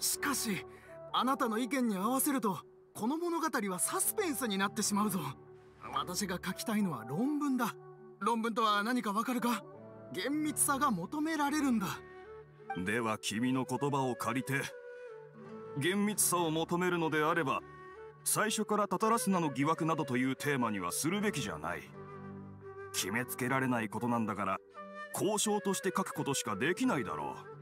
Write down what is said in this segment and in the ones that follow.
しかしあなたの意見に合わせるとこの物語はサスペンスになってしまうぞ。私が書きたいのは論文だ。論文とは何かわかるか？厳密さが求められるんだ。 では君の言葉を借りて、厳密さを求めるのであれば最初からタタラスナの疑惑などというテーマにはするべきじゃない。決めつけられないことなんだから交渉として書くことしかできないだろう。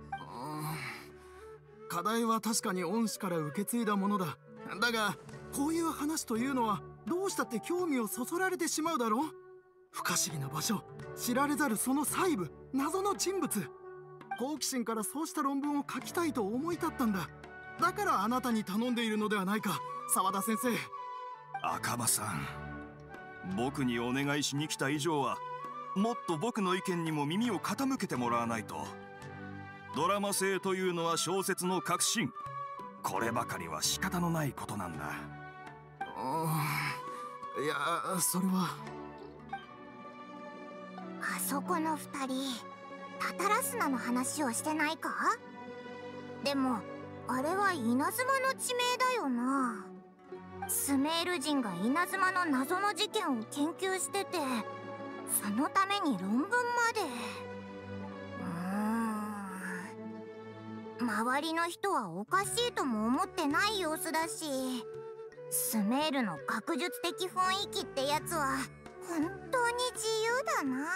課題は確かに恩師から受け継いだものだ。だがこういう話というのはどうしたって興味をそそられてしまうだろう。不可思議な場所、知られざるその細部、謎の人物。好奇心からそうした論文を書きたいと思い立ったんだ。だからあなたに頼んでいるのではないか、澤田先生。 赤羽さん、僕にお願いしに来た以上はもっと僕の意見にも耳を傾けてもらわないと。ドラマ性というのは小説の核心。こればかりは仕方のないことなんだ。 いや、それは。 あそこの2人タタラスナの話をしてないか？でもあれは稲妻の地名だよな。スメール人が稲妻の謎の事件を研究してて、そのために論文まで。周りの人はおかしいとも思ってない様子だし、スメールの学術的雰囲気ってやつは本当に自由だな。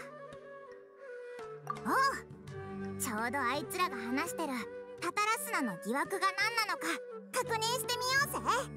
おう、ちょうどあいつらが話してるタタラスナの疑惑が何なのか確認してみようぜ。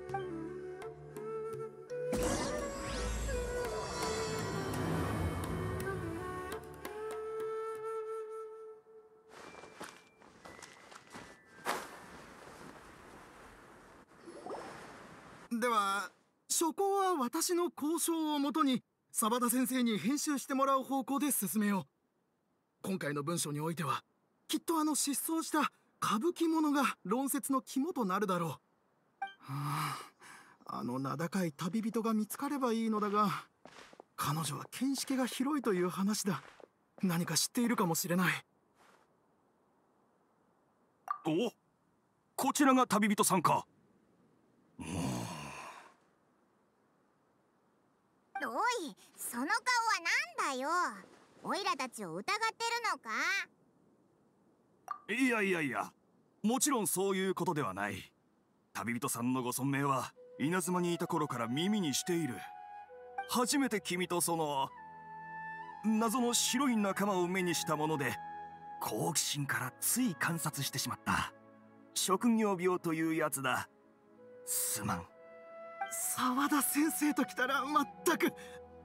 では書稿は私の交渉をもとに澤田先生に編集してもらう方向で進めよう。今回の文章においてはきっと失踪した歌舞伎者が論説の肝となるだろう。名高い旅人が見つかればいいのだが、彼女は見識が広いという話だ。何か知っているかもしれない。 お、こちらが旅人さんか。 おい、その顔はなんだよ。オイラたちを疑ってるのか？ いやいやいや、もちろんそういうことではない。旅人さんのご尊名は稲妻にいた頃から耳にしている。初めて君とその謎の白い仲間を目にしたもので、好奇心からつい観察してしまった。職業病というやつだ。すまん。 澤田先生ときたらまったく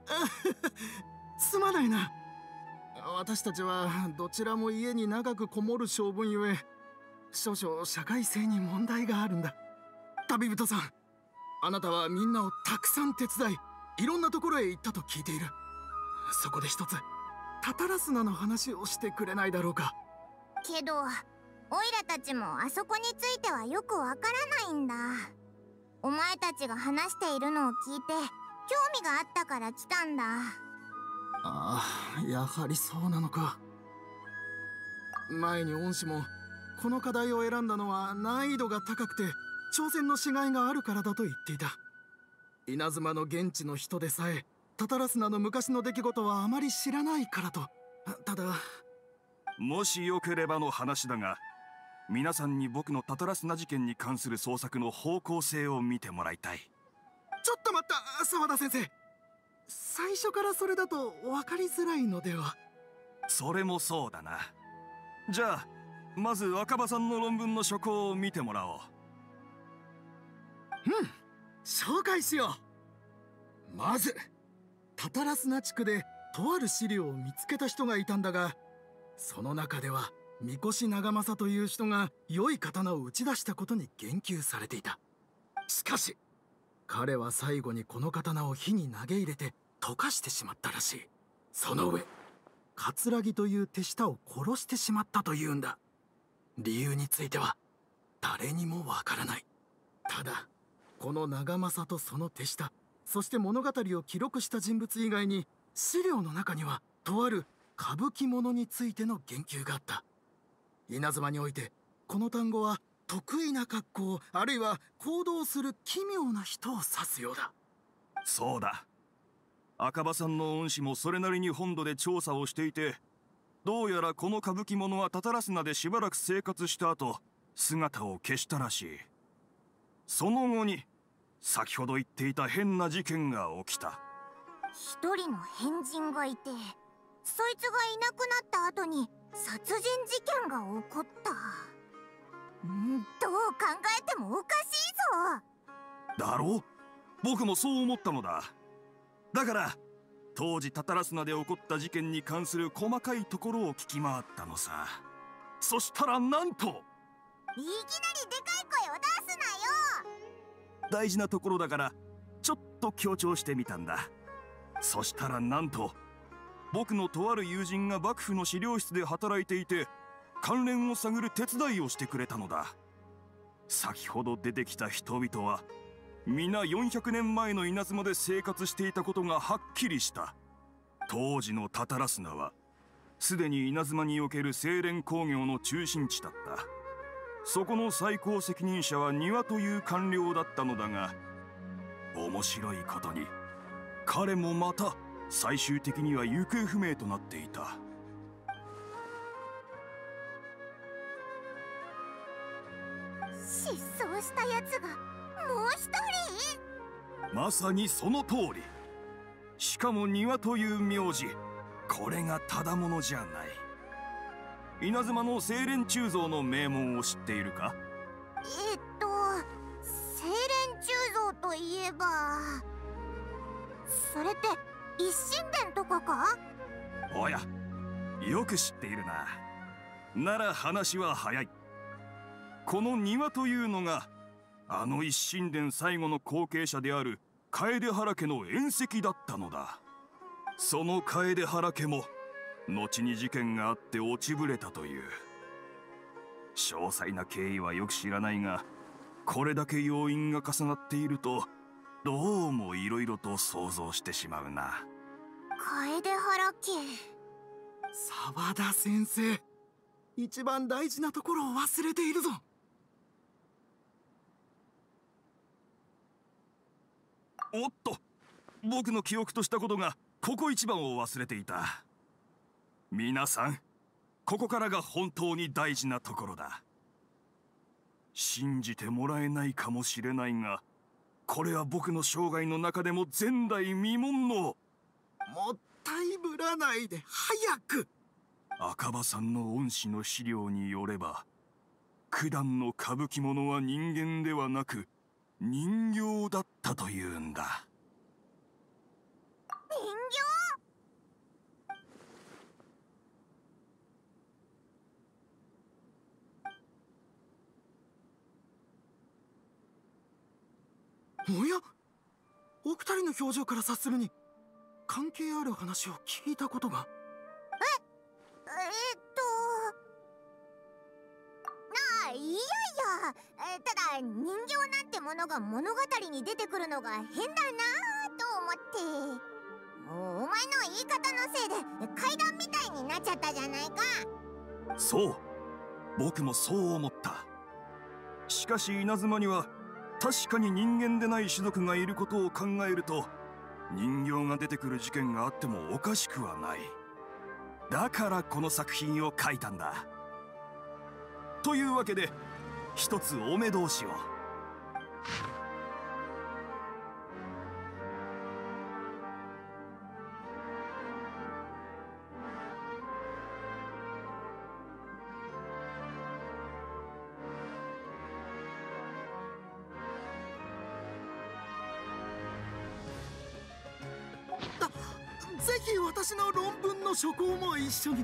すまないな。私たちはどちらも家に長くこもる性分ゆえ、少々社会性に問題があるんだ。旅人さん、あなたはみんなをたくさん手伝い、いろんなところへ行ったと聞いている。そこで一つタタラスナの話をしてくれないだろうか。 けどオイラたちもあそこについてはよくわからないんだ。お前たちが話しているのを聞いて興味があったから来たんだ。 ああ、やはりそうなのか。前に恩師もこの課題を選んだのは難易度が高くて挑戦のしがいがあるからだと言っていた。稲妻の現地の人でさえタタラスナの昔の出来事はあまり知らないからと。ただ、 もしよければの話だが、皆さんに僕のタタラスナ事件に関する捜索の方向性を見てもらいたい。 ちょっと待った、澤田先生。最初からそれだと分かりづらいのでは。 それもそうだな。じゃあまず若葉さんの論文の書稿を見てもらおう。 紹介しよう。まずタタラスナ地区でとある資料を見つけた人がいたんだが、その中では三越長政という人が良い刀を打ち出したことに言及されていた。しかし彼は最後にこの刀を火に投げ入れて溶かしてしまったらしい。その上葛という手下を殺してしまったというんだ。理由については誰にもわからない。ただこの長政とその手下、そして物語を記録した人物以外に資料の中にはとある歌舞伎者についての言及があった。稲妻においてこの単語は得意な格好、あるいは行動する奇妙な人を指すようだ。 そうだ。赤羽さんの恩師もそれなりに本土で調査をしていて、どうやらこの歌舞伎者はタタラスナでしばらく生活した後、姿を消したらしい。その後に先ほど言っていた変な事件が起きた。 一人の変人がいて、そいつがいなくなった後に殺人事件が起こった。どう考えてもおかしいぞ。 だろう？僕もそう思ったのだ。だから当時タタラスナで起こった事件に関する細かいところを聞き回ったのさ。そしたらなんと、 いきなりでかい声を出すなよ。 大事なところだからちょっと強調してみたんだ。そしたらなんと、僕のとある友人が幕府の資料室で働いていて、関連を探る手伝いをしてくれたのだ。先ほど出てきた人々は皆400年前の稲妻で生活していたことがはっきりした。当時のタタラスナはすでに稲妻における精錬工業の中心地だった。そこの最高責任者は庭という官僚だったのだが、面白いことに彼もまた最終的には行方不明となっていた。 失踪したやつがもう一人？ まさにその通り。しかも庭という名字、これがただものじゃない。稲妻の精錬鋳造の名門を知っているか？ 精錬鋳造といえば、それって一神殿とかか？ おや、よく知っているな。なら話は早い。この庭というのがあの一神殿最後の後継者である楓原家の縁石だったのだ。その楓原家も後に事件があって落ちぶれたという。詳細な経緯はよく知らないが、これだけ要因が重なっているとどうもいろいろと想像してしまうな。 楓原家。 沢田先生、一番大事なところを忘れているぞ。 おっと、僕の記憶としたことがここ一番を忘れていた。皆さん、ここからが本当に大事なところだ。信じてもらえないかもしれないが、これは僕の生涯の中でも前代未聞の。 もったいぶらないで早く。 赤羽さんの恩師の資料によれば、九段の歌舞伎者は人間ではなく人形だったというんだ。 人形？おや、お二人の表情から察するに関係ある話を聞いたことが。 いやいや、ただ人形なんてものが物語に出てくるのが変だなぁと思って。お前の言い方のせいで階段みたいになっちゃったじゃないか。 そう、僕もそう思った。しかし稲妻には確かに人間でない種族がいることを考えると、人形が出てくる事件があってもおかしくはない。だからこの作品を書いたんだ。というわけで一つお目通しを。 ぜひ私の論文の書稿も一緒に。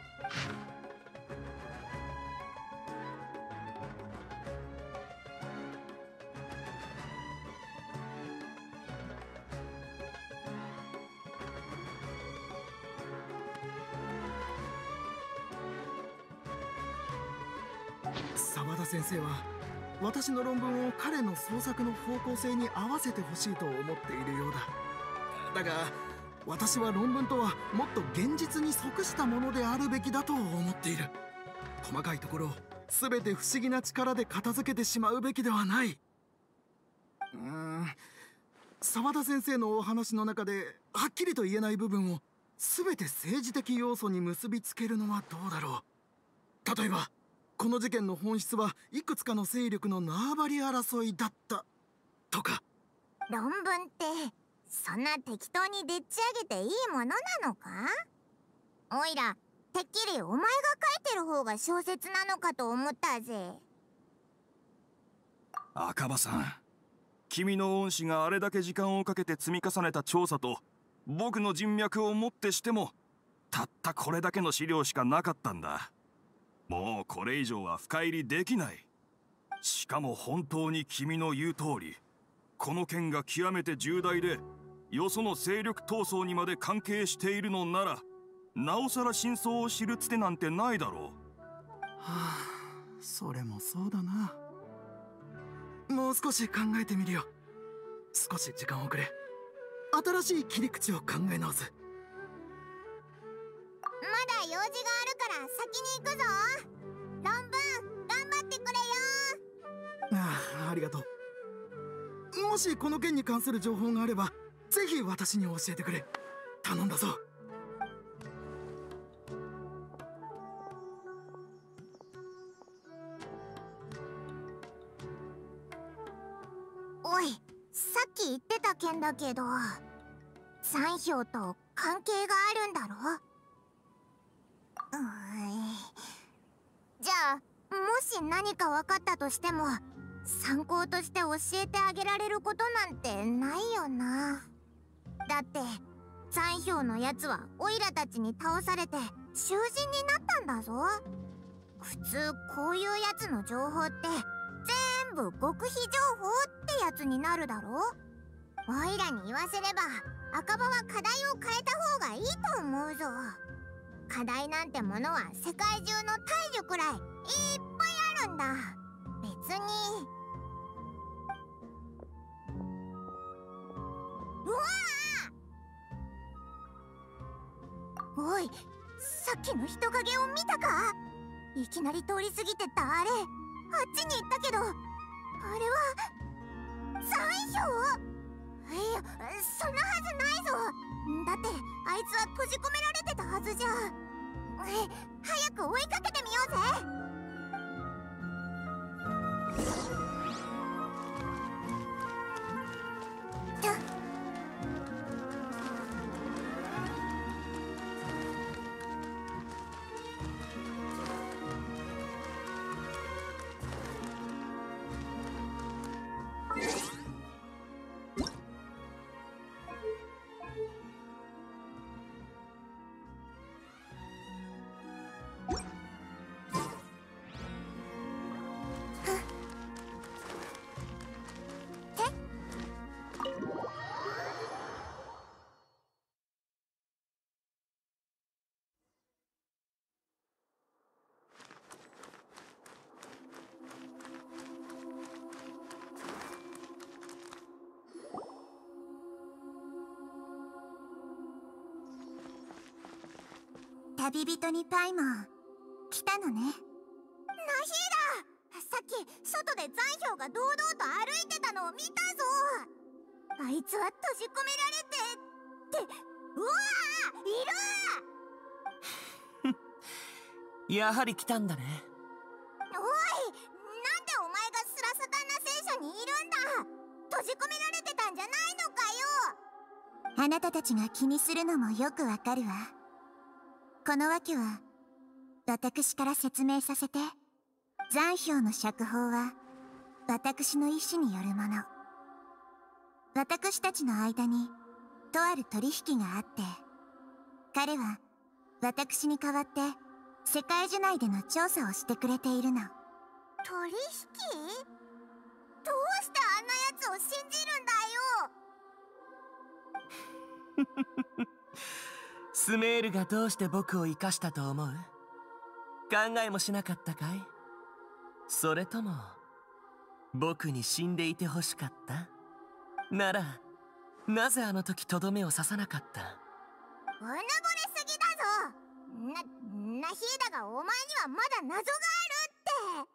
沢田先生は私の論文を彼の創作の方向性に合わせてほしいと思っているようだ。だが私は論文とはもっと現実に即したものであるべきだと思っている。細かいところを全て不思議な力で片付けてしまうべきではない。沢田先生のお話の中ではっきりと言えない部分を全て政治的要素に結びつけるのはどうだろう。例えばこの事件の本質はいくつかの勢力の縄張り争いだったとか。 論文ってそんな適当にでっち上げていいものなのか？おいらてっきりお前が書いてる方が小説なのかと思ったぜ。 赤羽さん、君の恩師があれだけ時間をかけて積み重ねた調査と僕の人脈をもってしてもたったこれだけの資料しかなかったんだ。もうこれ以上は深入りできない。しかも本当に君の言う通り、この件が極めて重大でよその勢力闘争にまで関係しているのなら、なおさら真相を知るつてなんてないだろう。 はあ、それもそうだな。もう少し考えてみるよ。少し時間をくれ。新しい切り口を考え直す。 まだ用事があるから先に行くぞ。論文頑張ってくれよ。 ありがとう。もしこの件に関する情報があればぜひ私に教えてくれ。頼んだぞ。 おい、さっき言ってた件だけど残票と関係があるんだろ？じゃあもし何か分かったとしても参考として教えてあげられることなんてないよな。だって残票のやつはオイラたちに倒されて囚人になったんだぞ。普通こういうやつの情報って全部極秘情報ってやつになるだろ。オイラに言わせれば赤羽は課題を変えた方がいいと思うぞ。課題なんてものは世界中の大樹くらいいっぱいあるんだ。別に。うわあ！おい、さっきの人影を見たか？いきなり通り過ぎてったあれ、あっちに行ったけど、あれは残票？いや、そんなはずないぞ。だってあいつは閉じ込められてたはずじゃ。早く追いかけてみようぜ。旅人にパイモン来たのね。ナヒーだ。さっき外で残票が堂々と歩いてたのを見たぞ。あいつは閉じ込められてって。うわー、いるやはり来たんだね。 おい、なんでお前がスラサタンナ戦車にいるんだ。閉じ込められてたんじゃないのかよ。あなたたちが気にするのもよくわかるわ。この訳は私から説明させて。残票の釈放は私の意志によるもの。私たちの間にとある取引があって、彼は私に代わって世界中内での調査をしてくれているの。取引？どうしてあんなやつを信じるんだよ。 スメールがどうして僕を生かしたと思う？考えもしなかったかい？それとも僕に死んでいてほしかった？ならなぜあの時とどめを刺さなかった？ うぬぼれすぎだぞ。ナヒーダがお前にはまだ謎があるっ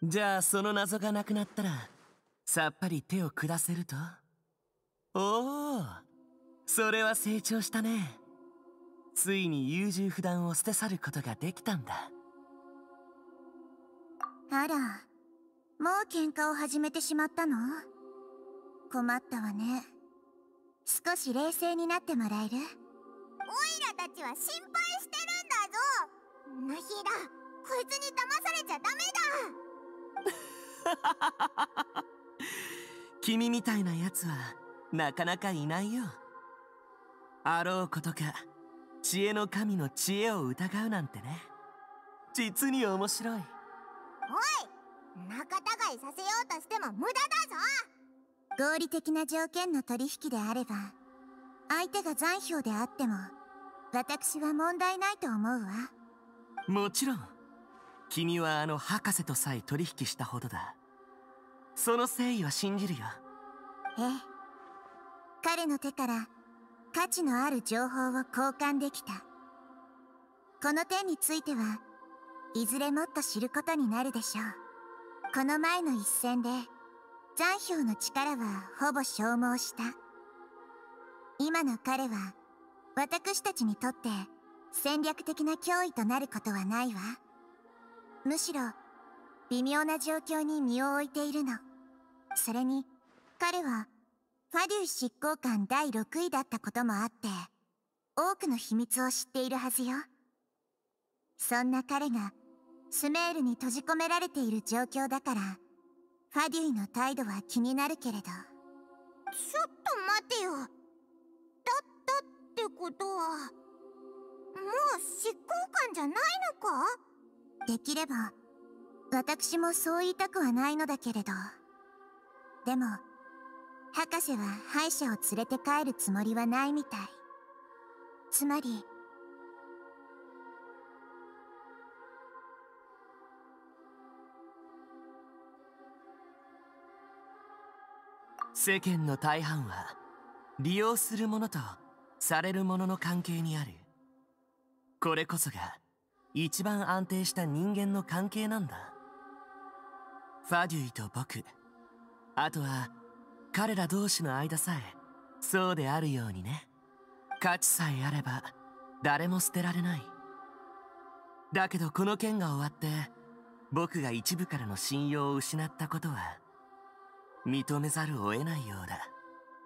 じゃあその謎がなくなったらさっぱり手を下せると。おお、それは成長したね。ついに優柔不断を捨て去ることができたんだ。 あら、もう喧嘩を始めてしまったの？困ったわね。少し冷静になってもらえる？オイラたちは心配してるんだぞ。ナヒーラ、こいつに騙されちゃダメだ。 君みたいなやつはなかなかいないよ。あろうことか知恵の神の知恵を疑うなんてね。実に面白い。おい、 仲違いさせようとしても無駄だぞ。合理的な条件の取引であれば、相手が残票であっても私は問題ないと思うわ。 もちろん君はあの博士とさえ取引したほどだ。その誠意は信じるよ。 ええ、彼の手から価値のある情報を交換できた。この点についてはいずれもっと知ることになるでしょう。この前の一戦で残票の力はほぼ消耗した。今の彼は私たちにとって戦略的な脅威となることはないわ。むしろ微妙な状況に身を置いているの。それに彼はファデュイ執行官第6位だったこともあって多くの秘密を知っているはずよ。そんな彼がスメールに閉じ込められている状況だからファデュイの態度は気になるけれど。ちょっと待てよ。だったってことはもう執行官じゃないのか？できれば私もそう言いたくはないのだけれど。でも博士は敗者を連れて帰るつもりはないみたい。つまり世間の大半は利用するものとされるものの関係にある。これこそが一番安定した人間の関係なんだ。ファデュイと僕、あとは彼ら同士の間さえそうであるようにね。価値さえあれば誰も捨てられない。だけどこの件が終わって僕が一部からの信用を失ったことは認めざるを得ないようだ。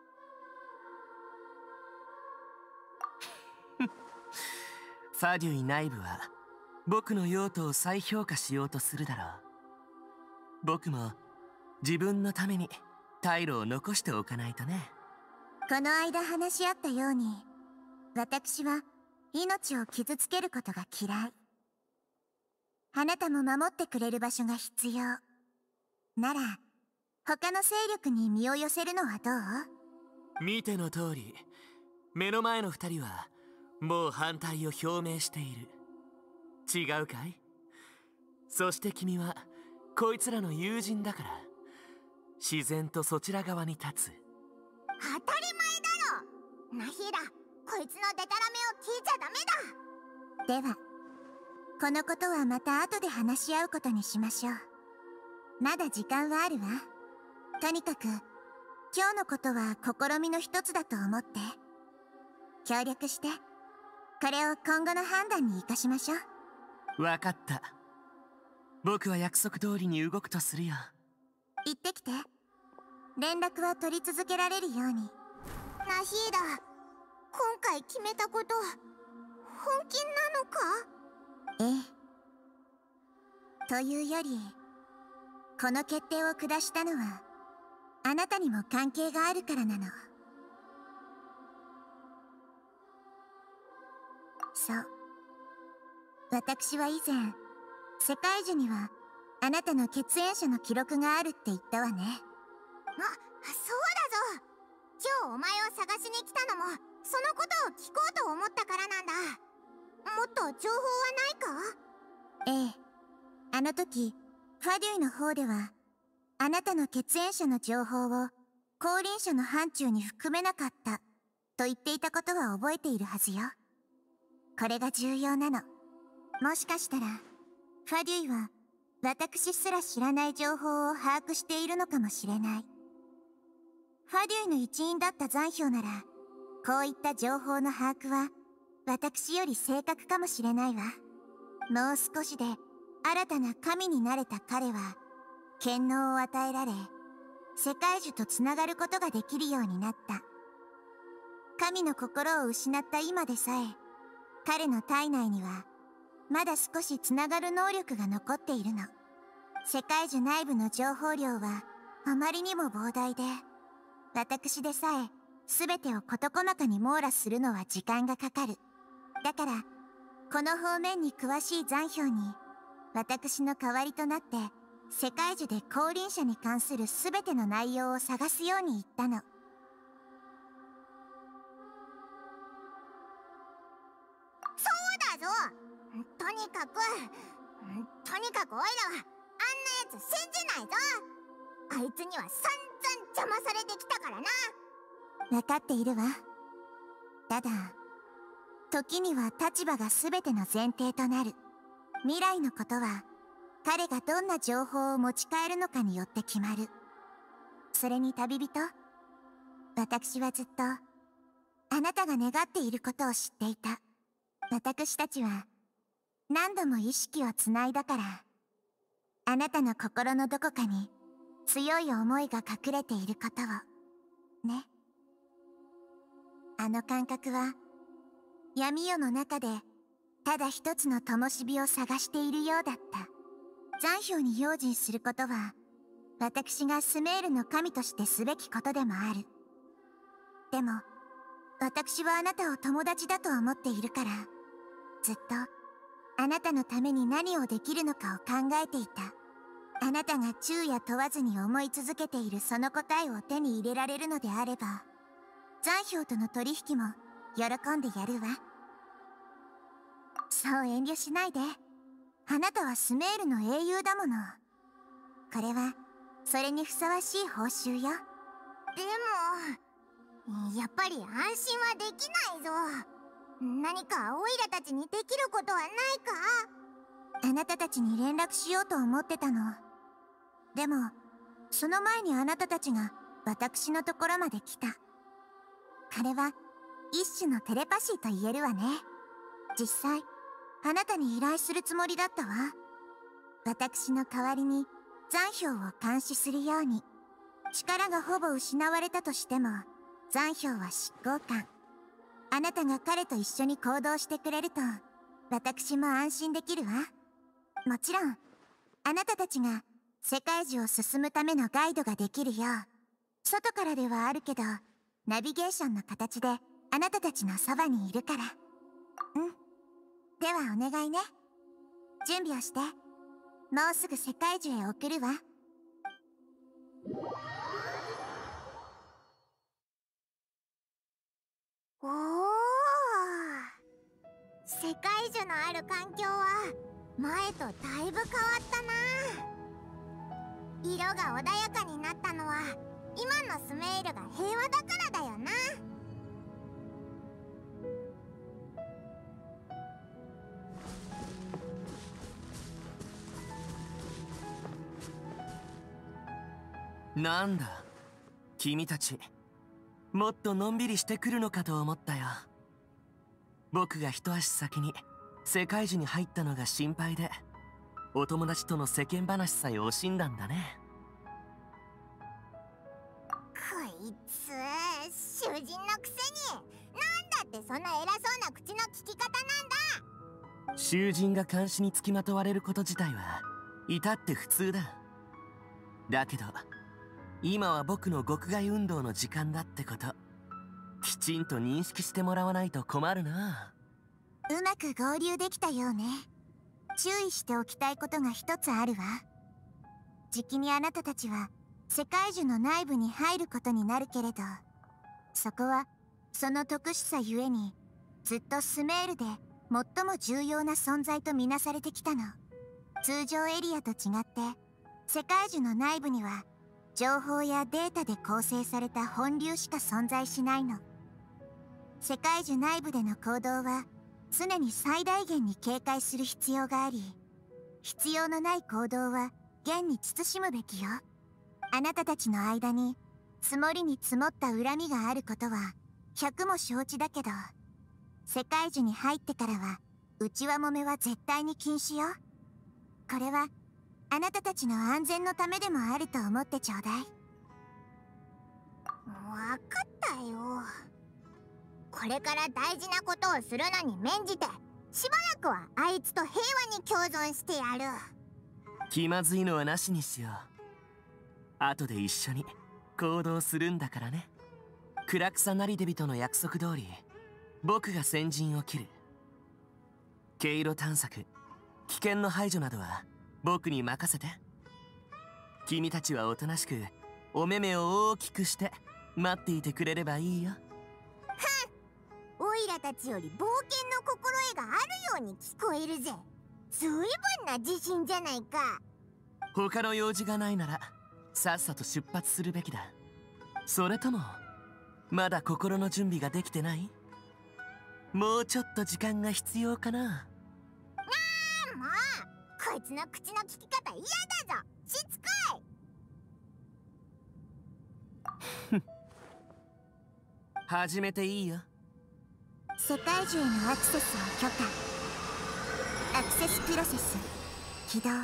ファデュイ内部は僕の用途を再評価しようとするだろう。僕も自分のために退路を残しておかないとね。 この間話し合ったように私は命を傷つけることが嫌い。あなたも守ってくれる場所が必要なら他の勢力に身を寄せるのはどう？ 見ての通り目の前の二人はもう反対を表明している。違うかい？そして君はこいつらの友人だから自然とそちら側に立つ。 当たり前だろ。ナヒーラ、こいつのデタラメを聞いちゃダメだ。ではこのことはまた後で話し合うことにしましょう。まだ時間はあるわ。とにかく今日のことは試みの一つだと思って協力してこれを今後の判断に生かしましょう。 わかった。僕は約束通りに動くとするよ。 行ってきて。連絡は取り続けられるように。ナヒーラ、今回決めたこと本気なのか？ええ。というよりこの決定を下したのはあなたにも関係があるからなの。そう、私は以前世界樹にはあなたの血縁者の記録があるって言ったわね。そうだぞ。今日お前を探しに来たのもそのことを聞こうと思ったからなんだ。もっと情報はないか？ええ、あの時ファデュイの方ではあなたの血縁者の情報を後輪者の範疇に含めなかったと言っていたことは覚えているはずよ。これが重要なの。もしかしたらファデュイは私すら知らない情報を把握しているのかもしれない。ファデュイの一員だった残氷なら、こういった情報の把握は私より正確かもしれないわ。もう少しで新たな神になれた彼は権能を与えられ、世界樹とつながることができるようになった。神の心を失った今でさえ、彼の体内にはまだ少しつながる能力が残っているの。世界樹内部の情報量はあまりにも膨大で、私でさえ全てを事細かに網羅するのは時間がかかる。だからこの方面に詳しい残氷に私の代わりとなって世界樹で降臨者に関する全ての内容を探すように言ったの。そうだぞ。とにかくオイラはあんなやつ信じないぞ。あいつには散々邪魔されてきたからな。分かっているわ。ただ時には立場が全ての前提となる。未来のことは彼がどんな情報を持ち帰るのかによって決まる。それに旅人、私はずっとあなたが願っていることを知っていた。私たちは何度も意識をつないだから、あなたの心のどこかに強い思いが隠れていることをね。あの感覚は闇夜の中でただ一つの灯火を探しているようだった。残氷に用心することは私がスメールの神としてすべきことでもある。でも私はあなたを友達だと思っているから、ずっとあなたのために何をできるのかを考えていた。あなたが昼夜問わずに思い続けているその答えを手に入れられるのであれば、残氷との取引も喜んでやるわ。そう遠慮しないで。あなたはスメールの英雄だもの。これはそれにふさわしい報酬よ。でもやっぱり安心はできないぞ。何かオイラたちにできることはないか？あなたたちに連絡しようと思ってたの。でもその前にあなたたちが私のところまで来た。これは一種のテレパシーと言えるわね。実際あなたに依頼するつもりだったわ。私の代わりに残氷を監視するように。力がほぼ失われたとしても残氷は執行官。あなたが彼と一緒に行動してくれると私も安心できるわ。もちろんあなたたちが世界樹を進むためのガイドができるよう、外からではあるけどナビゲーションの形であなたたちのそばにいるから。ではお願いね。準備をして。もうすぐ世界樹へ送るわ。おお、世界樹のある環境は前とだいぶ変わったな。色が穏やかになったのは今のスメールが平和だからだよな。 なんだ君たち、もっとのんびりしてくるのかと思ったよ。僕が一足先に世界樹に入ったのが心配で、お友達との世間話さえ惜しんだんだね。 こいつ囚人のくせに、なんだってそんな偉そうな口の利き方なんだ。 囚人が監視につきまとわれること自体は至って普通だ。だけど今は僕の獄外運動の時間だってこときちんと認識してもらわないと困るな。 うまく合流できたようね。注意しておきたいことが一つあるわ。じきにあなたたちは世界樹の内部に入ることになるけれど、そこはその特殊さゆえにずっとスメールで最も重要な存在とみなされてきたの。通常エリアと違って世界樹の内部には情報やデータで構成された本流しか存在しないの。世界樹内部での行動は常に最大限に警戒する必要があり、 必要のない行動は現に慎むべきよ。あなたたちの間に積もりに積もった恨みがあることは百も承知だけど、世界樹に入ってからは内輪もめは絶対に禁止よ。これはあなたたちの安全のためでもあると思ってちょうだい。わかったよ。これから大事なことをするのに免じて、しばらくはあいつと平和に共存してやる。 気まずいのはなしにしよう。後で一緒に行動するんだからね。クラクサナリデビとの約束通り、僕が先陣を切る。経路探索、危険の排除などは僕に任せて。君たちはおとなしくお目目を大きくして待っていてくれればいいよ。 オイラたちより冒険の心得があるように聞こえるぜ。ずいぶんな自信じゃないか。 他の用事がないならさっさと出発するべきだ。それともまだ心の準備ができてない？もうちょっと時間が必要かな。 もうこいつの口の利き方嫌だぞ。しつこい。 始めていいよ。 世界中へのアクセスを許可。アクセスプロセス起動。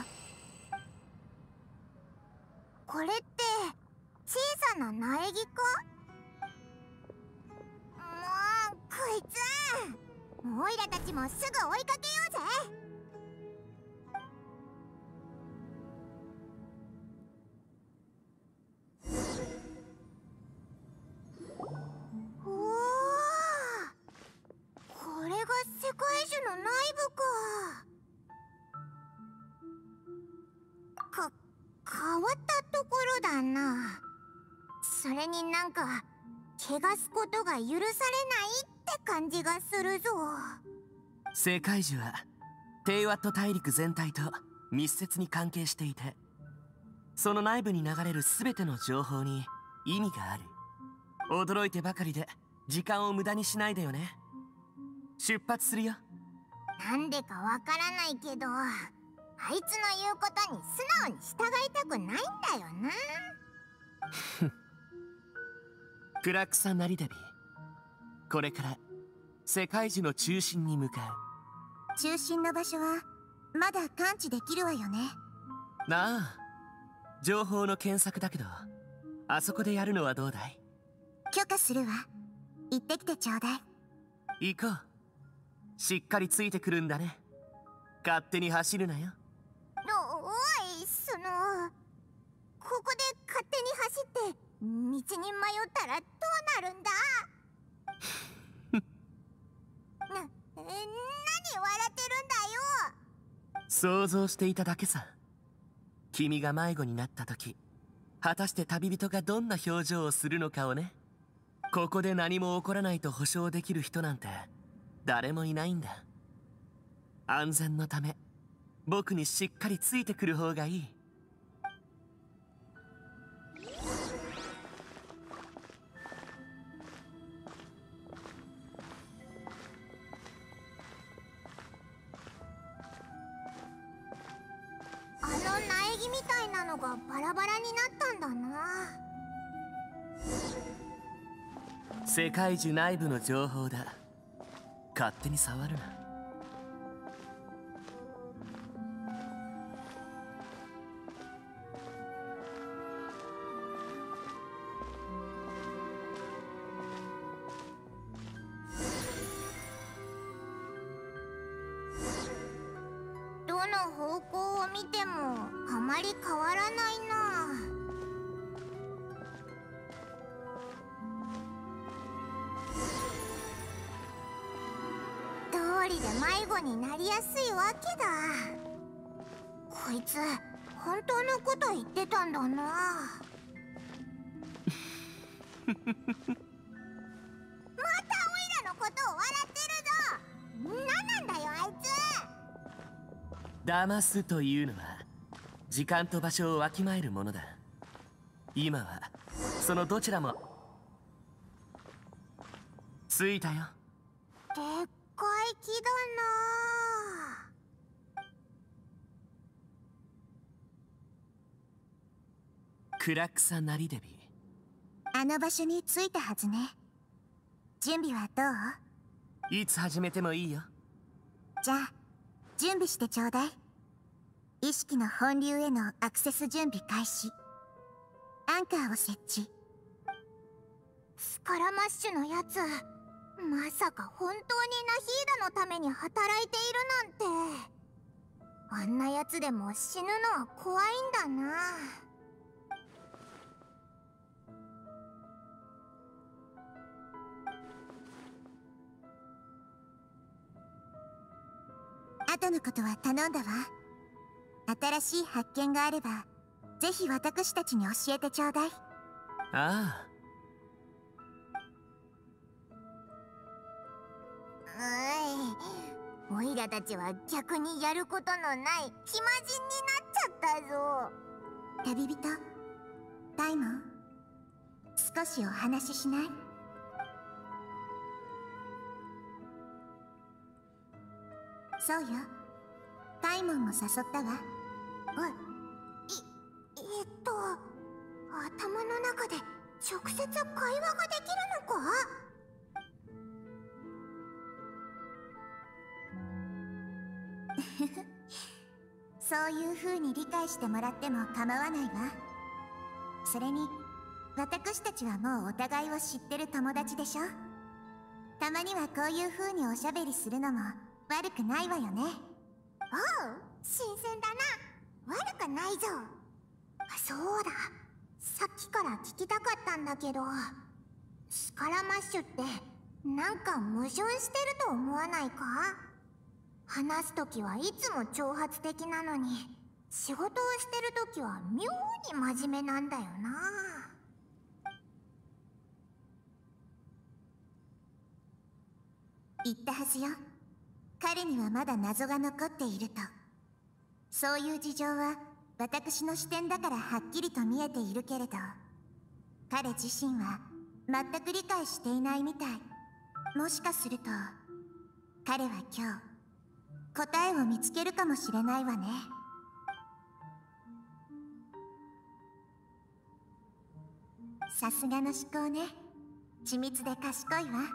これって小さな苗木か？もうこいつ、オイラたちもすぐ追いかけようぜ。おお、これが世界樹の内部か。変わったところだな。それになんか汚すことが許されないって感じがするぞ。 世界樹はテイワット大陸全体と密接に関係していて、その内部に流れる全ての情報に意味がある。驚いてばかりで時間を無駄にしないでよね。出発するよ。 なんでかわからないけど、あいつの言うことに素直に従いたくないんだよな。 クラクサナリデビ、これから世界樹の中心に向かう。中心の場所はまだ感知できるわよね。 なあ、情報の検索だけど、あそこでやるのはどうだい？ 許可するわ。行ってきてちょうだい。 行こう。しっかりついてくるんだね。勝手に走るなよ。 おい、ここで勝手に走って道に迷ったらどうなるんだ？何笑ってるんだよ。 想像していただけさ。君が迷子になった時、果たして旅人がどんな表情をするのかをね。ここで何も起こらないと保証できる人なんて誰もいないんだ。安全のため僕にしっかりついてくる方がいい。 あの苗木みたいなのがバラバラになったんだな。 世界樹内部の情報だ。勝手に触るな。 どの方向を見てもあまり変わらないな。通りで迷子になりやすいわけだ。こいつ本当のこと言ってたんだな。またオイラのことを笑ってるぞ。何なんだよあいつ。 騙すというのは時間と場所をわきまえるものだ。今はそのどちらもついたよ。 でっかい木だな。 クラクサナリデビ。 あの場所に着いたはずね。準備はどう？ いつ始めてもいいよ。 じゃあ準備してちょうだい。意識の本流へのアクセス準備開始。アンカーを設置。スカラマッシュのやつ、まさか本当にナヒーダのために働いているなんて。あんなやつでも死ぬのは怖いんだな。後のことは頼んだわ。新しい発見があればぜひ私たちに教えてちょうだい。 ああ。 おいらたちは逆にやることのない暇人になっちゃったぞ。旅人タイモン、少しお話ししない？そうよ、タイモンも誘ったわ。頭の中で直接会話ができるのか？そういう風に理解してもらっても構わないわ。それに私たちはもうお互いを知ってる友達でしょ。たまにはこういう風におしゃべりするのも悪くないわよね。おう、新鮮だな。悪くないぞ。そうだ、さっきから聞きたかったんだけど、スカラマッシュってなんか矛盾してると思わないか？話すときはいつも挑発的なのに、仕事をしてるときは妙に真面目なんだよな。言ったはずよ。彼にはまだ謎が残っていると。そういう事情は私の視点だからはっきりと見えているけれど、彼自身は全く理解していないみたい。もしかすると彼は今日答えを見つけるかもしれないわね。さすがの思考ね。緻密で賢いわ。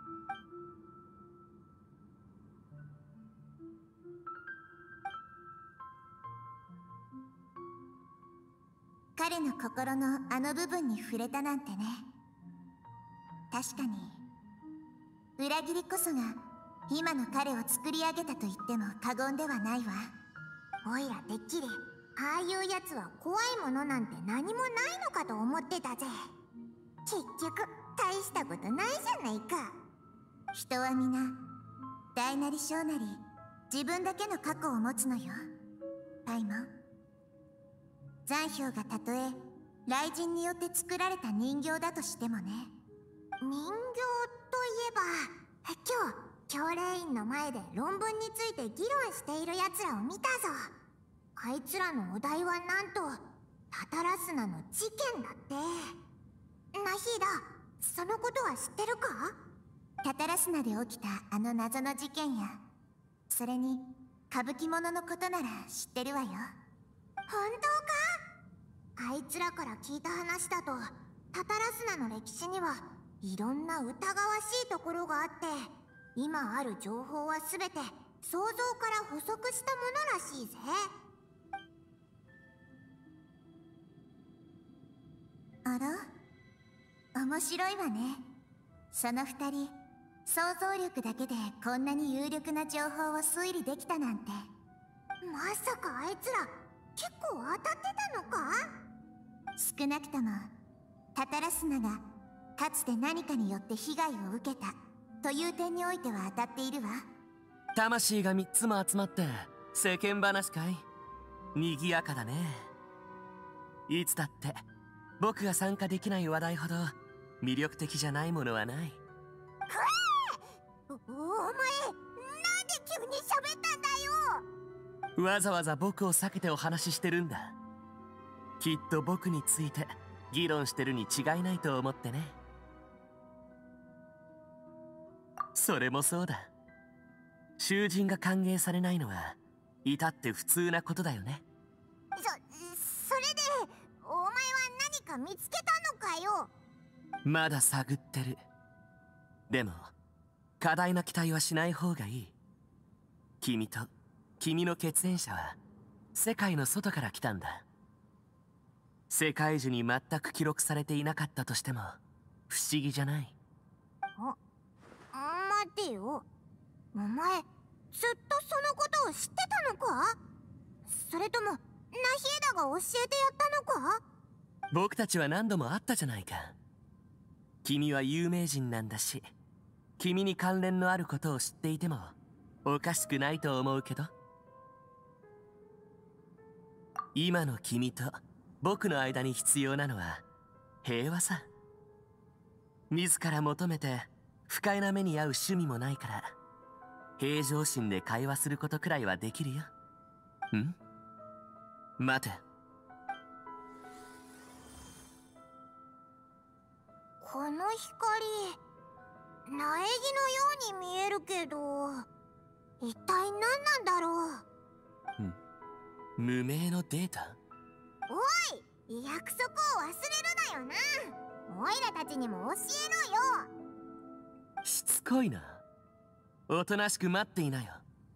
彼の心のあの部分に触れたなんてね。確かに裏切りこそが今の彼を作り上げたと言っても過言ではないわ。おいらてっきりああいうやつは怖いものなんて何もないのかと思ってたぜ。結局大したことないじゃないか。人は皆大なり小なり自分だけの過去を持つのよ、パイモン。残氷がたとえ雷神によって作られた人形だとしてもね。人形といえば今日教令員の前で論文について議論しているやつらを見たぞ。あいつらのお題はなんとタタラスナの事件だって。ナヒーダ、そのことは知ってるか？タタラスナで起きたあの謎の事件や、それに歌舞伎者のことなら知ってるわよ。本当か？あいつらから聞いた話だと、タタラスナの歴史にはいろんな疑わしいところがあって、今ある情報はすべて想像から補足したものらしいぜ。あら？面白いわね。その二人、想像力だけでこんなに有力な情報を推理できたなんて。まさかあいつら結構当たってたのか？少なくともタタラスナがかつて何かによって被害を受けたという点においては当たっているわ。 魂が3つも集まって世間話かい？賑やかだね。いつだって僕が参加できない話題ほど魅力的じゃないものはない。 お前、なんで急に喋ったんだよ。 わざわざ僕を避けてお話ししてるんだ。きっと僕について議論してるに違いないと思ってね。それもそうだ。囚人が歓迎されないのは至って普通なことだよね。 それでお前は何か見つけたのかよ。 まだ探ってる。でも過大な期待はしない方がいい。君と君の血縁者は世界の外から来たんだ。世界中に全く記録されていなかったとしても不思議じゃない。 待てよ、お前ずっとそのことを知ってたのか？それともナヒエダが教えてやったのか？ 僕たちは何度も会ったじゃないか。君は有名人なんだし、君に関連のあることを知っていてもおかしくないと思うけど。今の君と僕の間に必要なのは平和さ。自ら求めて不快な目に遭う趣味もないから、平常心で会話することくらいはできるよ。ん？待て。 この光、苗木のように見えるけど、一体何なんだろう。 無名のデータ？ おい、約束を忘れるなよな。オイラたちにも教えろよ。 しつこいな。おとなしく待っていなよ。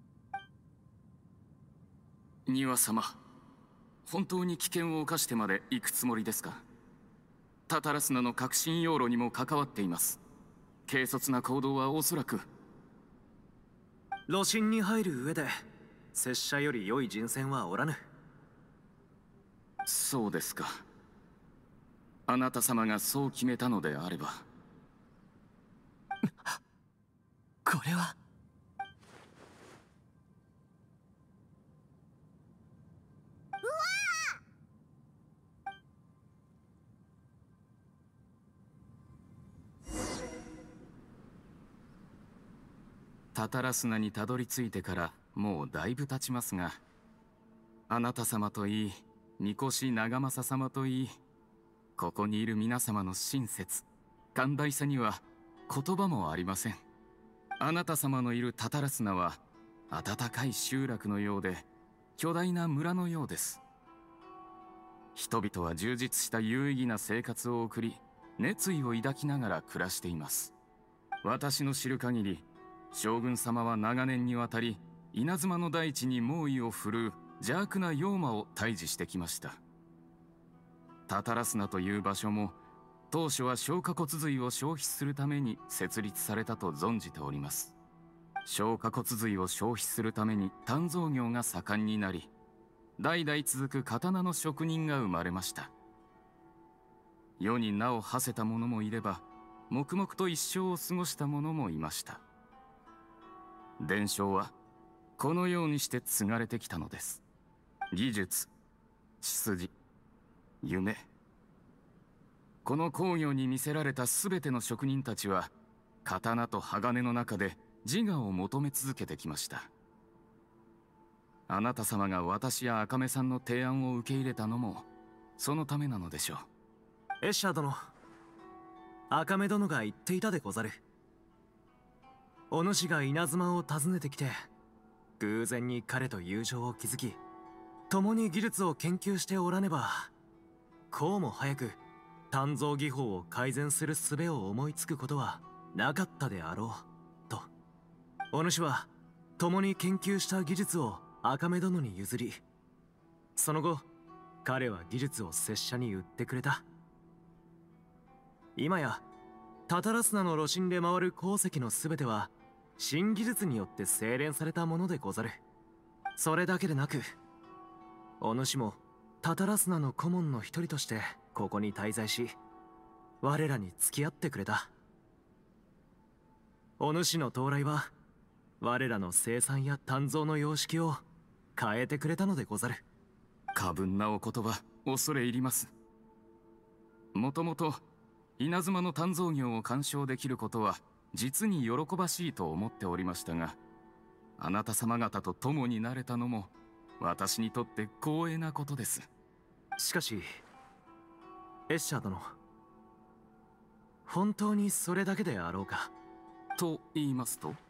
庭様、本当に危険を冒してまで行くつもりですか？タタラスナの革新要路にも関わっています。軽率な行動はおそらく。 路心に入る上で拙者より良い人選はおらぬ。 そうですか。あなた様がそう決めたのであれば。 これは。 タタラスナにたどり着いてからもうだいぶ経ちますが、あなた様といい、三越長政様といい、ここにいる皆様の親切、寛大さには言葉もありません。あなた様のいるタタラスナは暖かい集落のようで巨大な村のようです。人々は充実した有意義な生活を送り、熱意を抱きながら暮らしています。私の知る限り、将軍様は長年にわたり稲妻の大地に猛威を振るう邪悪な妖魔を退治してきました。タタラスナという場所も当初は消化骨髄を消費するために設立されたと存じております。消化骨髄を消費するために鍛造業が盛んになり、代々続く刀の職人が生まれました。世に名を馳せた者もいれば、黙々と一生を過ごした者もいました。伝承はこのようにして継がれてきたのです。技術、血筋、夢、この工業に魅せられた全ての職人たちは刀と鋼の中で自我を求め続けてきました。あなた様が私や赤目さんの提案を受け入れたのもそのためなのでしょう。 エッシャー殿、赤目殿が言っていたでござる。お主が稲妻を訪ねてきて、偶然に彼と友情を築き、共に技術を研究しておらねば、こうも早く鍛造技法を改善する術を思いつくことはなかったであろうと。お主は共に研究した技術を赤目殿に譲り、その後彼は技術を拙者に売ってくれた。今やタタラスナの路心で回る鉱石の全ては新技術によって精錬されたものでござる。それだけでなく、お主もタタラスナの顧問の一人としてここに滞在し、我らに付き合ってくれた。お主の到来は我らの生産や鍛造の様式を変えてくれたのでござる。 過分なお言葉、恐れ入ります。もともと稲妻の鍛造業を鑑賞できることは実に喜ばしいと思っておりましたが、あなた様方と共になれたのも私にとって光栄なことです。 しかしエッシャー殿、本当にそれだけであろうか。 と言いますと？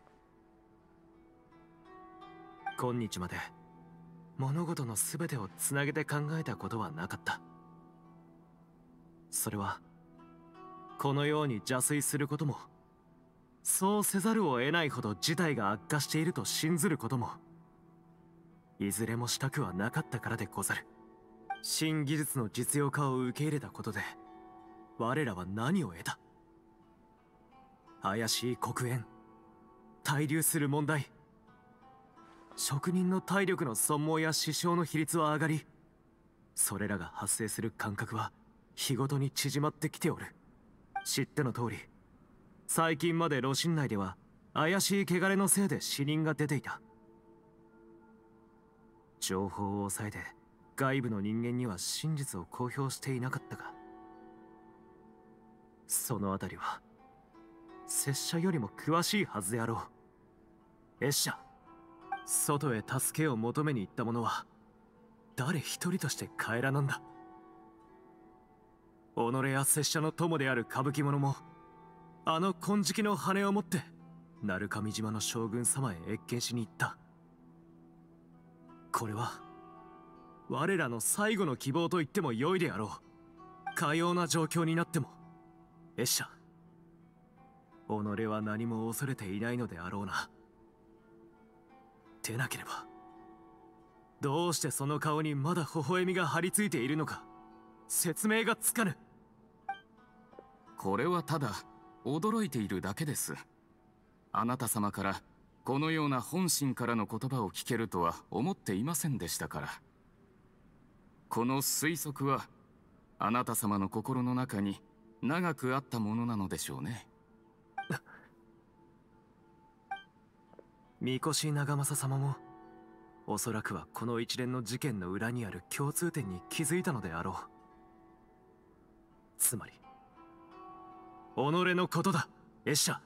今日まで物事の全てをつなげて考えたことはなかった。 それはこのように邪推することも、そうせざるを得ないほど事態が悪化していると信ずることも、いずれもしたくはなかったからでござる。新技術の実用化を受け入れたことで我らは何を得た？怪しい黒煙、滞留する問題、職人の体力の損耗や死傷の比率は上がり、それらが発生する間隔は日ごとに縮まってきておる。知っての通り、最近まで炉心内では怪しい汚れのせいで死人が出ていた。情報を抑えて外部の人間には真実を公表していなかったが、そのあたりは拙者よりも詳しいはずであろう。拙者、外へ助けを求めに行った者は誰一人として帰らなんだ。己や拙者の友である歌舞伎者も、あの金色の羽を持って鳴上島の将軍様へ謁見しに行った。これは我らの最後の希望と言っても良いであろう。かような状況になっても拙者、己は何も恐れていないのであろうな。でなければどうしてその顔にまだ微笑みが張り付いているのか説明がつかぬ。 これはただ驚いているだけです。あなた様からこのような本心からの言葉を聞けるとは思っていませんでしたから。この推測はあなた様の心の中に長くあったものなのでしょうね。 三越長政様もおそらくはこの一連の事件の裏にある共通点に気づいたのであろう。つまり己のことだ、拙者。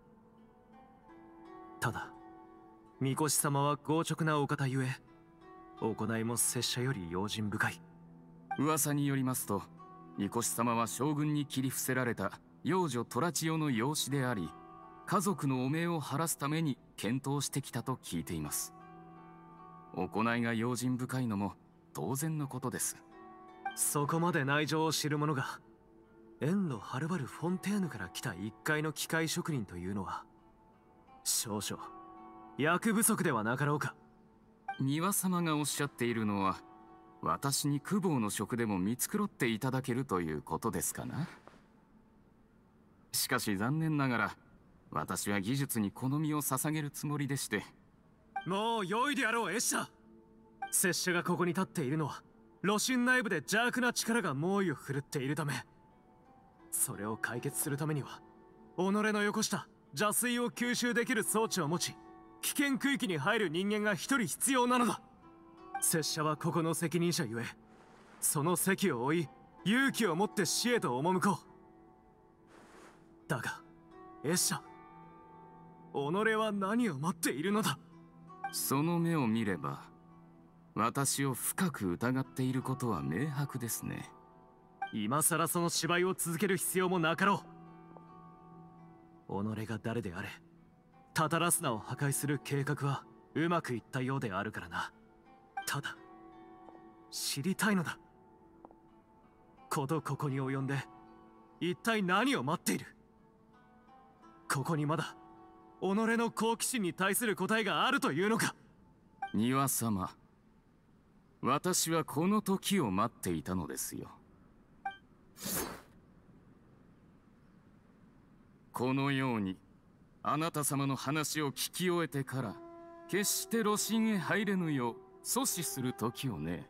ただ三越様は強直なお方ゆえ、行いも拙者より用心深い。 噂によりますと、三越様は将軍に切り伏せられた幼女虎千代の養子であり、家族の汚名を晴らすために検討してきたと聞いています。行いが用心深いのも当然のことです。 そこまで内情を知る者が遠路はるばるフォンテーヌから来た一介の機械職人というのは、少々役不足ではなかろうか。 三輪様がおっしゃっているのは、私に公方の職でも見繕っていただけるということですかな。しかし残念ながら私は技術に好みを捧げるつもりでして。 もう良いであろう、拙者。拙者がここに立っているのは炉心内部で邪悪な力が猛威を振るっているため、それを解決するためには己のよこした邪水を吸収できる装置を持ち、危険区域に入る人間が一人必要なのだ。拙者はここの責任者ゆえ、その責を負い勇気を持って死へと赴こう。だが拙者、己は何を待っているのだ。 その目を見れば私を深く疑っていることは明白ですね。 今さらその芝居を続ける必要もなかろう。己が誰であれ、タタラスナを破壊する計画はうまくいったようであるからな。ただ知りたいのだ。ことここに及んで一体何を待っている。ここにまだ己の好奇心に対する答えがあるというのか。 三輪様、私はこの時を待っていたのですよ。このようにあなた様の話を聞き終えてから決して炉心へ入れぬよう阻止する時をね。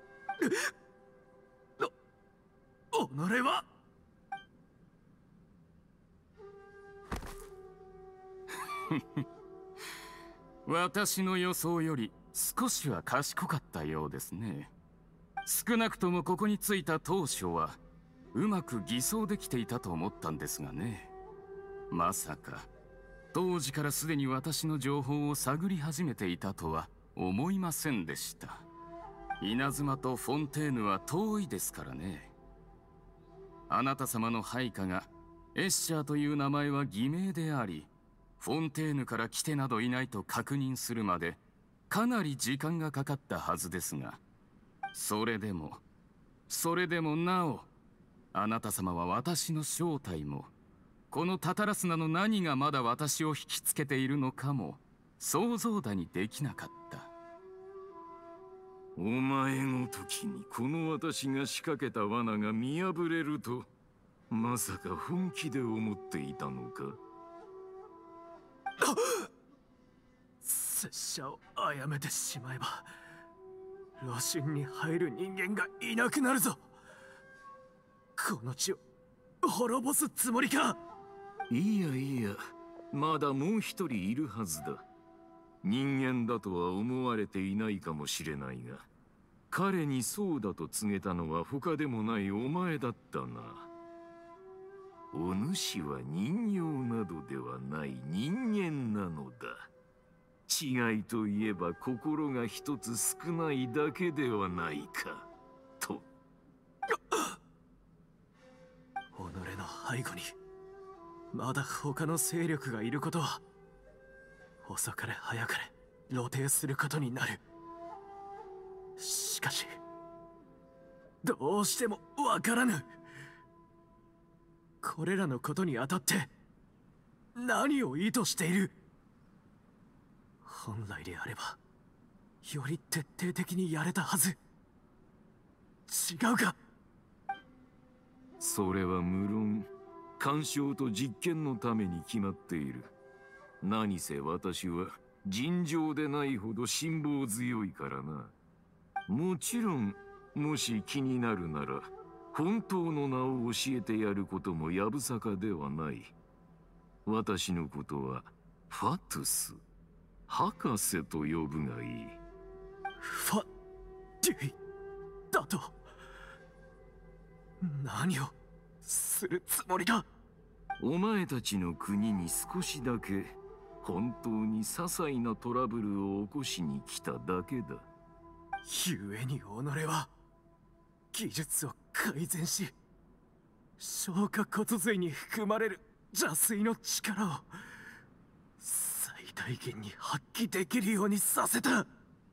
己は私の予想より少しは賢かったようですね。少なくともここに着いた当初はうまく偽装できていたと思ったんですがね。まさか当時からすでに私の情報を探り始めていたとは思いませんでした。稲妻とフォンテーヌは遠いですからね。あなた様の配下がエッシャーという名前は偽名であり、フォンテーヌから来てなどいないと確認するまでかなり時間がかかったはずですが、それでもなおあなた様は私の正体も、このタタラスナの何がまだ私を引きつけているのかも想像だにできなかった。 お前ごときにこの私が仕掛けた罠が見破れると、まさか本気で思っていたのか。 拙者を殺めてしまえば路心に入る人間がいなくなるぞ。この地を滅ぼすつもりか。 いやいや、まだもう一人いるはずだ。人間だとは思われていないかもしれないが、彼にそうだと告げたのは他でもないお前だったな。お主は人形などではない人間なのだ。違いといえば心が一つ少ないだけではないかと。 己の背後にまだ他の勢力がいることは遅かれ早かれ露呈することになる。しかしどうしてもわからぬ。これらのことにあたって何を意図している。本来であればより徹底的にやれたはず。違うか。 それは無論干渉と実験のために決まっている。何せ私は尋常でないほど辛抱強いからな。もちろんもし気になるなら本当の名を教えてやることもやぶさかではない。私のことはファトゥス、博士と呼ぶがいい。 ファデュイだと何をするつもりだ。 お前たちの国に少しだけ本当に些細なトラブルを起こしに来ただけだ。 故に己は技術を改善し、消化骨髄に含まれる邪水の力を最大限に発揮できるようにさせた。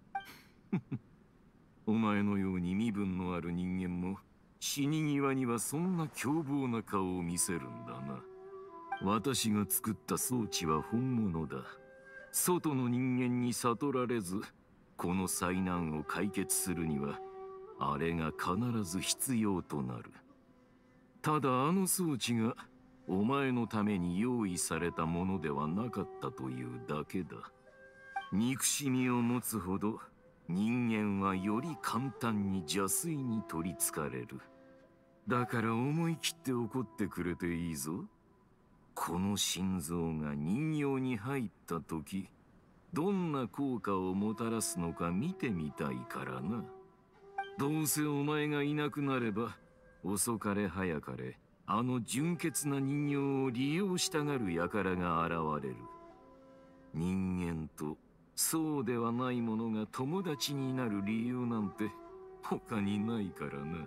お前のように身分のある人間も死に際にはそんな凶暴な顔を見せるんだな。私が作った装置は本物だ。外の人間に悟られずこの災難を解決するにはあれが必ず必要となる。ただあの装置がお前のために用意されたものではなかったというだけだ。憎しみを持つほど人間はより簡単に邪推に取りつかれる。だから思い切って怒ってくれていいぞ。この心臓が人形に入った時どんな効果をもたらすのか見てみたいからな。どうせお前がいなくなれば遅かれ早かれあの純潔な人形を利用したがる輩が現れる。人間とそうではないものが友達になる理由なんて他にないからな。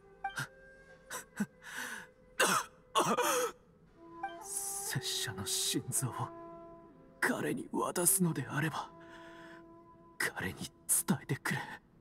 拙者の心臓を彼に渡すのであれば彼に伝えてくれ。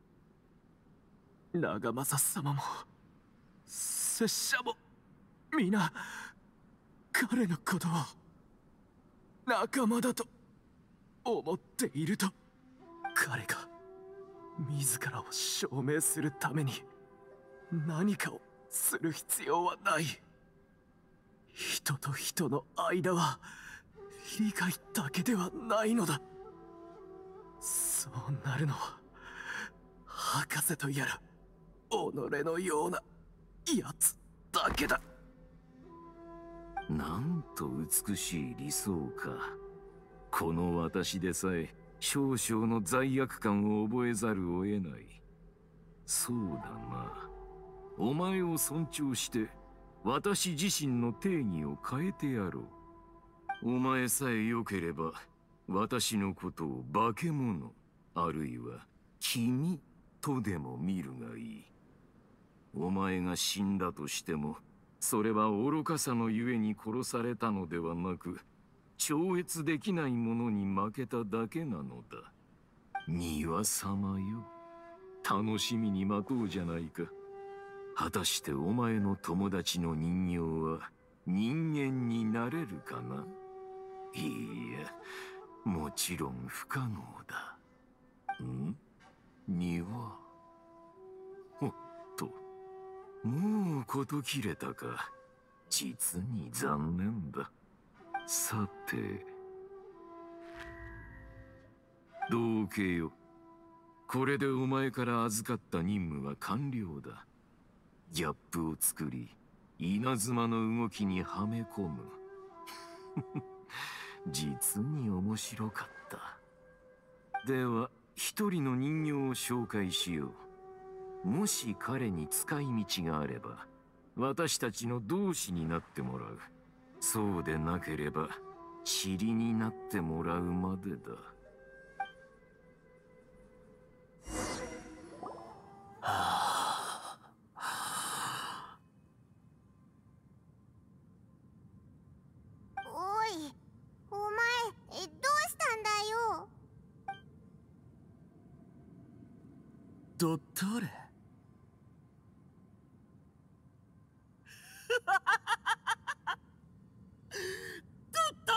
長政様も拙者も皆彼のことを仲間だと思っていると。彼が自らを証明するために何かをする必要はない。人と人の間は理解だけではないのだ。そうなるのは博士とやら己のようなやつだけだ。 なんと美しい理想か。この私でさえ少々の罪悪感を覚えざるを得ない。そうだな。お前を尊重して私自身の定義を変えてやろう。お前さえ良ければ私のことを化け物あるいは君とでも見るがいい。お前が死んだとしてもそれは愚かさのゆえに殺されたのではなく超越できないものに負けただけなのだ。丹羽様よ、楽しみに待とうじゃないか。 果たしてお前の友達の人形は人間になれるかな。いいや、もちろん不可能だ。庭。おっと、もうこと切れたか。実に残念だ。さて、どうけよ。これでお前から預かった任務は完了だ。ギャップを作り、稲妻の動きにはめ込む。実に面白かった。では、一人の人形を紹介しよう。もし彼に使い道があれば、私たちの同志になってもらう。そうでなければ、塵になってもらうまでだ。 おい、お前、どうしたんだよ。 ドットーレ。ドット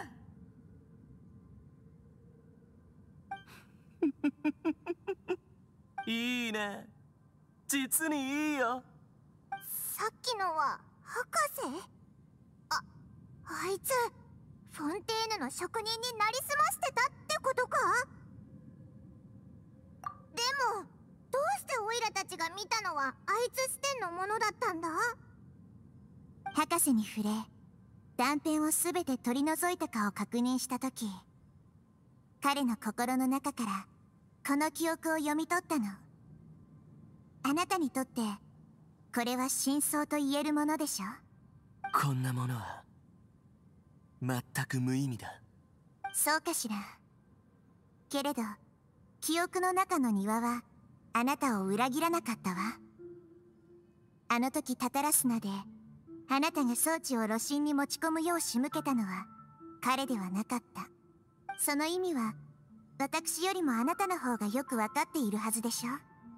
ーレ。いいね。実にいいよ。 さっきのは博士？あいつフォンテーヌの職人になりすましてたってことか？でもどうしてオイラたちが見たのはあいつ視点のものだったんだ？博士に触れ、断片をすべて取り除いたかを確認したとき、彼の心の中からこの記憶を読み取ったの。あなたにとってこれは真相と言えるものでしょ？ こんなものは全く無意味だ。 そうかしら。けれど記憶の中の庭はあなたを裏切らなかったわ。あの時タタラスナであなたが装置を炉心に持ち込むよう仕向けたのは彼ではなかった。その意味は私よりもあなたの方がよく分かっているはずでしょ。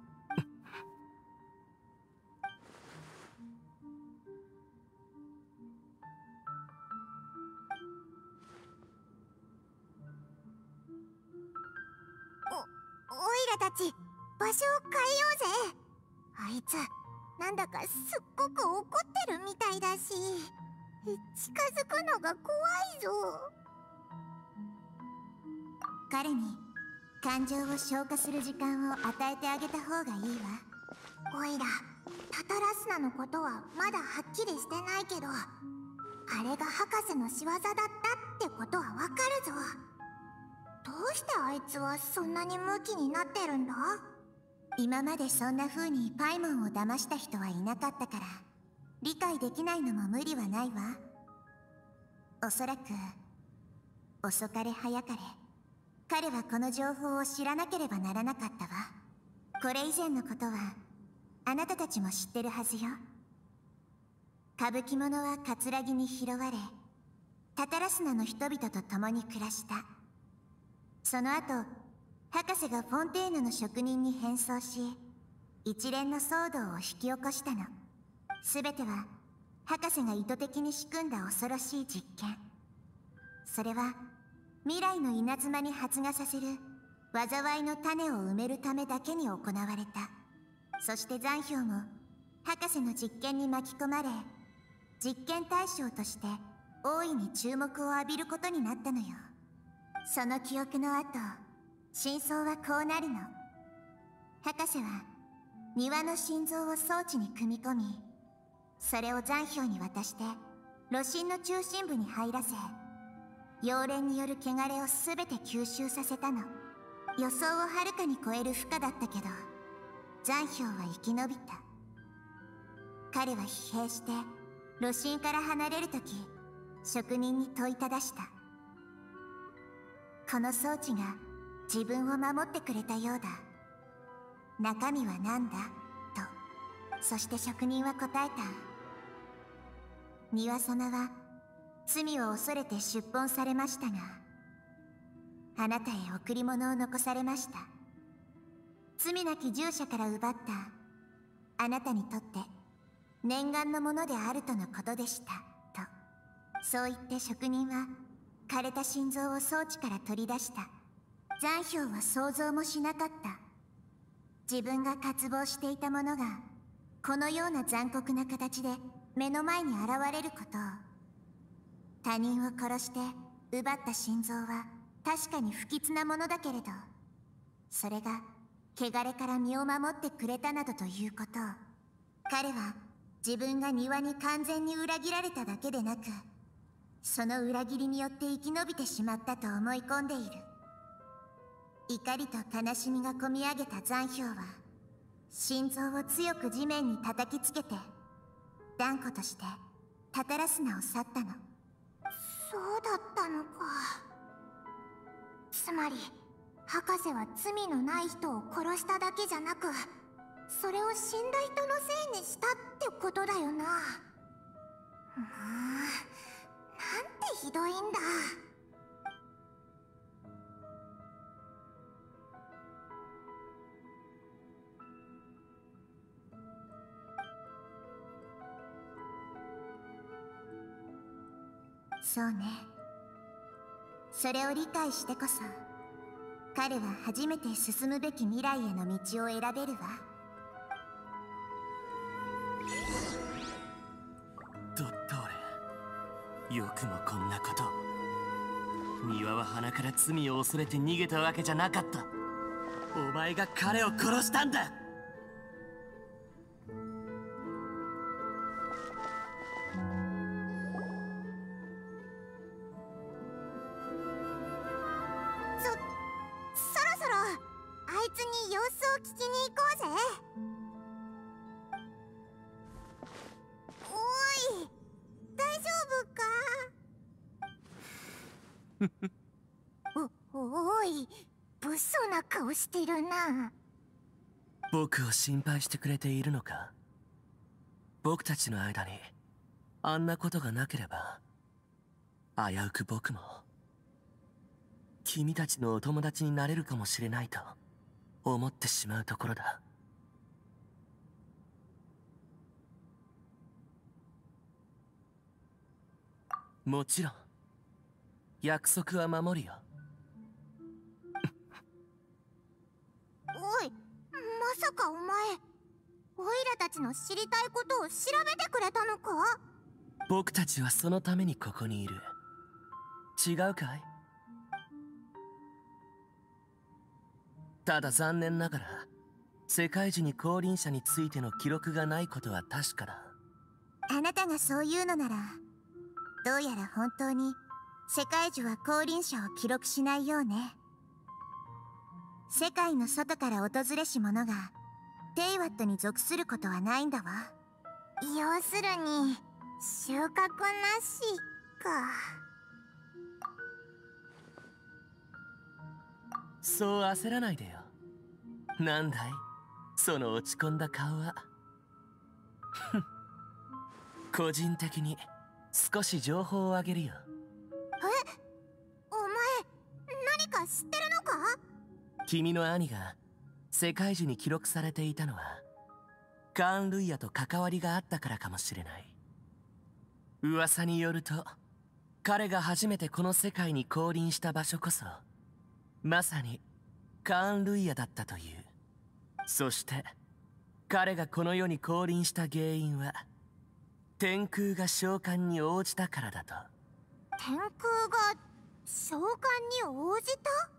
オイラたち場所を変えようぜ。あいつなんだかすっごく怒ってるみたいだし、近づくのが怖いぞ。彼に感情を消化する時間を与えてあげた方がいいわ。オイラ、タタラスナのことはまだはっきりしてないけど、あれが博士の仕業だったってことはわかるぞ。どうしてあいつはそんなにムキになってるんだ？今までそんな風にパイモンを騙した人はいなかったから、理解できないのも無理はないわ。おそらく遅かれ早かれ彼はこの情報を知らなければならなかったわ。これ以前のことはあなたたちも知ってるはずよ。歌舞伎者は葛城に拾われ、タタラスナの人々と共に暮らした。その後博士がフォンテーヌの職人に変装し、一連の騒動を引き起こしたの。全ては博士が意図的に仕組んだ恐ろしい実験。それは未来の稲妻に発芽させる災いの種を埋めるためだけに行われた。そして残氷も博士の実験に巻き込まれ、実験対象として大いに注目を浴びることになったのよ。その記憶の後、真相はこうなるの。博士は庭の心臓を装置に組み込み、それを残氷に渡して炉心の中心部に入らせ、妖霊による汚れを全て吸収させたの。予想をはるかに超える負荷だったけど、残氷は生き延びた。彼は疲弊して炉心から離れるとき、職人に問いただした。この装置が自分を守ってくれたようだ。中身は何だと。そして職人は答えた。庭様は罪を恐れて出奔されましたが、あなたへ贈り物を残されました。罪なき従者から奪ったあなたにとって念願のものであるとのことでしたと。そう言って職人は枯れた心臓を装置から取り出した。残氷は想像もしなかった。自分が渇望していたものがこのような残酷な形で目の前に現れることを。他人を殺して奪った心臓は確かに不吉なものだけれど、それが汚れから身を守ってくれたなどということを。彼は自分が庭に完全に裏切られただけでなく、その裏切りによって生き延びてしまったと思い込んでいる。怒りと悲しみがこみ上げた残氷は心臓を強く地面に叩きつけて断固としてタタラスナを去ったの。そうだったのか。つまり博士は罪のない人を殺しただけじゃなく、それを死んだ人のせいにしたってことだよな。なんてひどいんだ。そうね。それを理解してこそ彼は初めて進むべき未来への道を選べるわ。 ドットーレ、よくもこんなこと。庭は鼻から罪を恐れて逃げたわけじゃなかった。お前が彼を殺したんだ。 そろそろあいつに様子を聞きに行こうぜ。おい、大丈夫か？おい、物騒な顔してるな。 僕を心配してくれているのか？僕たちの間にあんなことがなければ、危うく僕も君たちのお友達になれるかもしれないと思ってしまうところだ。もちろん約束は守るよ。 おい、まさかお前オイラたちの知りたいことを調べてくれたのか？ 僕たちはそのためにここにいる。違うかい？ただ残念ながら世界樹に降臨者についての記録がないことは確かだ。 あなたがそう言うのなら、どうやら本当に世界樹は降臨者を記録しないようね。世界の外から訪れし者がテイワットに属することはないんだわ。要するに収穫なしか。 そう焦らないでよ。なんだいその落ち込んだ顔は。個人的に少し情報をあげるよ。 お前何か知ってるのか？ 君の兄が世界樹に記録されていたのはカーン・ルイヤと関わりがあったからかもしれない。噂によると彼が初めてこの世界に降臨した場所こそまさにカーン・ルイヤだったという。そして彼がこの世に降臨した原因は天空が召喚に応じたからだと。 天空が召喚に応じた？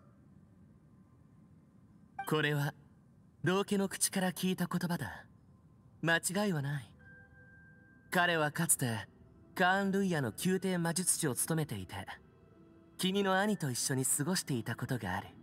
これは老家の口から聞いた言葉だ。間違いはない。彼はかつてカーン・ルイヤの宮廷魔術師を務めていて、君の兄と一緒に過ごしていたことがある。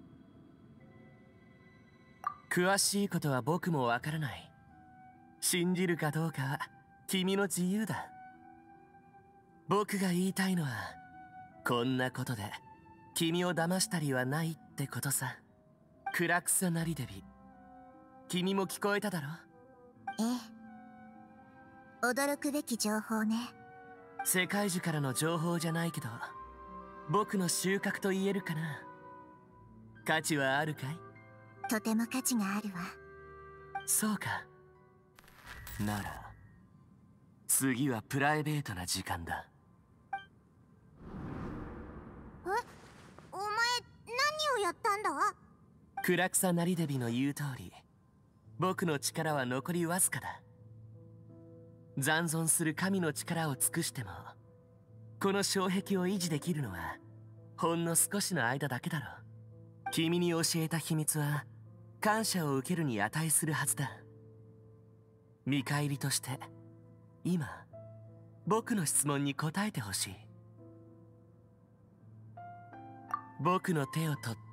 詳しいことは僕もわからない。信じるかどうかは君の自由だ。僕が言いたいのはこんなことで君を騙したりはないってことさ。クラクサナリデビ、君も聞こえただろ？ ええ、驚くべき情報ね。 世界樹からの情報じゃないけど僕の収穫と言えるかな。価値はあるかい？ とても価値があるわ。 そうか。 なら次はプライベートな時間だ。 お前何をやったんだ？ 暗草なりデビの言う通り、僕の力は残りわずかだ。残存する神の力を尽くしても、この障壁を維持できるのはほんの少しの間だけだろう。君に教えた秘密は感謝を受けるに値するはずだ。見返りとして今僕の質問に答えてほしい。僕の手を取って。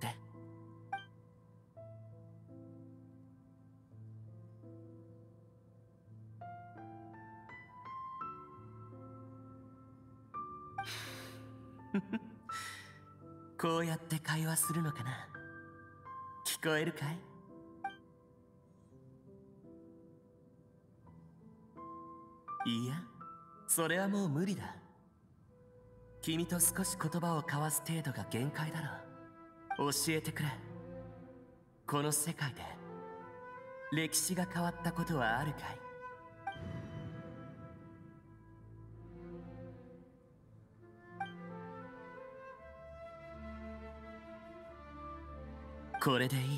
こうやって会話するのかな。聞こえるかい？いや、それはもう無理だ。君と少し言葉を交わす程度が限界だろう。教えてくれ。この世界で歴史が変わったことはあるかい？これでいい。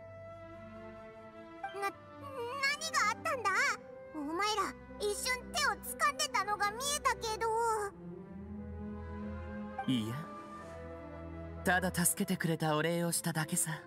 何があったんだ？お前ら一瞬手を掴んでたのが見えたけど。 いや、ただ助けてくれたお礼をしただけさ。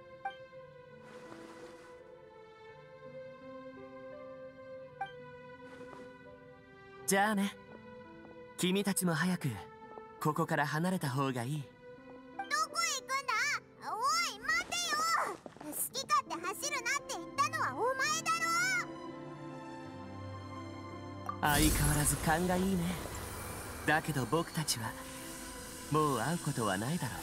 じゃあね、君たちも早くここから離れた方がいい。 どこへ行くんだ？おい待てよ。好き勝手走るなって言ったのはお前だろ。 相変わらず勘がいいね。だけど僕たちはもう会うことはないだろ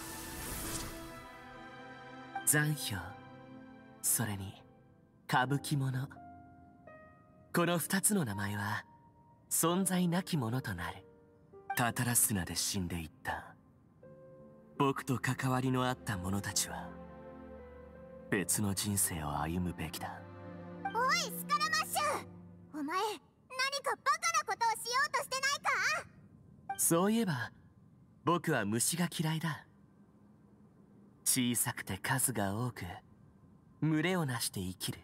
う。残響、それに歌舞伎者、この2つの名前は存在なきものとなる。タタラスナで死んでいった僕と関わりのあった者たちは別の人生を歩むべきだ。 おいスカラマッシュ、お前何かバカなことをしようとしてないか？ そういえば僕は虫が嫌いだ。小さくて数が多く群れをなして生きる。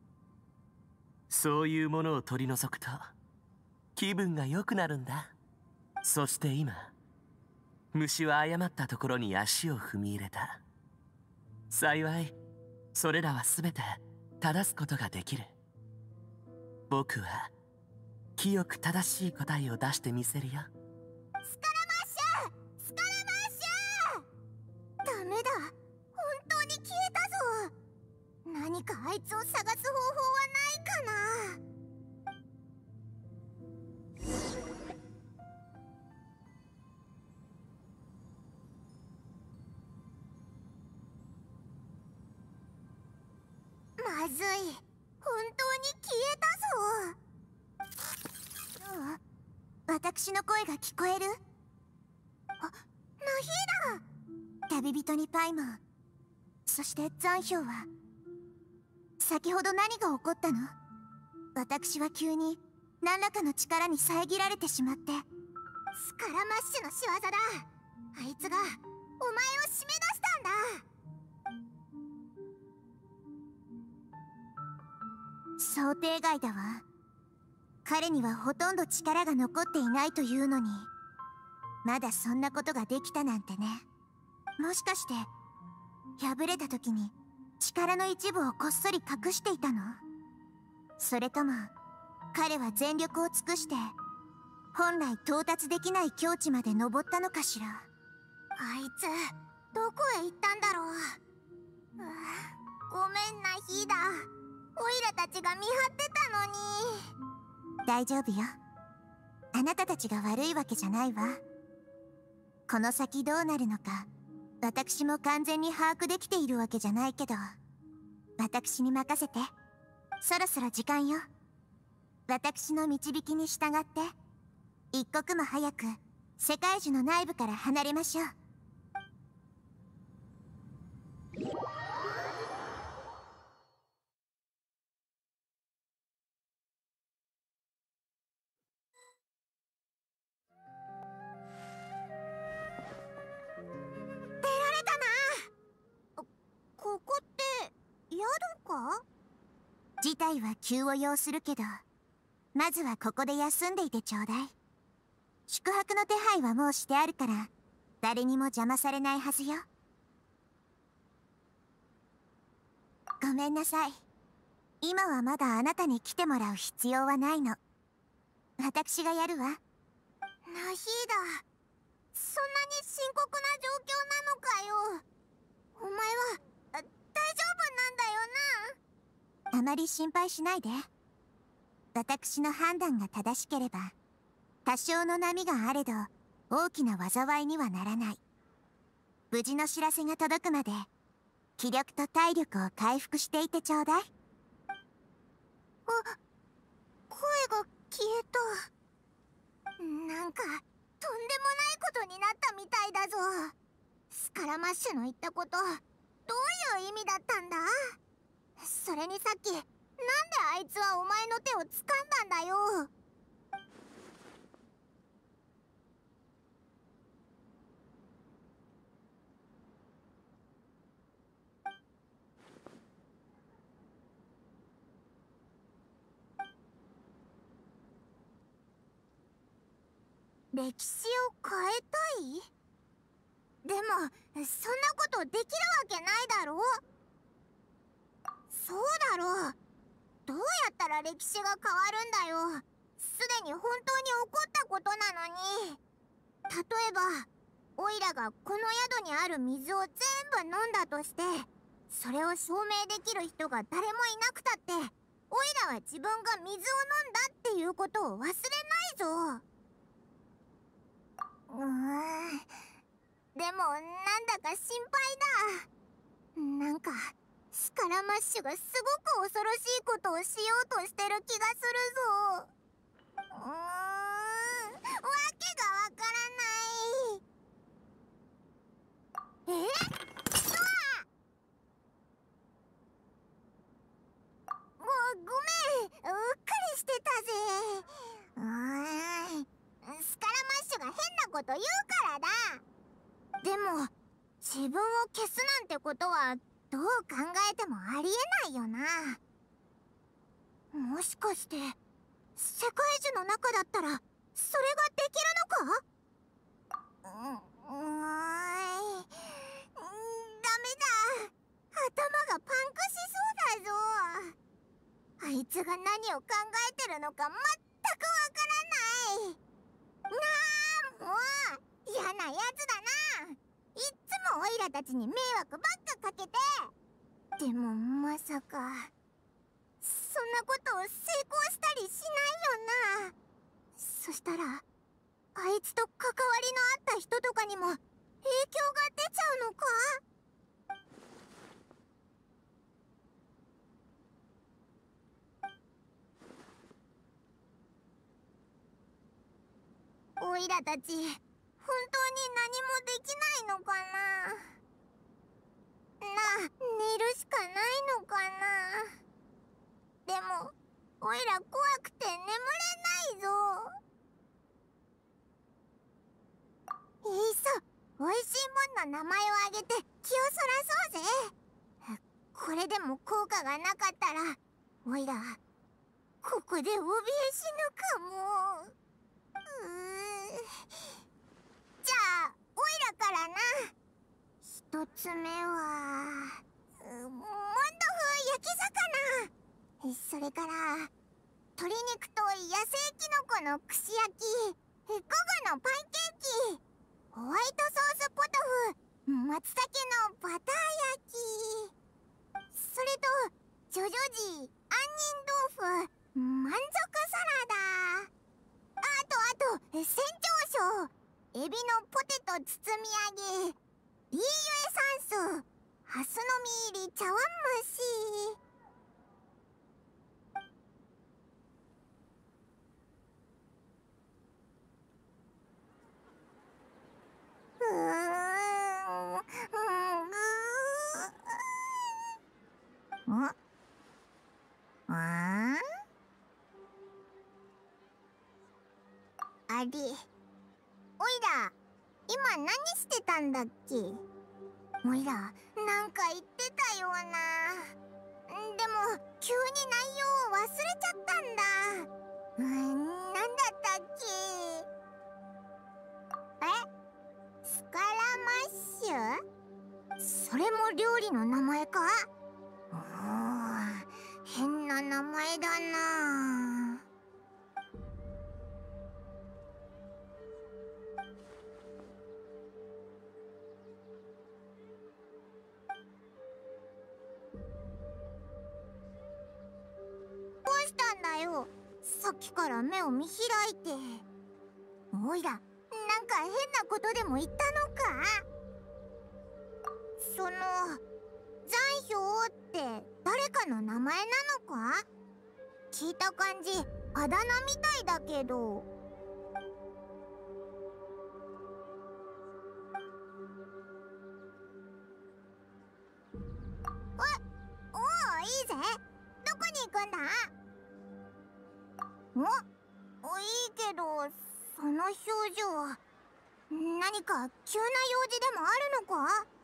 そういうものを取り除くと気分が良くなるんだ。そして今虫は誤ったところに足を踏み入れた。幸いそれらは全て正すことができる。僕は清く正しい答えを出してみせるよ。 スカラマッシュ、スカラマッシュ。ダメだ、本当に消えたぞ。何かあいつを探す方法はないかな？まずい、本当に消えたぞ。私の声が聞こえる？あ、ナヒーだ。旅人にパイモン、そして残氷は先ほど何が起こったの？私は急に何らかの力に遮られてしまって。スカラマッシュの仕業だ。あいつがお前を締め出したんだ。想定外だわ。彼にはほとんど力が残っていないというのに、まだそんなことができたなんてね。もしかして破れた時に力の一部をこっそり隠していたの？それとも彼は全力を尽くして本来到達できない境地まで登ったのかしら。あいつどこへ行ったんだろう。ごめんなヒーダ、オイラたちが見張ってたのに。大丈夫よ、あなたたちが悪いわけじゃないわ。この先どうなるのか私も完全に把握できているわけじゃないけど、私に任せて。そろそろ時間よ。私の導きに従って一刻も早く世界樹の内部から離れましょう。 か？事態は急を要するけど、まずはここで休んでいてちょうだい。宿泊の手配はもうしてあるから、誰にも邪魔されないはずよ。ごめんなさい。今はまだあなたに来てもらう必要はないの。私がやるわ。ナヒーダ、そんなに深刻な状況なのかよ。お前は大丈夫なんだよな。あまり心配しないで。私の判断が正しければ、多少の波があれど大きな災いにはならない。無事の知らせが届くまで気力と体力を回復していてちょうだい。あ、声が消えた。なんかとんでもないことになったみたいだぞ。スカラマッシュの言ったこと、どういう意味だったんだ？それにさっき、なんであいつはお前の手を掴んだんだよ。歴史を変えたい？でもそんなことできるわけないだろ。そうだろう。どうやったら歴史が変わるんだよ。すでに本当に起こったことなのに。例えばオイラがこの宿にある水を全部飲んだとして、それを証明できる人が誰もいなくたって、オイラは自分が水を飲んだっていうことを忘れないぞ。でもなんだか心配だ。なんかスカラマッシュがすごく恐ろしいことをしようとしてる気がするぞ。わけがわからない。ごめん、うっかりしてたぜ。スカラマッシュが変なこと言うからだ。でも自分を消すなんてことはどう考えてもありえないよな。もしかして世界樹の中だったらそれができるのか？ダメだ。頭がパンクしそうだぞ。あいつが何を考えてるのか全くわからない。もう嫌なやつだな。いっつもオイラたちに迷惑ばっかかけて。でもまさかそんなことを成功したりしないよな。そしたらあいつと関わりのあった人とかにも影響が出ちゃうのか？オイラたち本当に何もできないのかな。寝るしかないのかな。でもオイラ怖くて眠れないぞ。いっそおいしいもんの名前をあげて気をそらそうぜ。これでも効果がなかったらオイラここで怯え死ぬかも。じゃあオイラからな。一つ目はモンドフ焼き魚。それから鶏肉と野生キノコの串焼き、午後のパンケーキ、ホワイトソースポトフ、松茸のバター焼き、それとジョジョジ杏仁豆腐、満足サラダ、あと船長賞、エビのポテト包み揚げ、リーユエサンス、ハスの実入り茶碗蒸し。あれ、おいら今何してたんだっけ？おいらなんか言ってたような。で急に内容を忘れちゃったんだ。なんだったっけ。スカラマッシュ？それも料理の名前か？変な名前だな。どうしたんだよ、さっきから目を見開いて。おいら、なんか変なことでも言ったのか？その残氷って誰かの名前なのか？聞いた感じあだ名みたいだけど。おお、いいぜ。どこに行くんだ？いいけど、その表情、何か急な用事でもあるのか？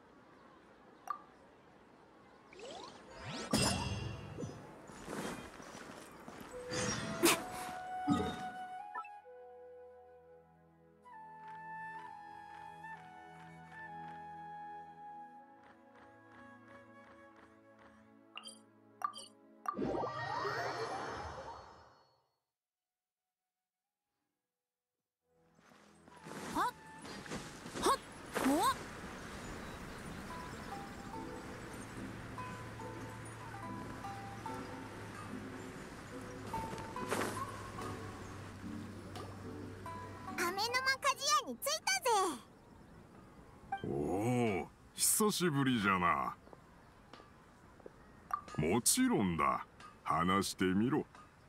飴の間鍛冶屋に着いたぜ。 おお、久しぶりじゃな。もちろんだ。話してみろ。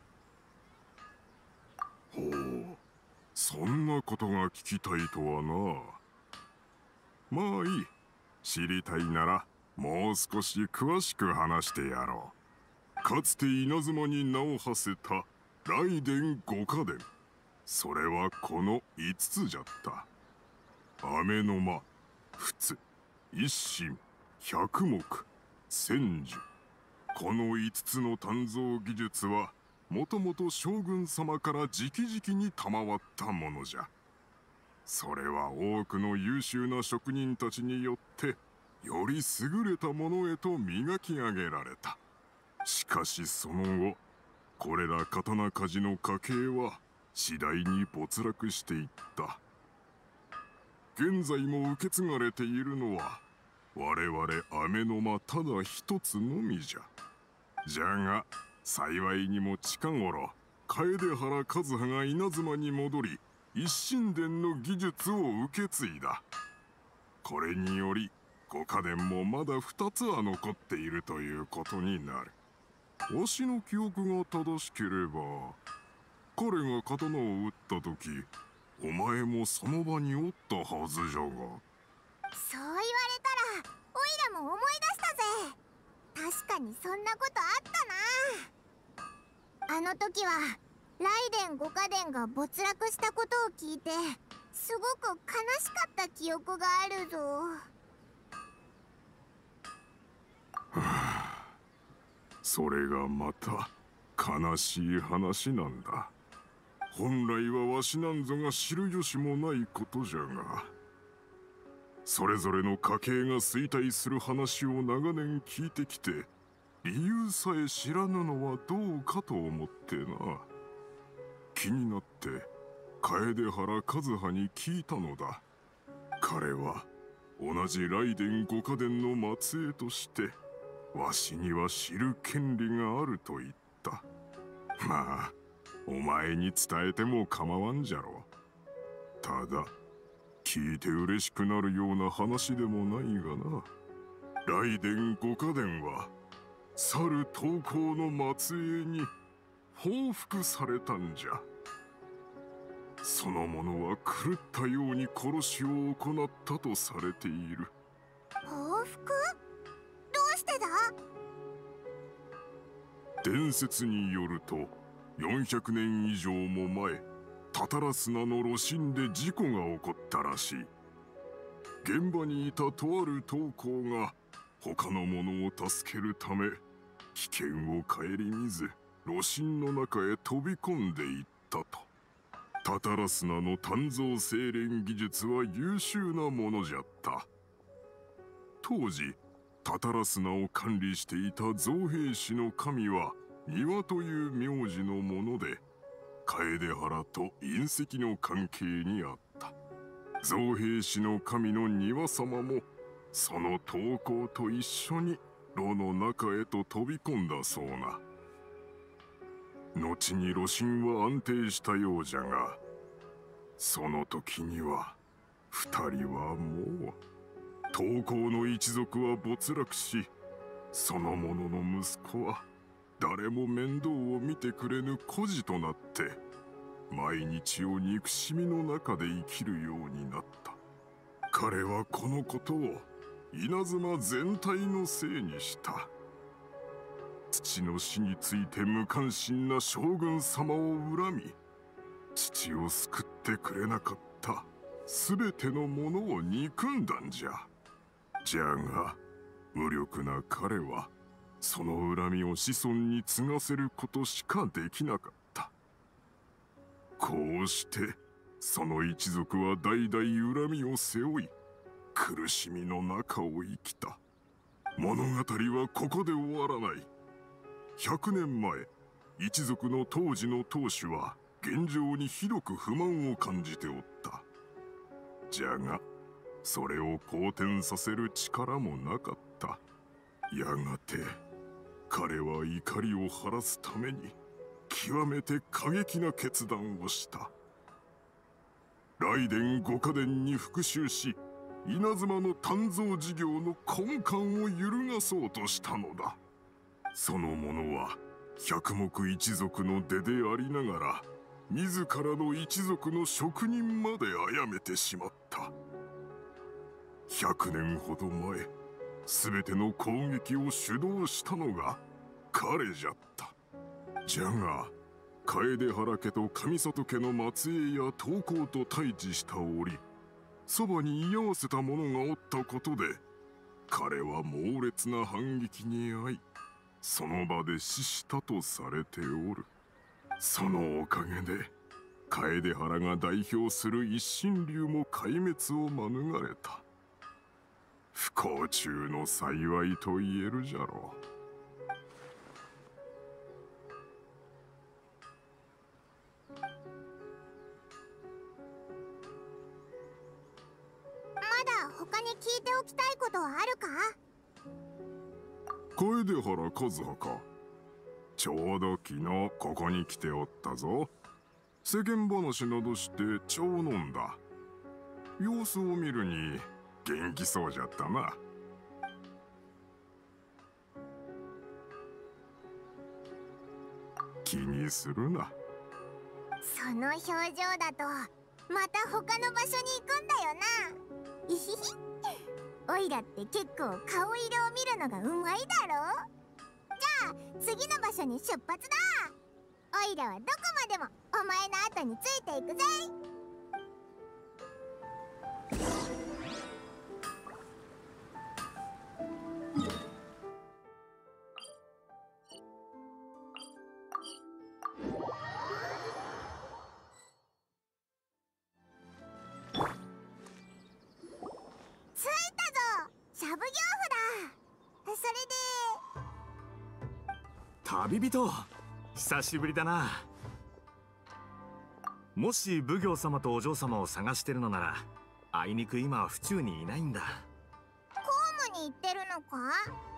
ほう、そんなことが聞きたいとはな。まあいい。知りたいならもう少し詳しく話してやろう。かつて稲妻に名を馳せた雷電五家伝。それはこの5つじゃった。飴の間、仏、一心、百目、千手。この5つの鍛造技術はもともと将軍様から直々に賜ったものじゃ。それは多くの優秀な職人たちによってより優れたものへと磨き上げられた。しかしその後、これら刀鍛冶の家系は次第に没落していった。現在も受け継がれているのは我々飴の間ただ一つのみじゃ。じゃが幸いにも近頃楓原和葉が稲妻に戻り一神殿の技術を受け継いだ。これにより五家伝もまだ2つは残っているということになる。わしの記憶が正しければ彼が刀を打った時、お前もその場におったはずじゃが。 そう言われたらオイラも思い出したぜ。確かにそんなことあったな。あの時は雷電五家伝が没落したことを聞いてすごく悲しかった記憶があるぞ。 それがまた悲しい話なんだ。本来はわしなんぞが知る由もないことじゃが、それぞれの家系が衰退する話を長年聞いてきて理由さえ知らぬのはどうかと思ってな。気になって楓原和葉に聞いたのだ。彼は同じ雷電五家伝の末裔としてわしには知る権利があると言った。まあお前に伝えても構わんじゃろう。ただ聞いて嬉しくなるような話でもないがな。雷電五家伝は去る刀工の末裔に報復されたんじゃ。その者は狂ったように殺しを行ったとされている。 報復？どうしてだ？ 伝説によると400年以上も前、タタラ砂の炉心で事故が起こったらしい。現場にいたとある刀工が他の者を助けるため危険を顧みず炉心の中へ飛び込んでいったと。タタラスナの鍛造精錬技術は優秀なものじゃった。当時タタラスナを管理していた造兵士の神は庭という名字のもので、楓原と隕石の関係にあった。造兵士の神の庭様もその投稿と一緒に炉の中へと飛び込んだそうな。後に炉心は安定したようじゃが、その時には二人はもう投稿の一族は没落し、その者の息子は誰も面倒を見てくれぬ孤児となって毎日を憎しみの中で生きるようになった。彼はこのことを稲妻全体のせいにした。父の死について無関心な将軍様を恨み、父を救ってくれなかった全てのものを憎んだんじゃ。じゃが無力な彼はその恨みを子孫に継がせることしかできなかった。こうしてその一族は代々恨みを背負い、苦しみの中を生きた。物語はここで終わらない。100年前、一族の当時の当主は現状にひどく不満を感じておった。じゃがそれを好転させる力もなかった。やがて彼は怒りを晴らすために極めて過激な決断をした。雷電五家伝に復讐し、稲妻の鍛造事業の根幹を揺るがそうとしたのだ。その者は百目一族の出でありながら、自らの一族の職人まで殺めてしまった。100年ほど前、全ての攻撃を主導したのが彼じゃった。じゃが楓原家と上里家の末裔や刀工と対峙した折、そばに居合わせた者がおったことで、彼は猛烈な反撃に遭い、その場で死したとされておる。そのおかげで楓原が代表する一神流も壊滅を免れた。不幸中の幸いと言えるじゃろう。 他に聞いておきたいことはあるか？ 楓原和葉か。ちょうど昨日ここに来ておったぞ。世間話などして茶を飲んだ。様子を見るに元気そうじゃったな。気にするな。 その表情だとまた他の場所に行くんだよな。いひひ、オイラって結構顔色を見るのがうまいだろ。じゃあ次の場所に出発だ。オイラはどこまでもお前の後についていくぜ。 旅人、久しぶりだな。もし奉行様とお嬢様を探してるのなら、あいにく今は府中にいないんだ。 公務に行ってるのか？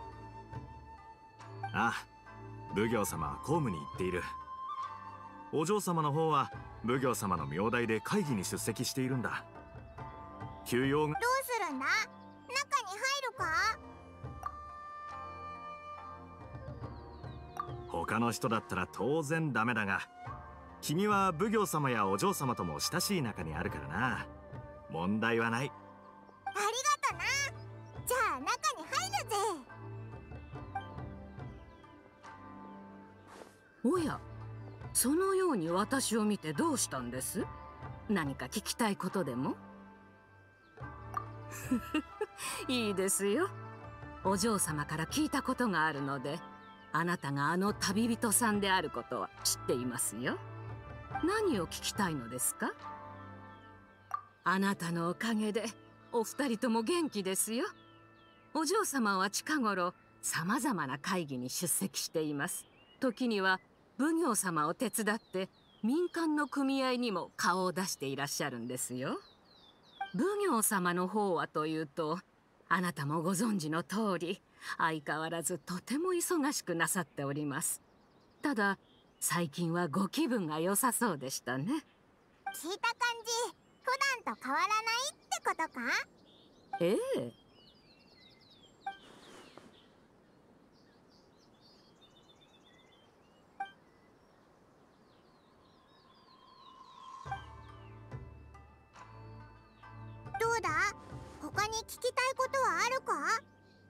ああ、奉行様は公務に行っている。お嬢様の方は奉行様の名代で会議に出席しているんだ。休養が。 どうするんだ？中に入るか？ 他の人だったら当然ダメだが、君は奉行様やお嬢様とも親しい仲にあるからな。問題はない。 ありがとな。じゃあ中に入るぜ。 おや、そのように私を見てどうしたんです？何か聞きたいことでも？いいですよ。お嬢様から聞いたことがあるので、 あなたがあの旅人さんであることは知っていますよ。何を聞きたいのですか？あなたのおかげでお二人とも元気ですよ。お嬢様は近頃さまざまな会議に出席しています。時には奉行様を手伝って民間の組合にも顔を出していらっしゃるんですよ。奉行様の方はというと、あなたもご存知の通り相変わらずとても忙しくなさっております。ただ最近はご気分が良さそうでしたね。 聞いた感じ、普段と変わらないってことか？ ええ。 どうだ？他に聞きたいことはあるか？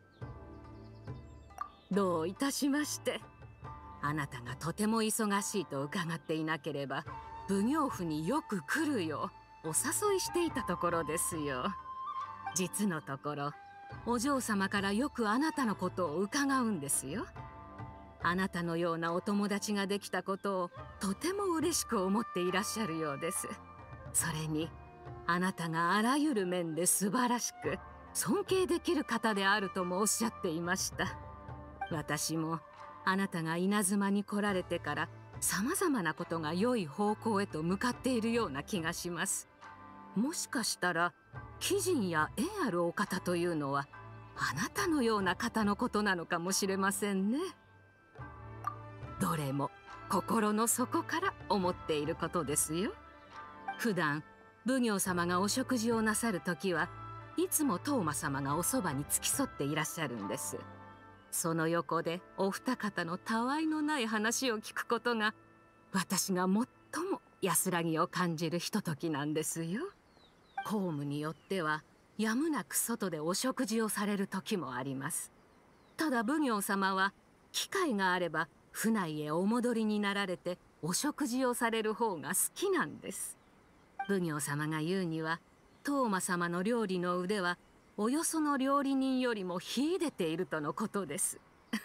どういたしまして。あなたがとても忙しいと伺っていなければ奉行府によく来るようお誘いしていたところですよ。実のところお嬢様からよくあなたのことを伺うんですよ。あなたのようなお友達ができたことをとても嬉しく思っていらっしゃるようです。それにあなたがあらゆる面で素晴らしく尊敬できる方であるともおっしゃっていました。私もあなたが稲妻に来られてからさまざまなことが良い方向へと向かっているような気がします。もしかしたら貴人や縁あるお方というのはあなたのような方のことなのかもしれませんね。どれも心の底から思っていることですよ。普段奉行様がお食事をなさるときはいつも當麻様がおそばに付き添っていらっしゃるんです。その横でお二方のたわいのない話を聞くことが私が最も安らぎを感じるひとときなんですよ。公務によってはやむなく外でお食事をされる時もあります。ただ奉行様は機会があれば府内へお戻りになられてお食事をされる方が好きなんです。奉行様が言うには當麻様の料理の腕はおよその料理人よりも秀でているとのことです。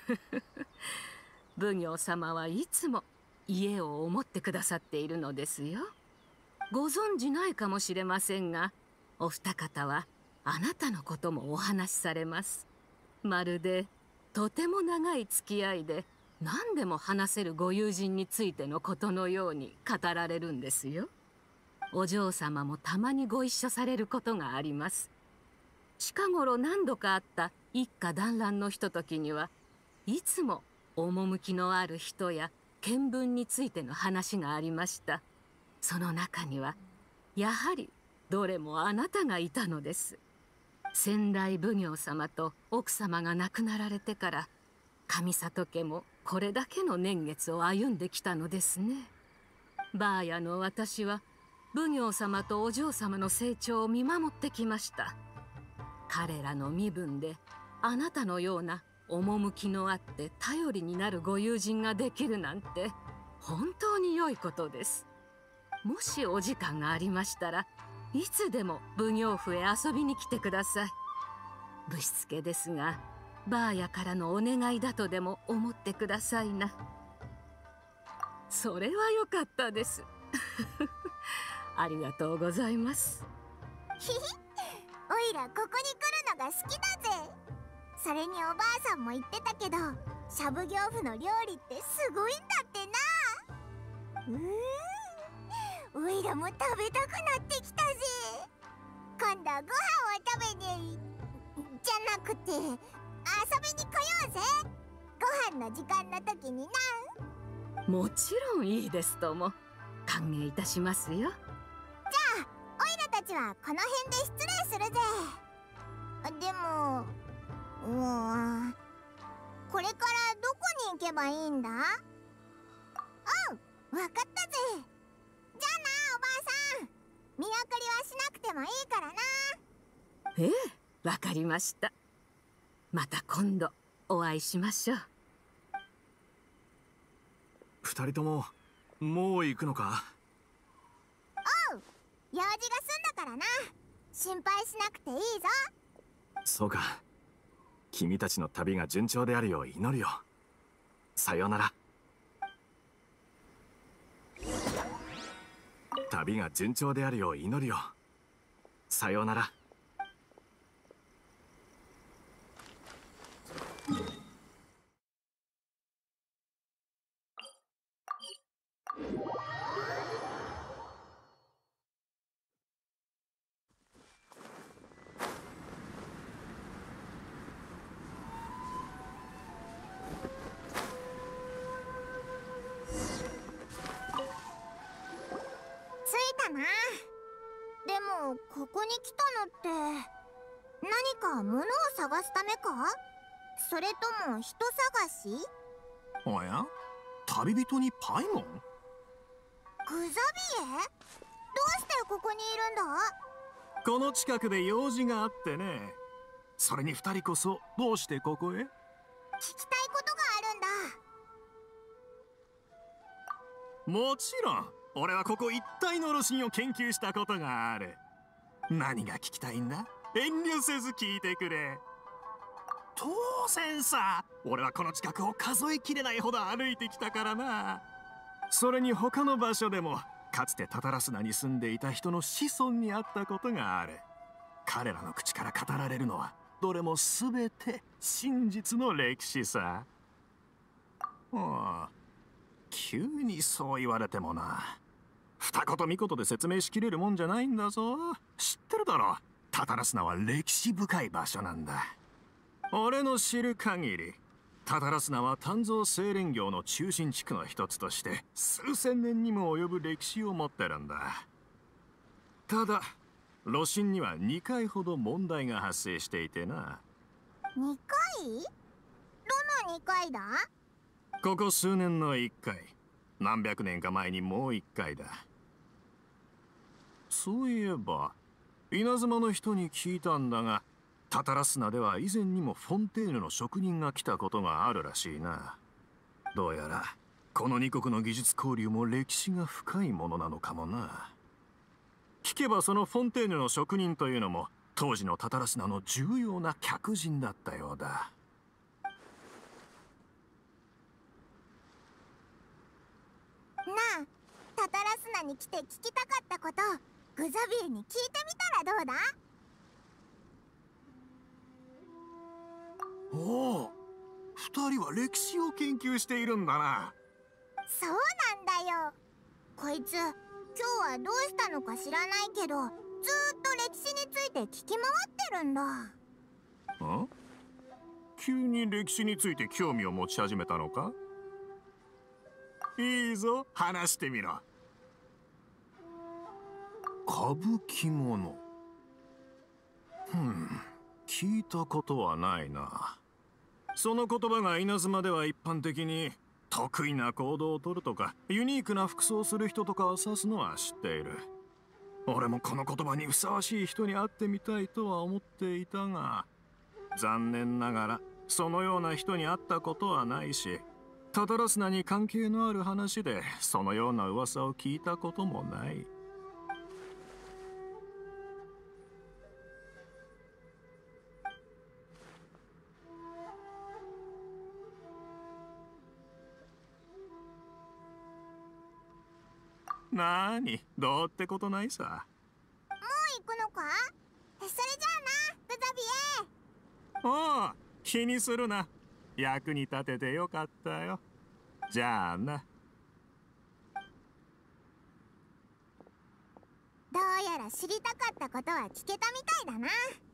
奉行様はいつも家を思ってくださっているのですよ。ご存じないかもしれませんが、お二方はあなたのこともお話しされます。まるでとても長い付き合いで何でも話せるご友人についてのことのように語られるんですよ。お嬢様もたまにご一緒されることがあります。近頃何度かあった一家団らんのひとときにはいつも趣のある人や見聞についての話がありました。その中にはやはりどれもあなたがいたのです。先代奉行様と奥様が亡くなられてから上里家もこれだけの年月を歩んできたのですね。ばあやの私は奉行様とお嬢様の成長を見守ってきました。彼らの身分であなたのような趣のあって頼りになるご友人ができるなんて本当に良いことです。もしお時間がありましたらいつでも奉行府へ遊びに来てください。ぶしつけですがばあやからのお願いだとでも思ってくださいな。それはよかったです。ありがとうございます。 ひひ、おいらここに来るのが好きだぜ。それにおばあさんも言ってたけどシャブ行府の料理ってすごいんだってな。おいらも食べたくなってきたぜ。今度ご飯を食べにじゃなくて遊びに来ようぜ。ご飯の時間の時にな。 もちろんいいですとも。歓迎いたしますよ。 じゃあおいらたちはこの辺で失礼するぜ。でもこれからどこに行けばいいんだ？おう、わかったぜ。じゃあな、おばあさん。見送りはしなくてもいいからな。 ええ、わかりました。また今度お会いしましょう。 二人とももう行くのか？ おう、用事が済んだからな。心配しなくていいぞ。 そうか。君たちの旅が順調であるよう祈るよ。 さよなら。旅が順調であるよう祈るよ。さよなら。 着いたな。でもここに来たのって何か物を探すためか？それとも人探し？ おや、旅人にパイモン？ グザビエ？どうしてここにいるんだ？ この近くで用事があってね。それに二人こそどうしてここへ？ 聞きたいことがあるんだ。 もちろん。俺はここ一帯の路線を研究したことがある。何が聞きたいんだ？遠慮せず聞いてくれ。当然さ。俺はこの近くを数えきれないほど歩いてきたからな。それに他の場所でもかつてタタラスナに住んでいた人の子孫に会ったことがある。彼らの口から語られるのはどれも全て真実の歴史さ。急にそう言われてもな。二言三言で説明しきれるもんじゃないんだぞ。知ってるだろ。タタラスナは歴史深い場所なんだ。俺の知る限り、タタラスナは鍛造精錬業の中心地区の一つとして数千年にも及ぶ歴史を持ってるんだ。ただ路線には2回ほど問題が発生していてな。 2回？どの2回だ？ ここ数年の1回、何百年か前にもう1回だ。そういえば稲妻の人に聞いたんだが、タタラスナでは以前にもフォンテーヌの職人が来たことがあるらしいな。どうやらこの2国の技術交流も歴史が深いものなのかもな。聞けばそのフォンテーヌの職人というのも当時のタタラスナの重要な客人だったようだ。 なあ、タタラスナに来て聞きたかったことグザビエに聞いてみたらどうだ？ おお、二人は歴史を研究しているんだな。 そうなんだよ。こいつ今日はどうしたのか知らないけど、ずーっと歴史について聞き回ってるんだ。 急に歴史について興味を持ち始めたのか？いいぞ、話してみろ。歌舞伎者。聞いたことはないな。その言葉が稲妻では一般的に得意な行動をとるとかユニークな服装をする人とかを指すのは知っている。俺もこの言葉にふさわしい人に会ってみたいとは思っていたが、残念ながらそのような人に会ったことはないし、タタラスナに関係のある話でそのような噂を聞いたこともない。なーに、どうってことないさ。 もう行くのか？それじゃあな、グザビエ。 おう、気にするな。役に立ててよかったよ。じゃあな。 どうやら知りたかったことは聞けたみたいだな。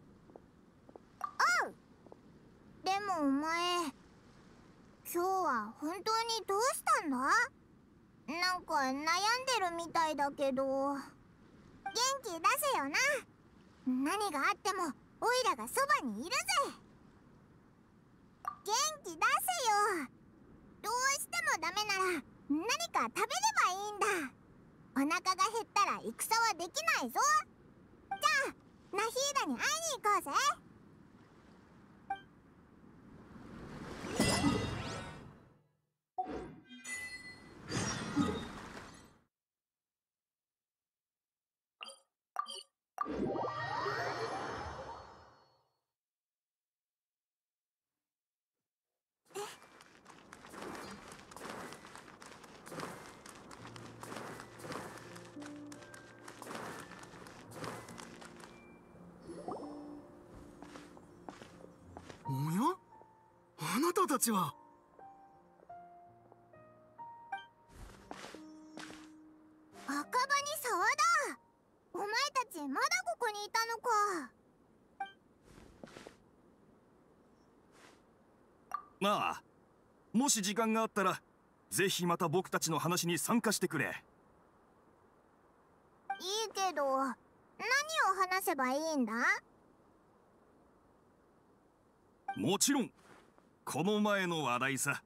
おう。でもお前、今日は本当にどうしたんだ？なんか悩んでるみたいだけど。元気出せよな。何があってもオイラがそばにいるぜ。元気出せよ。どうしてもダメなら何か食べればいいんだ。お腹が減ったら戦はできないぞ。じゃあナヒーダに会いに行こうぜ。 たたちは。 赤羽に沢だ。お前たちまだここにいたのか。 まあ、もし時間があったらぜひまた僕たちの話に参加してくれ。 いいけど、何を話せばいいんだ？ もちろんこの前の話題さ。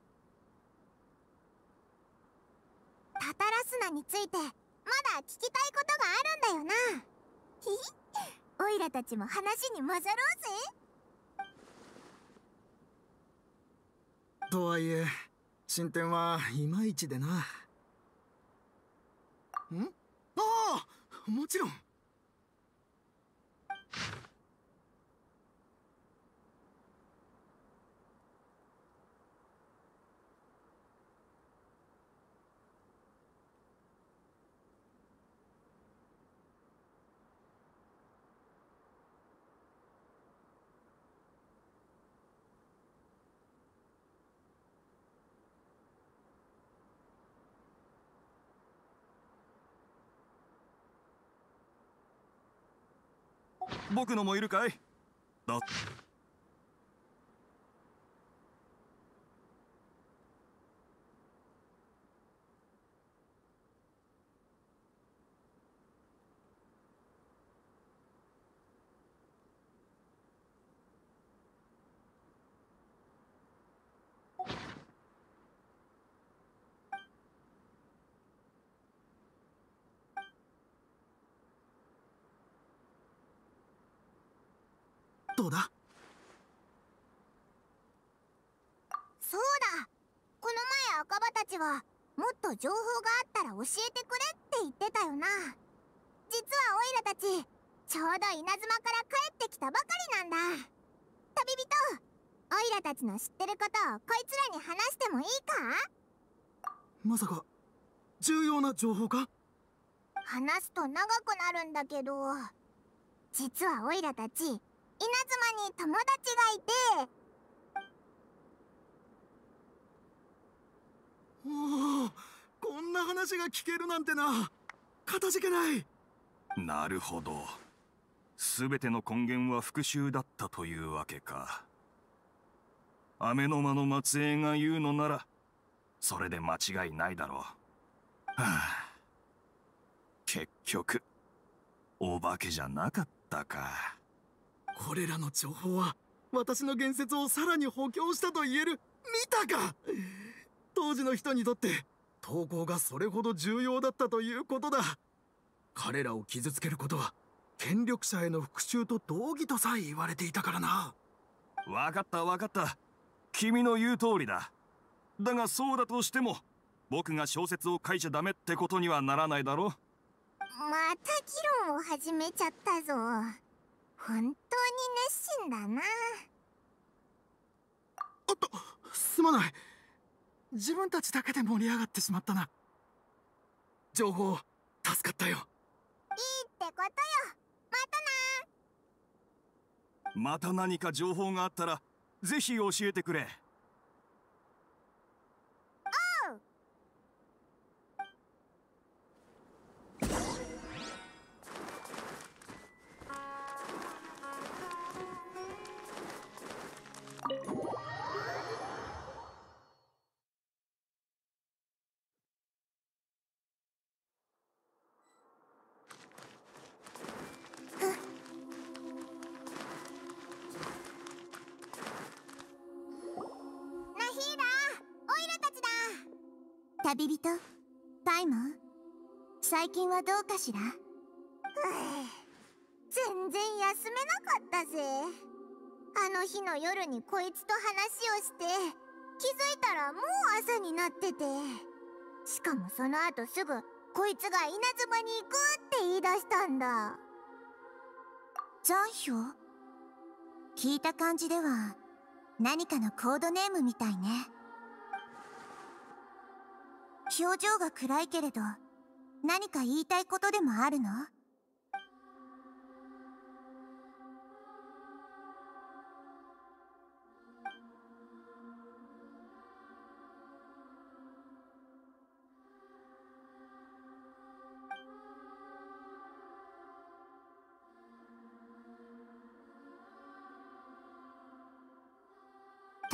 タタラスナについてまだ聞きたいことがあるんだよな。ひひ、オイラたちも話に混ざろうぜ。 とはいえ進展はいまいちでな。ああ、もちろん。 僕のもいるかい？だどうだ？ そうだ、この前赤羽たちはもっと情報があったら教えてくれって言ってたよな。実はオイラたちちょうど稲妻から帰ってきたばかりなんだ。旅人、オイラたちの知ってることをこいつらに話してもいいか？ まさか重要な情報か？ 話すと長くなるんだけど、実はオイラたち稲妻に友達がいて。 おお、こんな話が聞けるなんてな。かたじけない。 なるほど。全ての根源は復讐だったというわけか。雨の間の末裔が言うのならそれで間違いないだろう。はあ、結局お化けじゃなかったか。 これらの情報は私の言説をさらに補強したと言える。見たか？当時の人にとって投稿がそれほど重要だったということだ。彼らを傷つけることは権力者への復讐と同義とさえ言われていたからな。 わかったわかった。君の言う通りだ。だがそうだとしても僕が小説を書いちゃダメってことにはならないだろう。 また議論を始めちゃったぞ。本当に熱心だな。 おっと、すまない。自分たちだけで盛り上がってしまったな。情報助かったよ。 いいってことよ。またな。 また何か情報があったらぜひ教えてくれ。 おう。ナヒーラ、オイラたちだ。旅人、パイモン、最近はどうかしら？全然休めなかったぜ。あの日の夜にこいつと話をして、気づいたらもう朝になってて、しかもその後すぐこいつが稲妻に行くって言い出したんだ。残氷？聞いた感じでは何かのコードネームみたいね。表情が暗いけれど何か言いたいことでもあるの？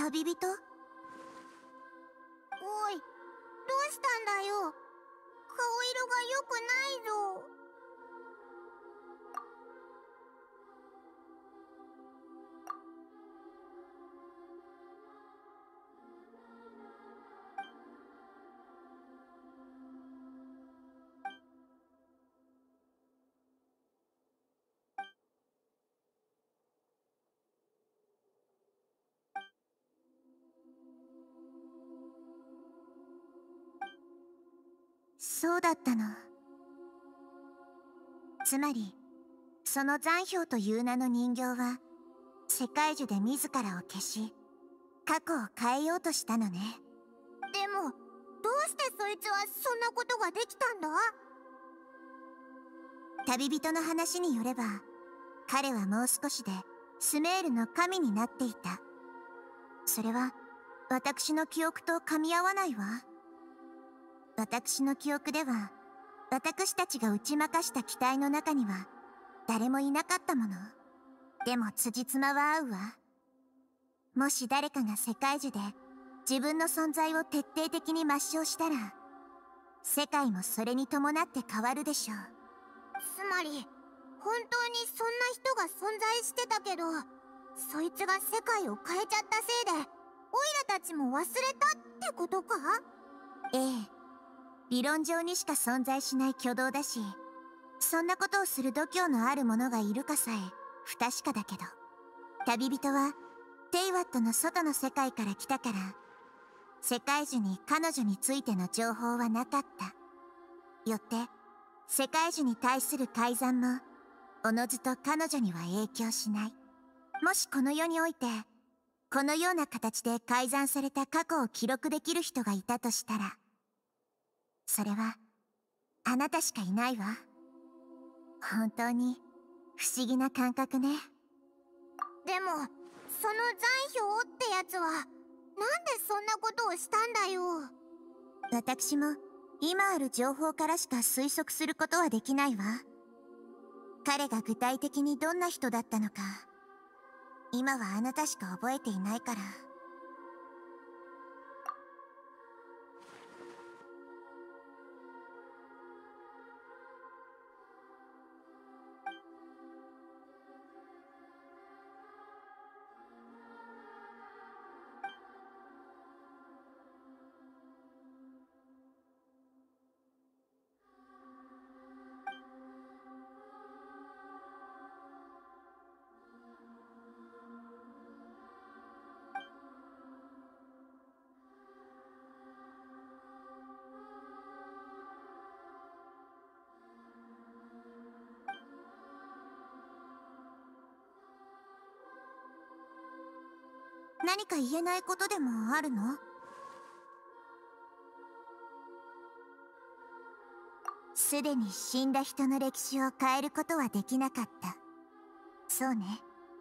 旅人？おい、どうしたんだよ。顔色が良くないぞ。そうだったの。つまりその残氷という名の人形は世界樹で自らを消し過去を変えようとしたのね。でもどうしてそいつはそんなことができたんだ？旅人の話によれば、彼はもう少しでスメールの神になっていた。それは私の記憶と噛み合わないわ。私の記憶では、私たちが打ち負かした機体の中には誰もいなかったもの。でも辻褄は合うわ。もし誰かが世界樹で自分の存在を徹底的に抹消したら、世界もそれに伴って変わるでしょう。つまり本当にそんな人が存在してたけど、そいつが世界を変えちゃったせいでオイラたちも忘れたってことか？ええ、理論上にしか存在しない挙動だし、そんなことをする度胸のある者がいるかさえ不確かだけど、旅人はテイワットの外の世界から来たから、世界樹に彼女についての情報はなかった。よって世界樹に対する改ざんもおのずと彼女には影響しない。もしこの世においてこのような形で改ざんされた過去を記録できる人がいたとしたら、それはあなたしかいないわ。本当に不思議な感覚ね。でもその残氷ってやつはなんでそんなことをしたんだよ。私も今ある情報からしか推測することはできないわ。彼が具体的にどんな人だったのか、今はあなたしか覚えていないから。何か言えないことでもあるの？すでに死んだ人の歴史を変えることはできなかった。そうね。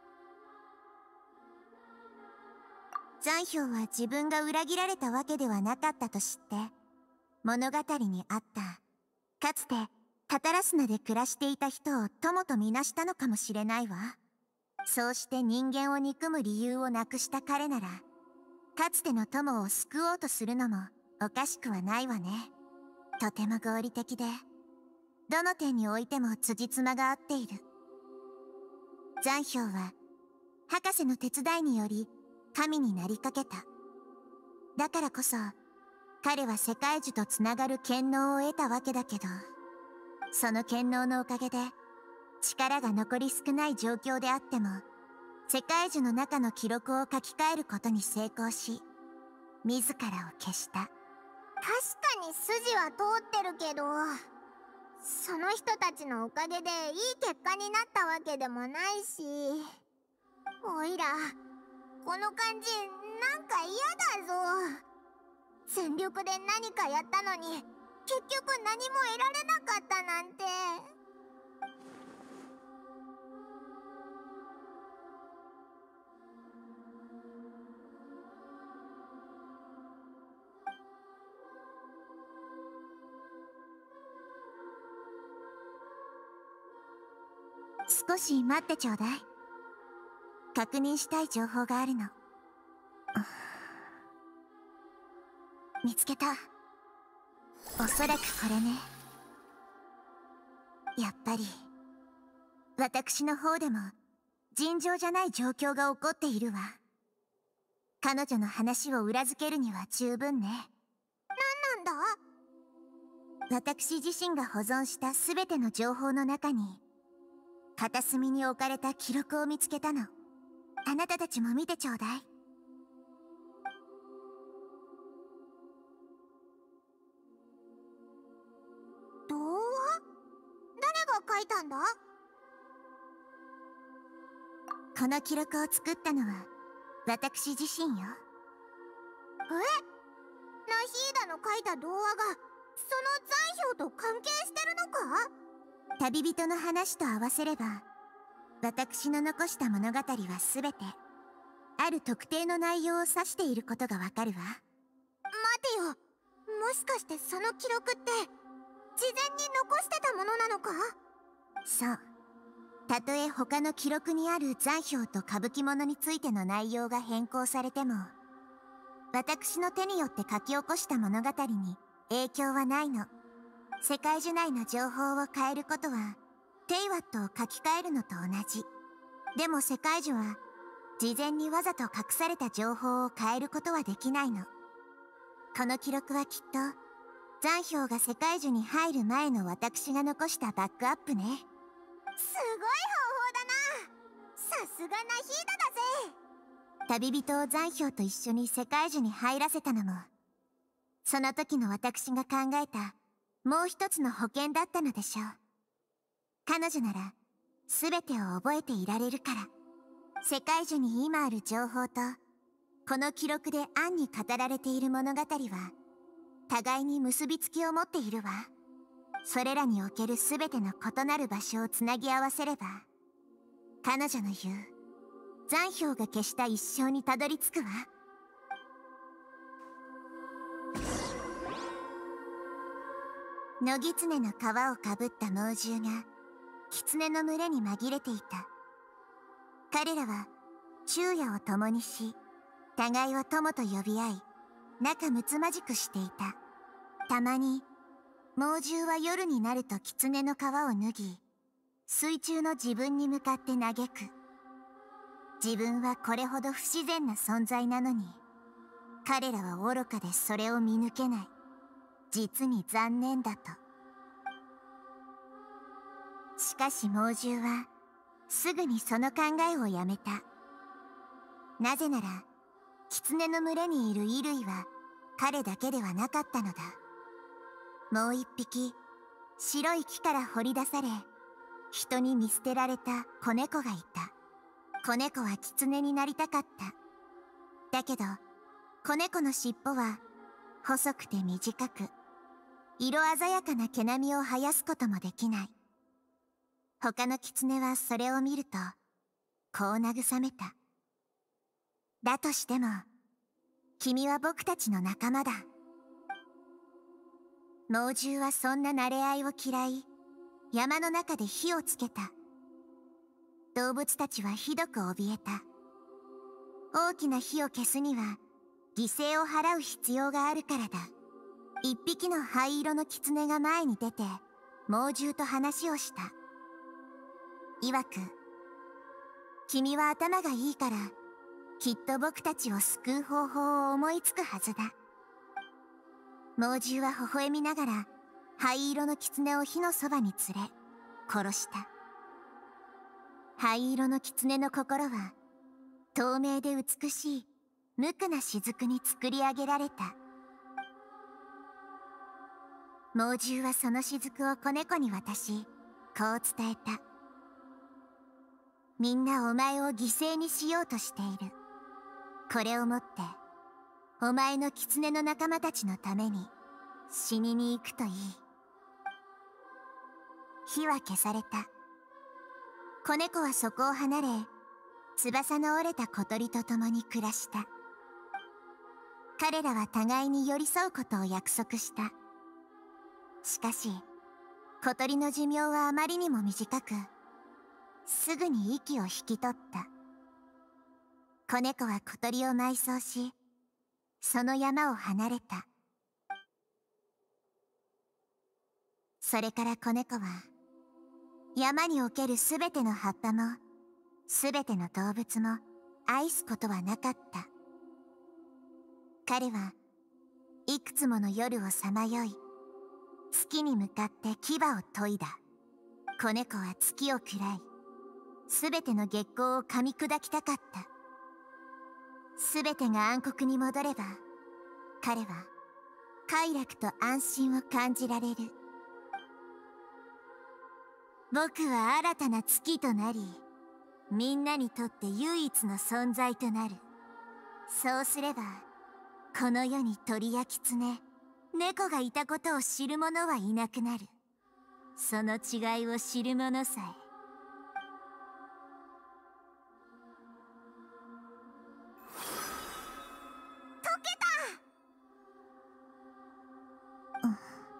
残氷は自分が裏切られたわけではなかったと知って、物語にあったかつてタタラスナで暮らしていた人を友とみなしたのかもしれないわ。そうして人間を憎む理由をなくした彼なら、かつての友を救おうとするのもおかしくはないわね。とても合理的で、どの点においても辻褄が合っている。残氷は博士の手伝いにより神になりかけた。だからこそ彼は世界樹とつながる権能を得たわけだけど、その権能のおかげで力が残り少ない状況であっても世界樹の中の記録を書き換えることに成功し、自らを消した。確かに筋は通ってるけど、その人たちのおかげでいい結果になったわけでもないし、おいらこの感じなんか嫌だぞ。全力で何かやったのに結局何も得られなかったなんて。少し待ってちょうだい。確認したい情報があるの。 見つけた。おそらくこれね。やっぱり私の方でも尋常じゃない状況が起こっているわ。彼女の話を裏付けるには十分ね。なんなんだ？私自身が保存した全ての情報の中に片隅に置かれた記録を見つけたの。あなたたちも見てちょうだい。童話？誰が書いたんだ？この記録を作ったのは私自身よ。ナヒーダの書いた童話がその残氷と関係してるのか？旅人の話と合わせれば私の残した物語は全てある特定の内容を指していることがわかるわ。待てよ、もしかしてその記録って事前に残してたものなのか？そう。たとえ他の記録にある残氷と歌舞伎物についての内容が変更されても、私の手によって書き起こした物語に影響はないの。世界樹内の情報を変えることはテイワットを書き換えるのと同じ。でも世界樹は事前にわざと隠された情報を変えることはできないの。この記録はきっと残氷が世界樹に入る前の私が残したバックアップね。すごい方法だな。さすがナヒーダだぜ。旅人を残氷と一緒に世界樹に入らせたのもその時の私が考えたもう一つの保険だったのでしょう。彼女なら全てを覚えていられるから。世界樹に今ある情報とこの記録で暗に語られている物語は互いに結びつきを持っているわ。それらにおける全ての異なる場所をつなぎ合わせれば彼女の言う残氷が消した一生にたどり着くわ。野狐の皮をかぶった猛獣が狐の群れに紛れていた。彼らは昼夜を共にし互いを友と呼び合い仲睦まじくしていた。たまに猛獣は夜になると狐の皮を脱ぎ水中の自分に向かって嘆く。自分はこれほど不自然な存在なのに彼らは愚かでそれを見抜けない。実に残念だと。しかし猛獣はすぐにその考えをやめた。なぜなら狐の群れにいる衣類は彼だけではなかったのだ。もう一匹白い木から掘り出され人に見捨てられた子猫がいた。子猫は狐になりたかった。だけど子猫の尻尾は細くて短く色鮮やかな毛並みを生やすこともできない。他の狐はそれを見るとこう慰めた。だとしても君は僕たちの仲間だ。猛獣はそんな馴れ合いを嫌い山の中で火をつけた。動物たちはひどく怯えた。大きな火を消すには犠牲を払う必要があるからだ。一匹の灰色の狐が前に出て猛獣と話をした。曰く、君は頭がいいからきっと僕たちを救う方法を思いつくはずだ。猛獣は微笑みながら灰色の狐を火のそばに連れ殺した。灰色の狐の心は透明で美しい無垢な雫に作り上げられた。猛獣はその雫を子猫に渡しこう伝えた。みんなお前を犠牲にしようとしている。これをもってお前の狐の仲間たちのために死にに行くといい。火は消された。子猫はそこを離れ翼の折れた小鳥と共に暮らした。彼らは互いに寄り添うことを約束した。しかし小鳥の寿命はあまりにも短くすぐに息を引き取った。 子猫は小鳥を埋葬し、その山を離れた。それから子猫は山におけるすべての葉っぱもすべての動物も愛すことはなかった。彼はいくつもの夜をさまよい、月に向かって牙を研いだ。子猫は月を喰らい、すべての月光を噛み砕きたかった。すべてが暗黒に戻れば、彼は快楽と安心を感じられる。僕は新たな月となり、みんなにとって唯一の存在となる。そうすれば、この世に鳥や狐、猫がいたことを知る者はいなくなる。その違いを知る者さえ。解けた！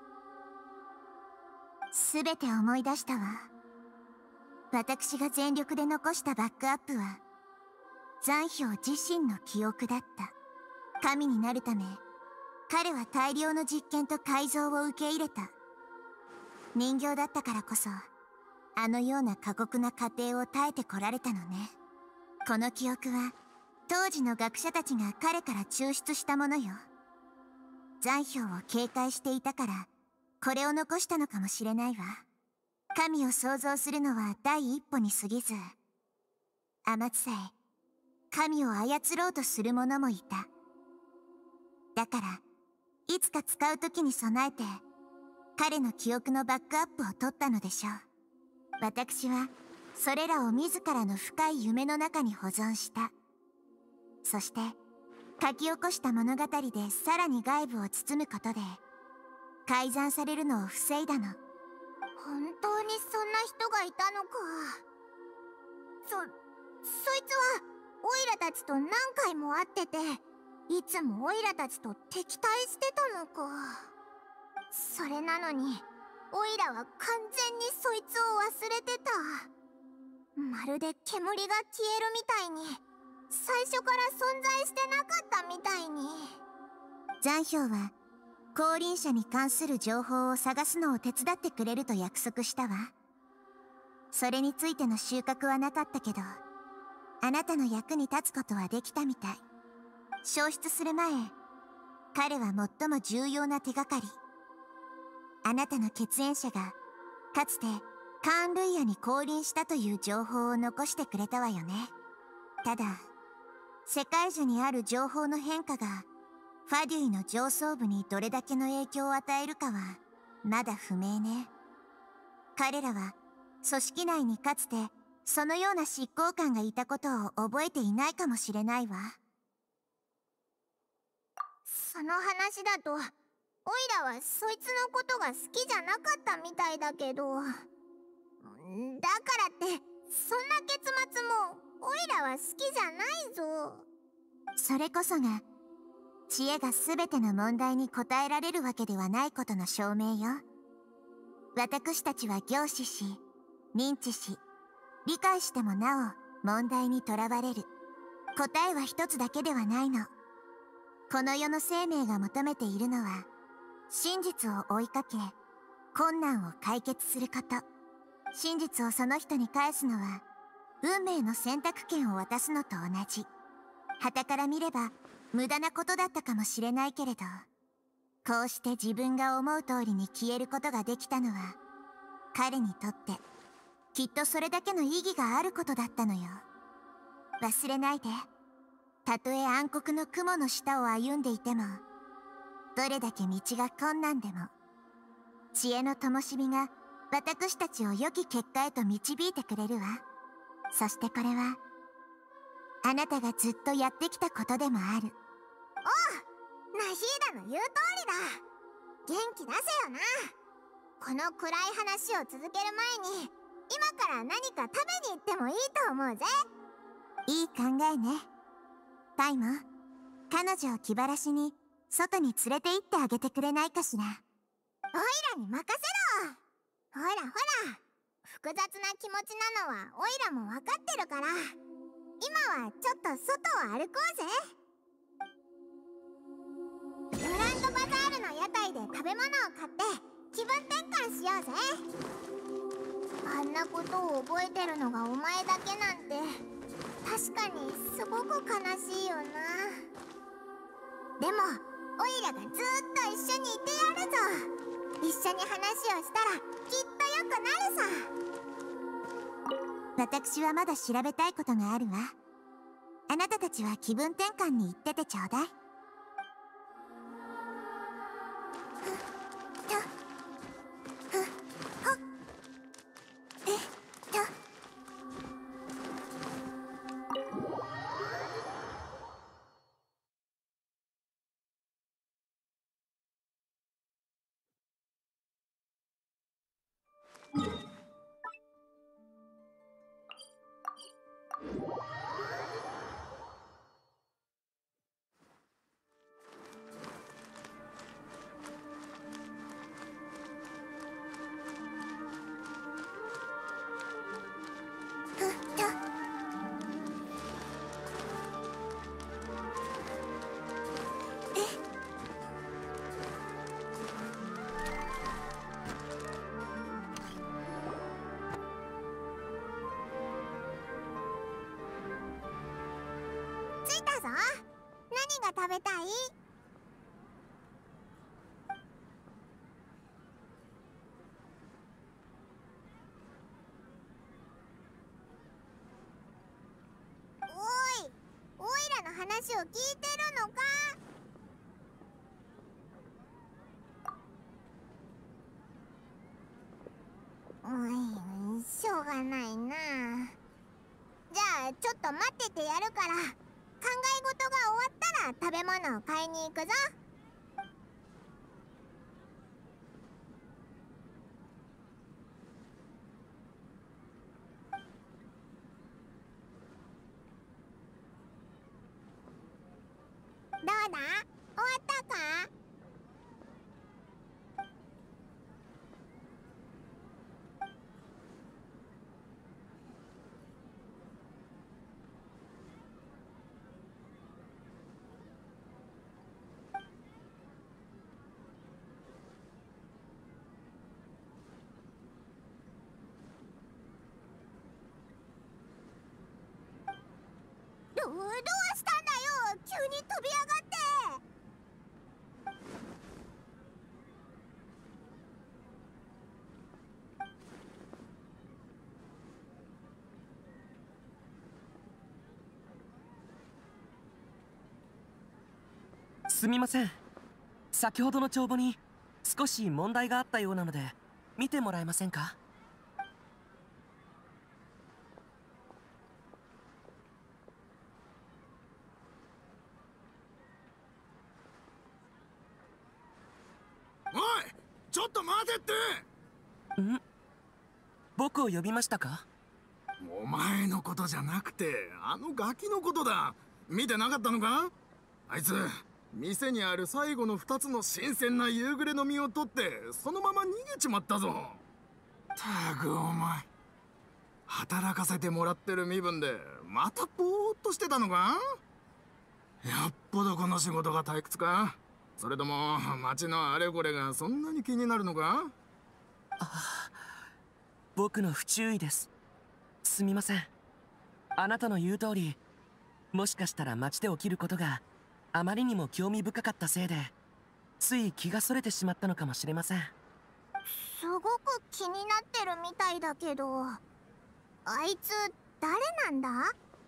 すべて思い出したわ。私が全力で残したバックアップは、残氷自身の記憶だった。神になるため、彼は大量の実験と改造を受け入れた。人形だったからこそ、あのような過酷な過程を耐えてこられたのね。この記憶は、当時の学者たちが彼から抽出したものよ。残氷を警戒していたから、これを残したのかもしれないわ。神を創造するのは第一歩に過ぎず、天津さえ、神を操ろうとする者もいた。だから、いつか使う時に備えて、彼の記憶のバックアップを取ったのでしょう。私は、それらを自らの深い夢の中に保存した。そして、書き起こした物語でさらに外部を包むことで、改ざんされるのを防いだの。本当にそんな人がいたのか。そいつは、オイラたちと何回も会ってて、いつもオイラたちと敵対してたのか。それなのに、オイラは完全にそいつを忘れてた。まるで煙が消えるみたいに、最初から存在してなかったみたいに。残氷は、降臨者に関する情報を探すのを手伝ってくれると約束したわ。それについての収穫はなかったけど、あなたの役に立つことはできたみたい。消失する前、彼は最も重要な手がかり。あなたの血縁者が、かつてカーン・ルイヤに降臨したという情報を残してくれたわよね。ただ、世界樹にある情報の変化が、ファデュイの上層部にどれだけの影響を与えるかは、まだ不明ね。彼らは、組織内にかつて、そのような執行官がいたことを覚えていないかもしれないわ。その話だと、オイラはそいつのことが好きじゃなかったみたいだけど、だからって、そんな結末も、オイラは好きじゃないぞ。それこそが、知恵が全ての問題に答えられるわけではないことの証明よ。私たちは凝視し、認知し、理解してもなお問題にとらわれる。答えは一つだけではないの。この世の生命が求めているのは、真実を追いかけ、困難を解決すること。真実をその人に返すのは、運命の選択権を渡すのと同じ。傍から見れば、無駄なことだったかもしれないけれど、こうして自分が思う通りに消えることができたのは、彼にとって、きっとそれだけの意義があることだったのよ。忘れないで。たとえ暗黒の雲の下を歩んでいても、どれだけ道が困難でも、知恵の灯火が私たちを良き結果へと導いてくれるわ。そしてこれは、あなたがずっとやってきたことでもある。おう、ナヒーダの言う通りだ。元気出せよな。この暗い話を続ける前に、今から何か食べに行ってもいいと思うぜ。いい考えね。タイモ、彼女を気晴らしに外に連れて行ってあげてくれないかしら。オイラに任せろ。ほらほら、複雑な気持ちなのはオイラも分かってるから。 今はちょっと外を歩こうぜ。グランドバザールの屋台で食べ物を買って気分転換しようぜ。あんなことを覚えてるのがお前だけなんて確かにすごく悲しいよな。でもオイラがずっと一緒にいてやるぞ。一緒に話をしたらきっと良くなるさ。私はまだ調べたいことがあるわ。あなたたちは気分転換に行っててちょうだい。着いたぞ。何が食べたい？おい、オイラの話を聞いてるのか？しょうがないな。じゃあちょっと待っててやるから、考え事が終わったら食べ物を買いに行くぞ。どうだ？終わったか？どうしたんだよ、急に飛び上がって。 すみません。先ほどの帳簿に少し問題があったようなので見てもらえませんか？ おい、ちょっと待てって。 ん？僕を呼びましたか？ お前のことじゃなくて、あのガキのことだ。見てなかったのか？あいつ店にある最後の2つの新鮮な夕暮れの実を取ってそのまま逃げちまったぞ。たくお前、働かせてもらってる身分でまたぼーっとしてたのか？やっぽどこの仕事が退屈か？それとも町のあれこれがそんなに気になるのか？ 僕の不注意です。すみません。あなたの言う通り、もしかしたら町で起きることがあまりにも興味深かったせいで、つい気がそれてしまったのかもしれません。 すごく気になってるみたいだけど、あいつ誰なんだ？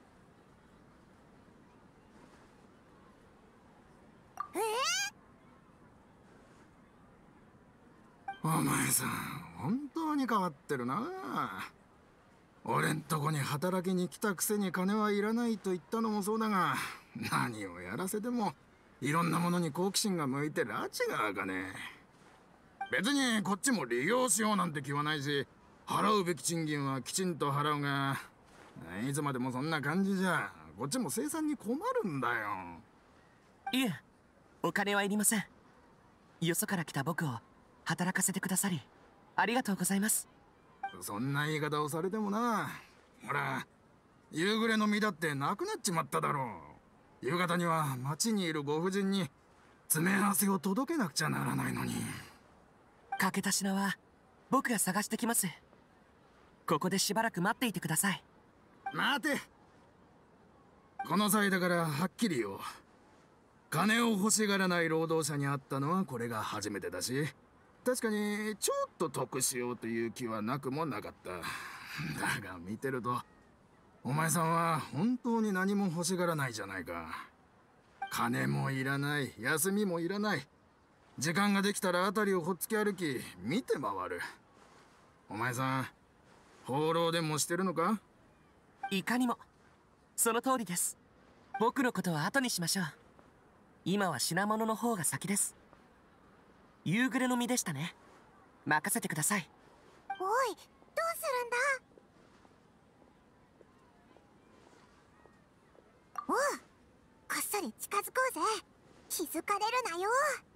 お前さん、本当に変わってるな。俺んとこに働きに来たくせに金はいらないと言ったのもそうだが、何をやらせてもいろんなものに好奇心が向いて拉致が開かねえ。別にこっちも利用しようなんて気はないし、払うべき賃金はきちんと払うが、いつまでもそんな感じじゃこっちも生産に困るんだよ。 いえ、お金はいりません。よそから来た僕を働かせてくださりありがとうございます。 そんな言い方をされてもな。ほら、 夕暮れの実だってなくなっちまっただろう。夕方には町にいるご婦人に詰め合わせを届けなくちゃならないのに。 欠けた品は僕が探してきます。ここでしばらく待っていてください。 待て。この際だからはっきり言おう。金を欲しがらない労働者に会ったのはこれが初めてだし、確かにちょっと得しようという気はなくもなかった。だが見てるとお前さんは本当に何も欲しがらないじゃないか。金もいらない、休みもいらない。時間ができたら辺りをほっつき歩き見て回る。お前さん放浪でもしてるのか？ いかにも。その通りです。僕のことは後にしましょう。今は品物の方が先です。夕暮れの実でしたね。任せてください。 おい、どうするんだ？おう、こっそり近づこうぜ。気づかれるなよ。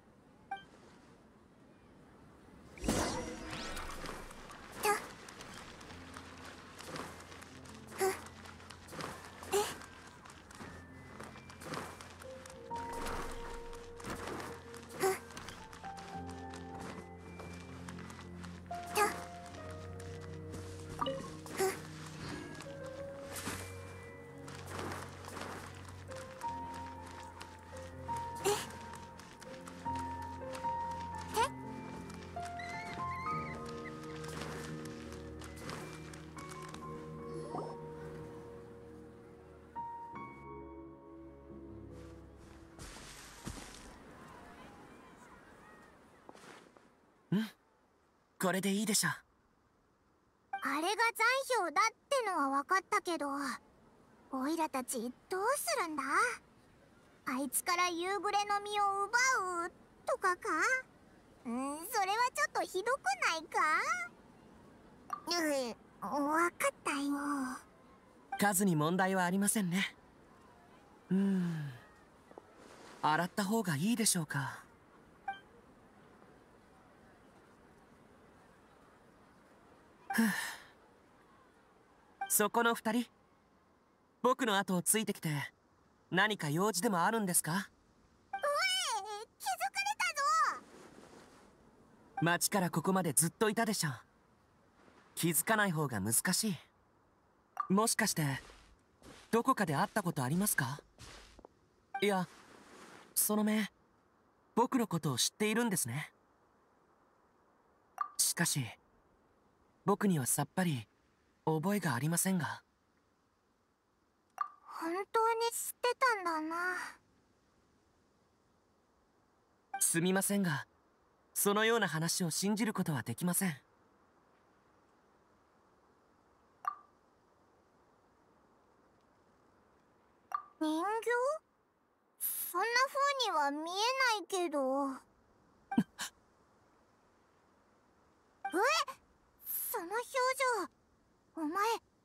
これでいいでしょう。 あれが残票だってのは分かったけど、オイラたちどうするんだ？あいつから夕暮れの実を奪うとかか？それはちょっとひどくないか？分かったよ。 数に問題はありませんね。洗った方がいいでしょうか。そこの二人、僕の後をついてきて何か用事でもあるんですか？ おい、気づかれたぞ。 町からここまでずっといたでしょう。気づかない方が難しい。もしかしてどこかで会ったことありますか？いや、その目、僕のことを知っているんですね。しかし僕にはさっぱり覚えがありませんが。 本当に知ってたんだな。 すみませんが、そのような話を信じることはできません。 人形？そんな風には見えないけど。その表情、お前、本当に人形だ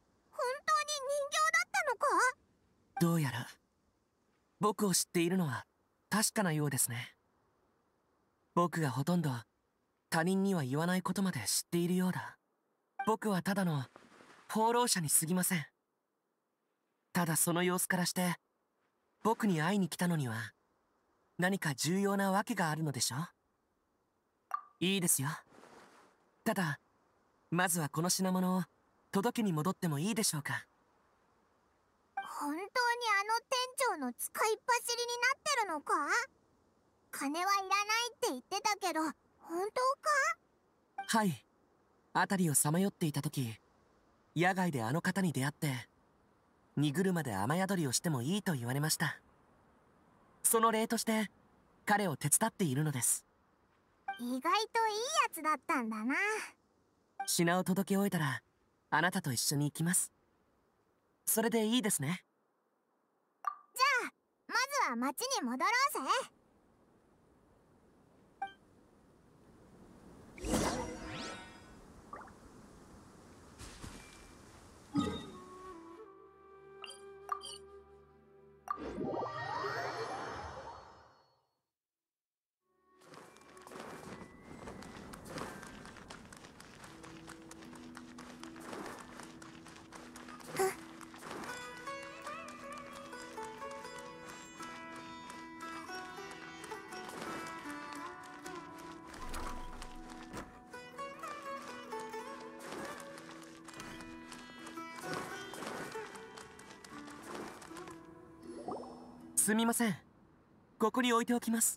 ったのか？ どうやら僕を知っているのは確かなようですね。僕がほとんど他人には言わないことまで知っているようだ。僕はただの放浪者に過ぎません。ただその様子からして僕に会いに来たのには何か重要な訳があるのでしょ？いいですよ。ただまずはこの品物を届けに戻ってもいいでしょうか？ 本当に店長の使いっ走りになってるのか？金はいらないって言ってたけど、本当か？ はい。辺りをさまよっていた時、野外であの方に出会って、荷車で雨宿りをしてもいいと言われました。その礼として彼を手伝っているのです。 意外といいやつだったんだな。 品を届け終えたらあなたと一緒に行きます。それでいいですね。 じゃあまずは町に戻ろうぜ。 すみません。ここに置いておきます。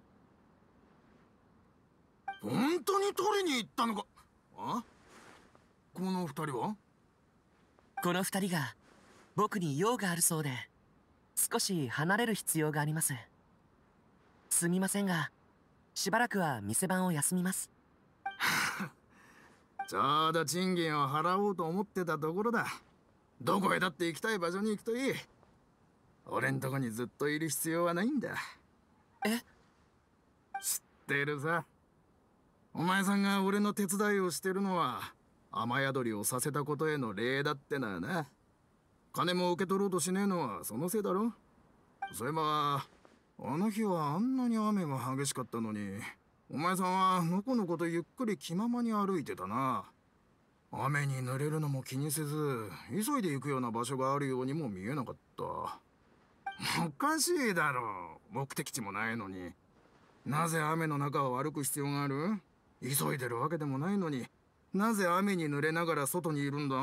本当に取りに行ったのか？あ？この二人は？ この二人が僕に用があるそうで、少し離れる必要があります。すみませんが、しばらくは店番を休みます。 ちょうど賃金を払おうと思ってたところだ。どこへだって行きたい場所に行くといい。俺んとこにずっといる必要はないんだ。 え？ 知ってるさ。お前さんが俺の手伝いをしてるのは雨宿りをさせたことへの礼だってな。金も受け取ろうとしねえのはそのせいだろ。そういえばあの日はあんなに雨が激しかったのに、お前さんはのこのことゆっくり気ままに歩いてたな。雨に濡れるのも気にせず、急いで行くような場所があるようにも見えなかった。おかしいだろう。目的地もないのに。なぜ雨の中を歩く必要がある？急いでるわけでもないのに、なぜ雨に濡れながら外にいるんだ？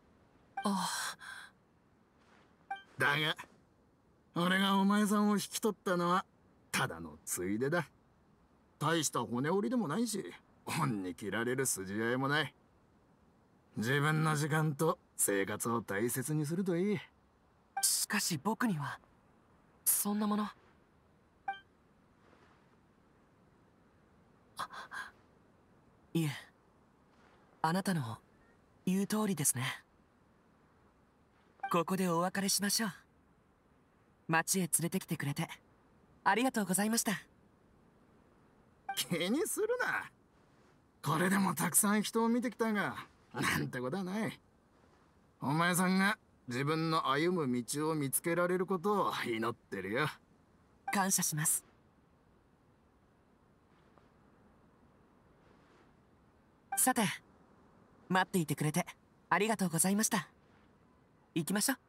だが、俺がお前さんを引き取ったのはただのついでだ。大した骨折りでもないし、本に切られる筋合いもない。自分の時間と生活を大切にするといい。 しかし僕にはそんなもの。いえ、あなたの言う通りですね。ここでお別れしましょう。町へ連れてきてくれてありがとうございました。 気にするな。これでもたくさん人を見てきたが、なんてことはない。お前さんが自分の歩む道を見つけられることを祈ってるよ。 感謝します。さて、待っていてくれてありがとうございました。行きましょう。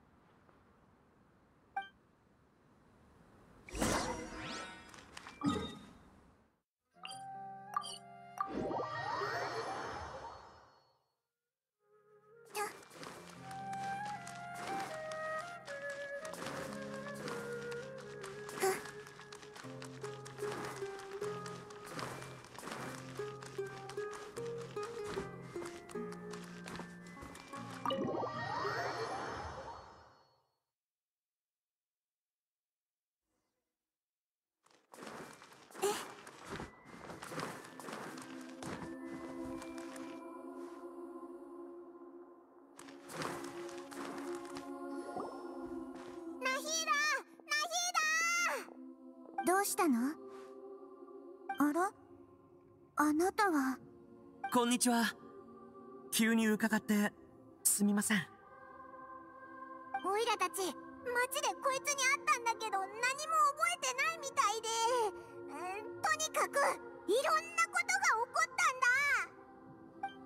どうしたの？あら？あなたは？ こんにちは。急に伺ってすみません。 オイラたち街でこいつに会ったんだけど何も覚えてないみたいで、とにかくいろんなことが起こったんだ。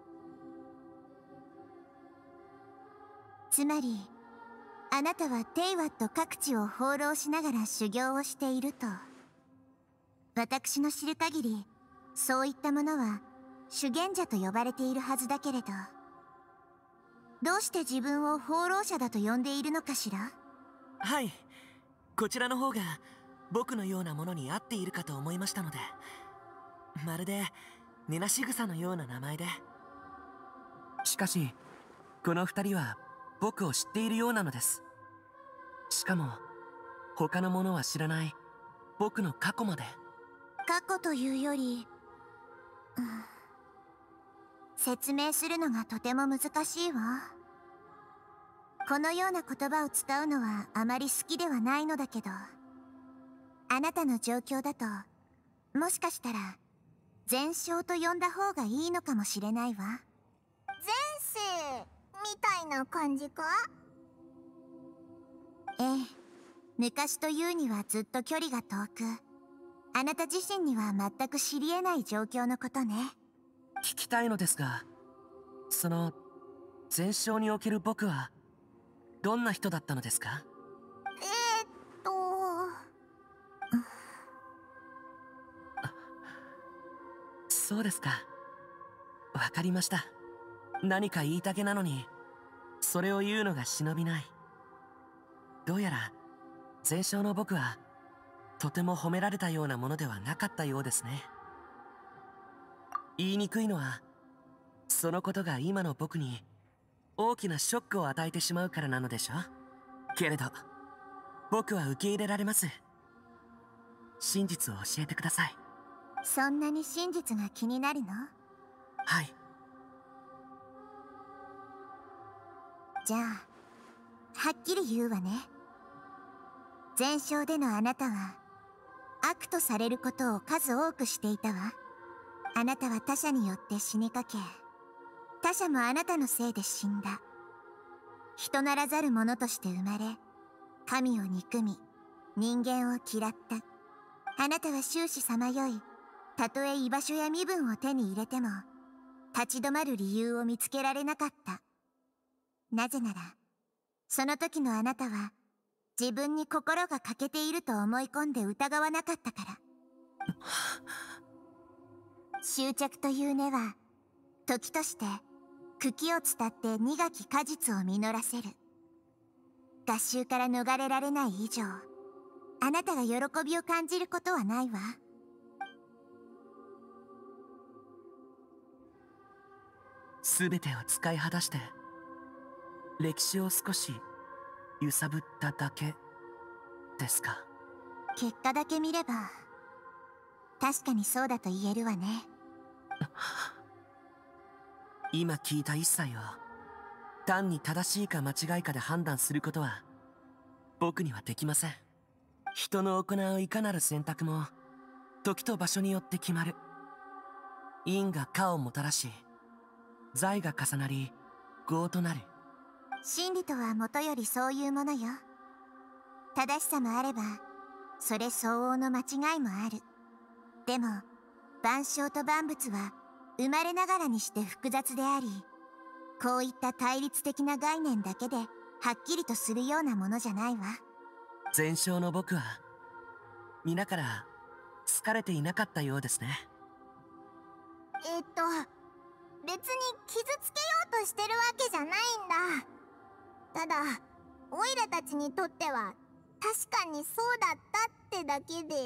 つまりあなたはテイワット各地を放浪しながら修行をしていると。私の知る限りそういったものは修験者と呼ばれているはずだけれど、どうして自分を放浪者だと呼んでいるのかしら？ はい、こちらの方が僕のようなものに合っているかと思いましたので。まるで根なし草のような名前で。しかしこの二人は僕を知っているようなのです。しかも他の者は知らない僕の過去まで。 過去というより、説明するのがとても難しいわ。このような言葉を使うのはあまり好きではないのだけど、あなたの状況だともしかしたら前生と呼んだ方がいいのかもしれないわ。前世みたいな感じか？ええ、昔というにはずっと距離が遠く、あなた自身には全く知り得ない状況のことね。 聞きたいのですが、その前生における僕はどんな人だったのですか？そうですか。わかりました。何か言いたげなのにそれを言うのが忍びない。どうやら前哨の僕はとても褒められたようなものではなかったようですね。言いにくいのは、そのことが今の僕に大きなショックを与えてしまうからなのでしょ。けれど僕は受け入れられます。真実を教えてください。 そんなに真実が気になるの？ はい。 じゃあはっきり言うわね。前哨でのあなたは悪とされることを数多くしていたわ。あなたは他者によって死にかけ、他者もあなたのせいで死んだ。人ならざる者として生まれ、神を憎み人間を嫌った。あなたは終始さまよい、たとえ居場所や身分を手に入れても立ち止まる理由を見つけられなかった。なぜならその時のあなたは自分に心が欠けていると思い込んで疑わなかったから。執着という根は時として茎を伝って苦き果実を実らせる。合衆から逃れられない以上、あなたが喜びを感じることはないわ。 すべてを使い果たして歴史を少し揺さぶっただけですか。 結果だけ見れば確かにそうだと言えるわね。 今聞いた一切を単に正しいか間違いかで判断することは僕にはできません。人の行ういかなる選択も時と場所によって決まる。因が果をもたらし、財が重なり業となる。 真理とはもとよりそういうものよ。正しさもあればそれ相応の間違いもある。でも万象と万物は生まれながらにして複雑であり、こういった対立的な概念だけではっきりとするようなものじゃないわ。 前哨の僕は皆から好かれていなかったようですね。 別に傷つけようとしてるわけじゃないんだ。ただオイラたちにとっては確かにそうだったってだけで。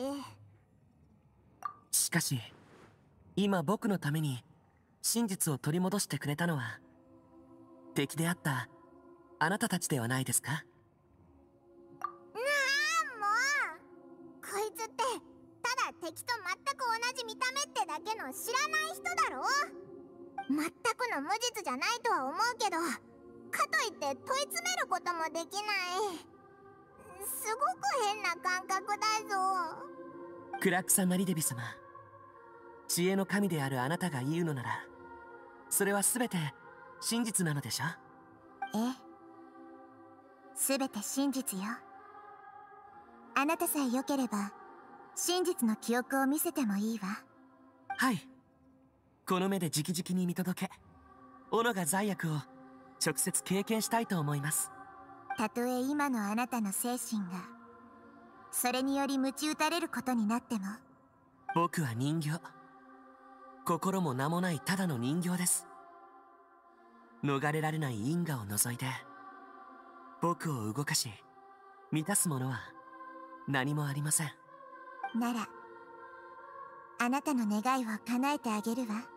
しかし今僕のために真実を取り戻してくれたのは敵であったあなたたちではないですか。 なあもう、こいつってただ敵と全く同じ見た目ってだけの知らない人だろ。全くの無実じゃないとは思うけど、かといって問い詰めることもできない。すごく変な感覚だぞ。 クラックサ・マリデビ様、知恵の神であるあなたが言うのならそれは全て真実なのでしょ。 ええ、全て真実よ。あなたさえ良ければ真実の記憶を見せてもいいわ。 はい、この目で直々に見届け、斧が罪悪を直接経験したいと思います。 たとえ今のあなたの精神がそれにより鞭打たれることになっても。 僕は人形、心も名もないただの人形です。逃れられない因果を除いて僕を動かし満たすものは何もありません。 ならあなたの願いを叶えてあげるわ。ちょっと待った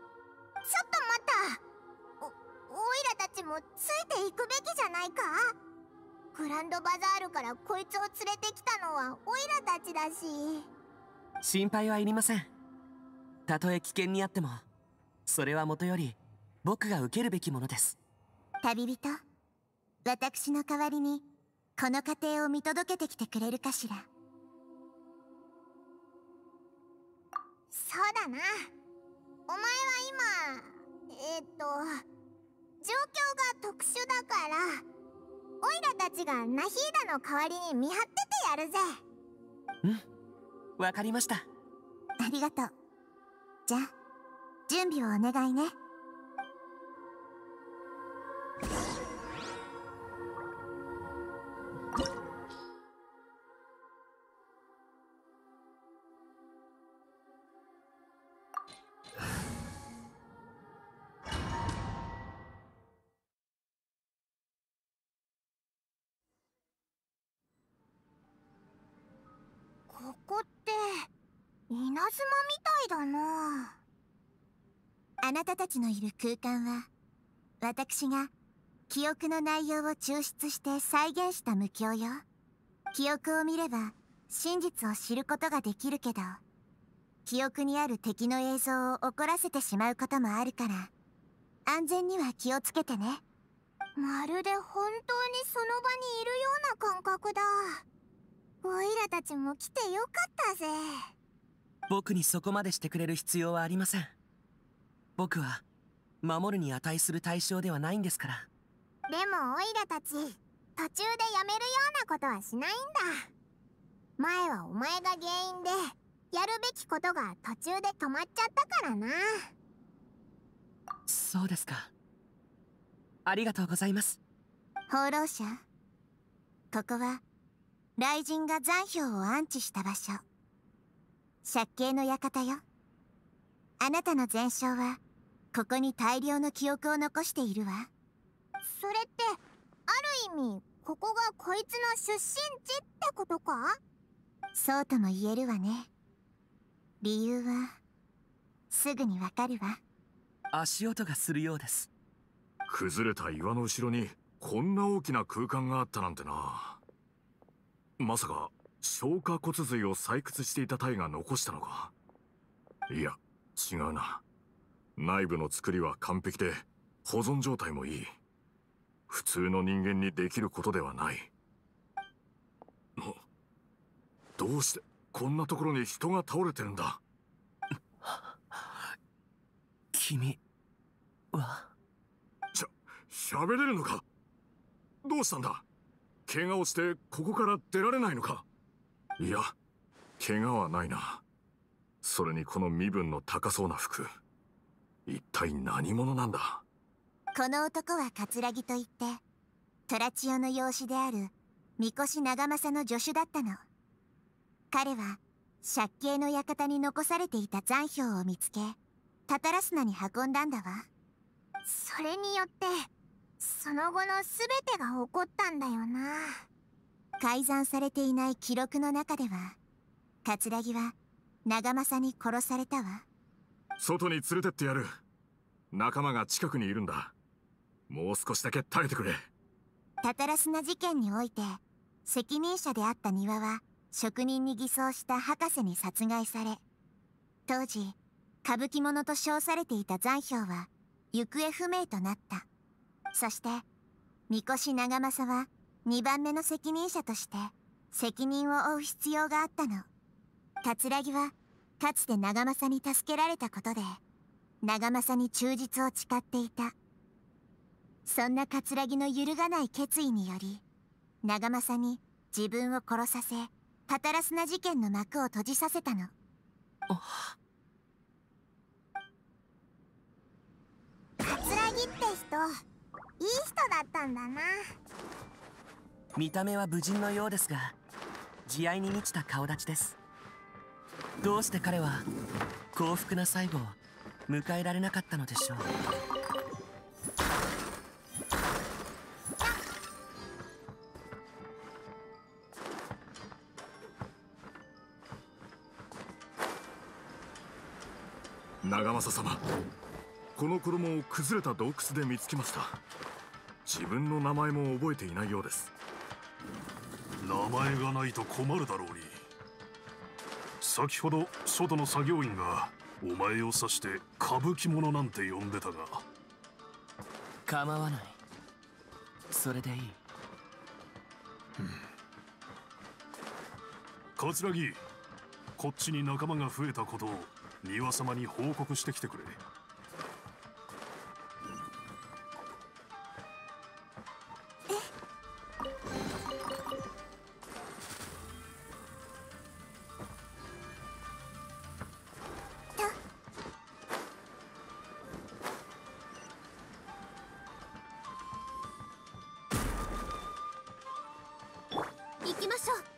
。おいらたちもついていくべきじゃないか。グランドバザールからこいつを連れてきたのはおいらたちだし。 心配はいりません。たとえ危険にあってもそれはもとより僕が受けるべきものです。 旅人、私の代わりにこの過程を見届けてきてくれるかしら。そうだな。お前は今状況が特殊だからオイラたちがナヒーダの代わりに見張っててやるぜ。 わかりました。 ありがとう。じゃあ準備をお願いね。 ここって稲妻みたいだな。あなたたちのいる空間は私が記憶の内容を抽出して再現した無境よ。記憶を見れば真実を知ることができるけど、記憶にある敵の映像を怒らせてしまうこともあるから、安全には気をつけてね。まるで本当にその場にいるような感覚だ。オイラたちも来てよかったぜ。 僕にそこまでしてくれる必要はありません。僕は守るに値する対象ではないんですから。 でもオイラたち途中でやめるようなことはしないんだ。前はお前が原因でやるべきことが途中で止まっちゃったからな。 そうですか。ありがとうございます。 放浪者、ここは雷神が残氷を安置した場所、借景の館よ。あなたの前哨はここに大量の記憶を残しているわ。それってある意味ここがこいつの出身地ってことか？そうとも言えるわね。理由はすぐにわかるわ。 足音がするようです。 崩れた岩の後ろにこんな大きな空間があったなんてな。まさか消化骨髄を採掘していた隊が残したのか。いや違うな。内部の作りは完璧で保存状態もいい。普通の人間にできることではない。どうしてこんなところに人が倒れてるんだ。 君は喋れるのか。どうしたんだ。怪我をしてここから出られないのか。いや怪我はないな。それにこの身分の高そうな服、一体何者なんだ。 この男は桂木といってトラチオの養子である三越長政の助手だったの。彼は借景の館に残されていた残氷を見つけタタラスナに運んだんだわ。それによってその後の全てが起こったんだよな。改ざんされていない記録の中では桂木は長政に殺されたわ。 外に連れてってやる。仲間が近くにいるんだ。もう少しだけ耐えてくれ。 タタラスナ事件において責任者であった庭は職人に偽装した博士に殺害され、当時歌舞伎者と称されていた残氷は行方不明となった。そして三越長政は2番目の責任者として責任を負う必要があったの。桂木はかつて長政に助けられたことで長政に忠実を誓っていた。そんな桂木の揺るがない決意により長政に自分を殺させタタラスナ事件の幕を閉じさせたの。桂木って人いい人だったんだな。 見た目は武人のようですが慈愛に満ちた顔立ちです。どうして彼は幸福な最後を迎えられなかったのでしょう。 長政様、この衣を崩れた洞窟で見つけました。自分の名前も覚えていないようです。 名前がないと困るだろうに。先ほど外の作業員がお前を指して歌舞伎者なんて呼んでたが。 構わない。それでいい。 桂木、こっちに仲間が増えたことを庭様に報告してきてくれ。 行きましょう。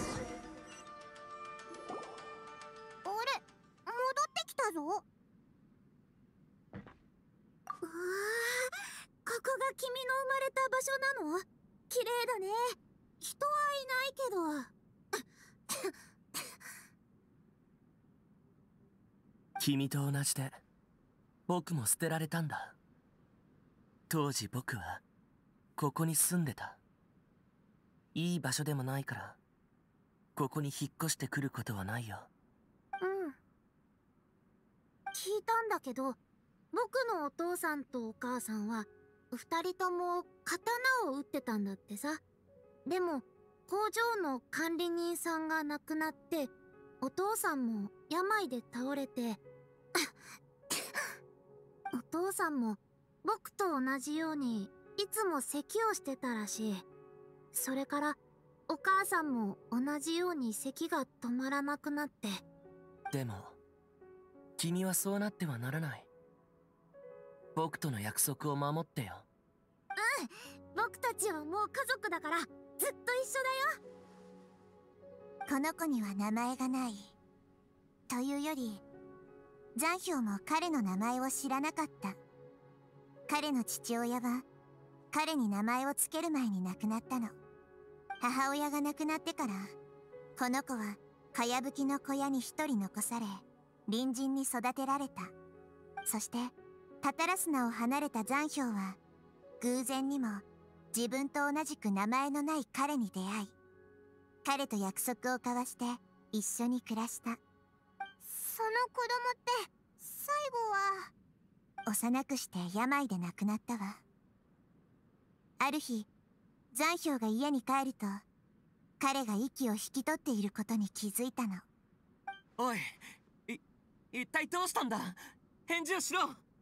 あれ、戻ってきたぞ。うわあ、ここが君の生まれた場所なの？綺麗だね。人はいないけど。 君と同じで僕も捨てられたんだ。当時僕はここに住んでた。いい場所でもないからここに引っ越してくることはないよ。 うん。聞いたんだけど、僕のお父さんとお母さんは二人とも刀を打ってたんだってさ。でも工場の管理人さんが亡くなって、お父さんも病で倒れてお父さんも僕と同じようにいつも咳をしてたらしい。それからお母さんも同じように咳が止まらなくなって。 でも君はそうなってはならない。僕との約束を守ってよ。 うん、僕たちはもう家族だからずっと一緒だよ。この子には名前がない。というより、残氷も彼の名前を知らなかった。彼の父親は彼に名前をつける前に亡くなったの。母親が亡くなってから、この子はかやぶきの小屋に一人残され、隣人に育てられた。そしてタタラスナを離れた残氷は偶然にも自分と同じく名前のない彼に出会い、彼と約束を交わして一緒に暮らした。その子供って最後は幼くして病で亡くなったわ。ある日、残氷が家に帰ると彼が息を引き取っていることに気づいたの。 おい、一体どうしたんだ。返事をしろ。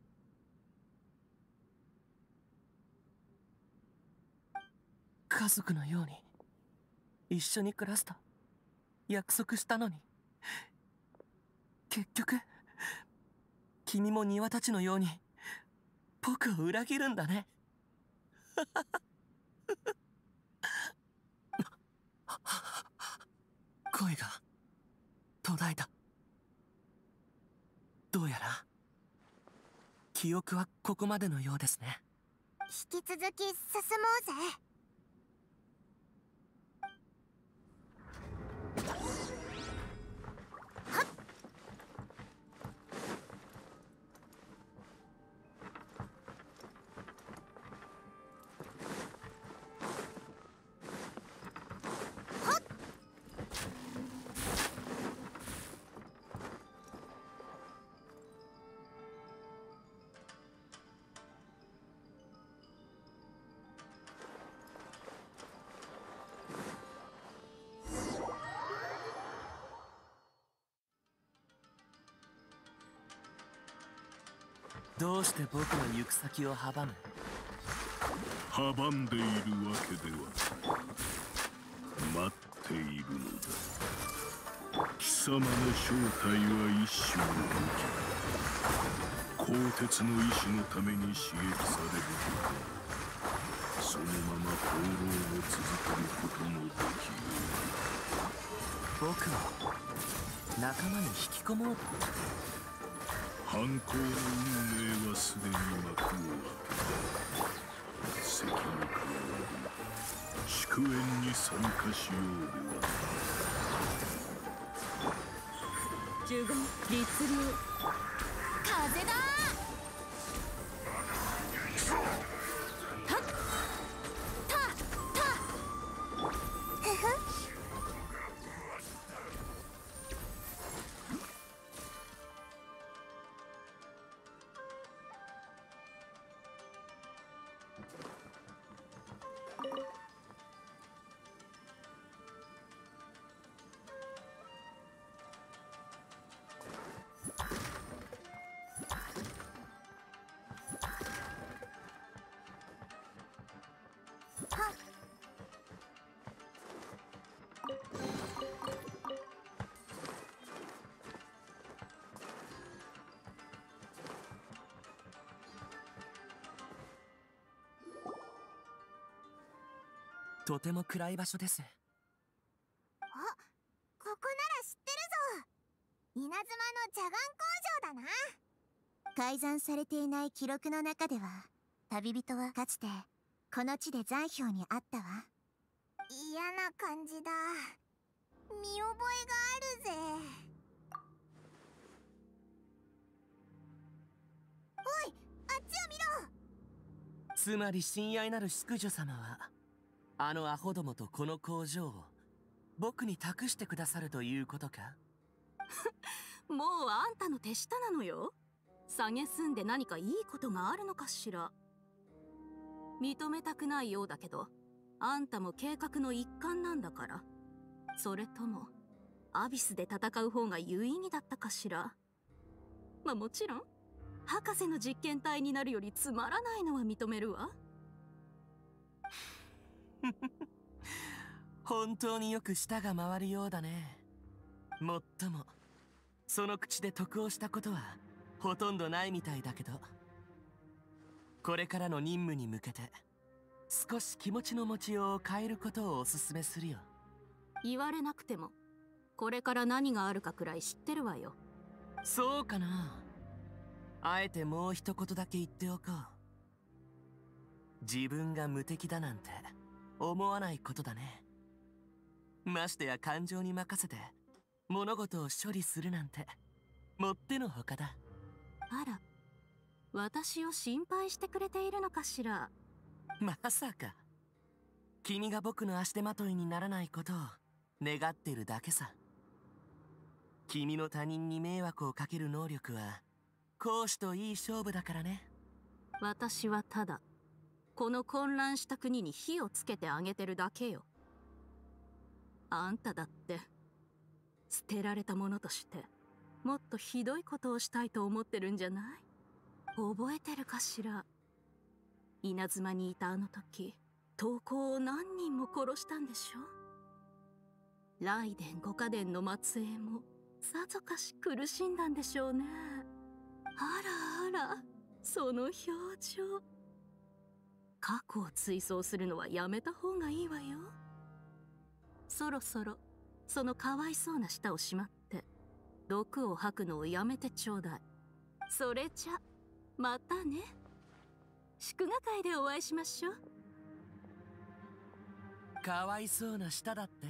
家族のように一緒に暮らすと約束したのに、結局君も庭たちのように僕を裏切るんだね。声が途絶えた。どうやら記憶はここまでのようですね。 引き続き進もうぜ。 どうして僕の行く先を阻む？ 阻んでいるわけでは、待っているのだ。貴様の正体は一種の武器。鋼鉄の意志のために刺激されること、そのまま放浪を続けることもできる。 僕を仲間に引き込もうと。 犯行の運命はすでに幕を開けた。関の代わり祝宴に参加しようではない。 呪言律流風だ。 とても暗い場所です。 あ、ここなら知ってるぞ。稲妻の茶岩工場だな。改ざんされていない記録の中では、旅人はかつてこの地で残氷にあったわ。嫌な感じだ。見覚えがあるぜ。 つまり親愛なる淑女様はあのアホどもとこの工場を僕に託してくださるということか？ もうあんたの手下なのよ。蔑んで何かいいことがあるのかしら。認めたくないようだけど、あんたも計画の一環なんだから。それともアビスで戦う方が有意義だったかしら。まあもちろん博士の実験体になるよりつまらないのは認めるわ。 本当によく舌が回るようだね。もっともその口で得をしたことはほとんどないみたいだけど、これからの任務に向けて少し気持ちの持ちようを変えることをおすすめするよ。 言われなくてもこれから何があるかくらい知ってるわよ。 そうかな。あえてもう一言だけ言っておこう。自分が無敵だなんて思わないことだね。ましてや感情に任せて物事を処理するなんてもってのほかだ。 あら、私を心配してくれているのかしら。 まさか。君が僕の足手まといにならないことを願ってるだけさ。君の他人に迷惑をかける能力は公私といい勝負だからね。 私はただこの混乱した国に火をつけてあげてるだけよ。あんただって捨てられたものとしてもっとひどいことをしたいと思ってるんじゃない？覚えてるかしら。稲妻にいたあの時、刀工を何人も殺したんでしょ。雷電五家伝の末裔もさぞかし苦しんだんでしょうね。あらあら、その表情。過去を追想するのはやめた方がいいわよ。そろそろそのかわいそうな舌をしまって毒を吐くのをやめてちょうだい。それじゃまたね。祝賀会でお会いしましょう。 かわいそうな舌だって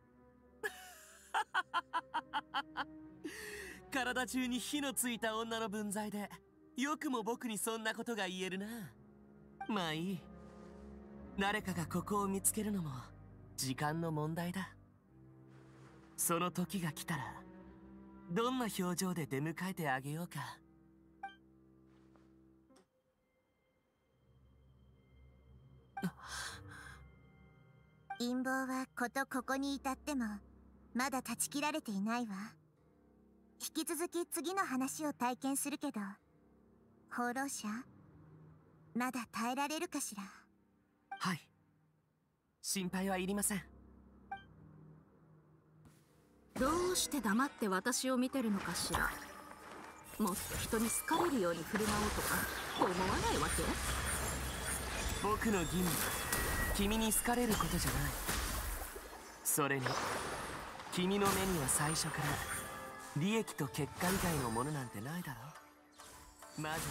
体中に火のついた女の分際でよくも僕にそんなことが言えるな。まあいい。誰かがここを見つけるのも時間の問題だ。その時が来たらどんな表情で出迎えてあげようか。 陰謀はことここに至ってもまだ断ち切られていないわ。引き続き次の話を体験するけど、放浪者まだ耐えられるかしら。 はい、心配はいりません。 どうして黙って私を見てるのかしら。もっと人に好かれるように振る舞おうとか思わないわけ？ 僕の義務は君に好かれることじゃない。それに君の目には最初から利益と結果以外のものなんてないだろ。魔女さ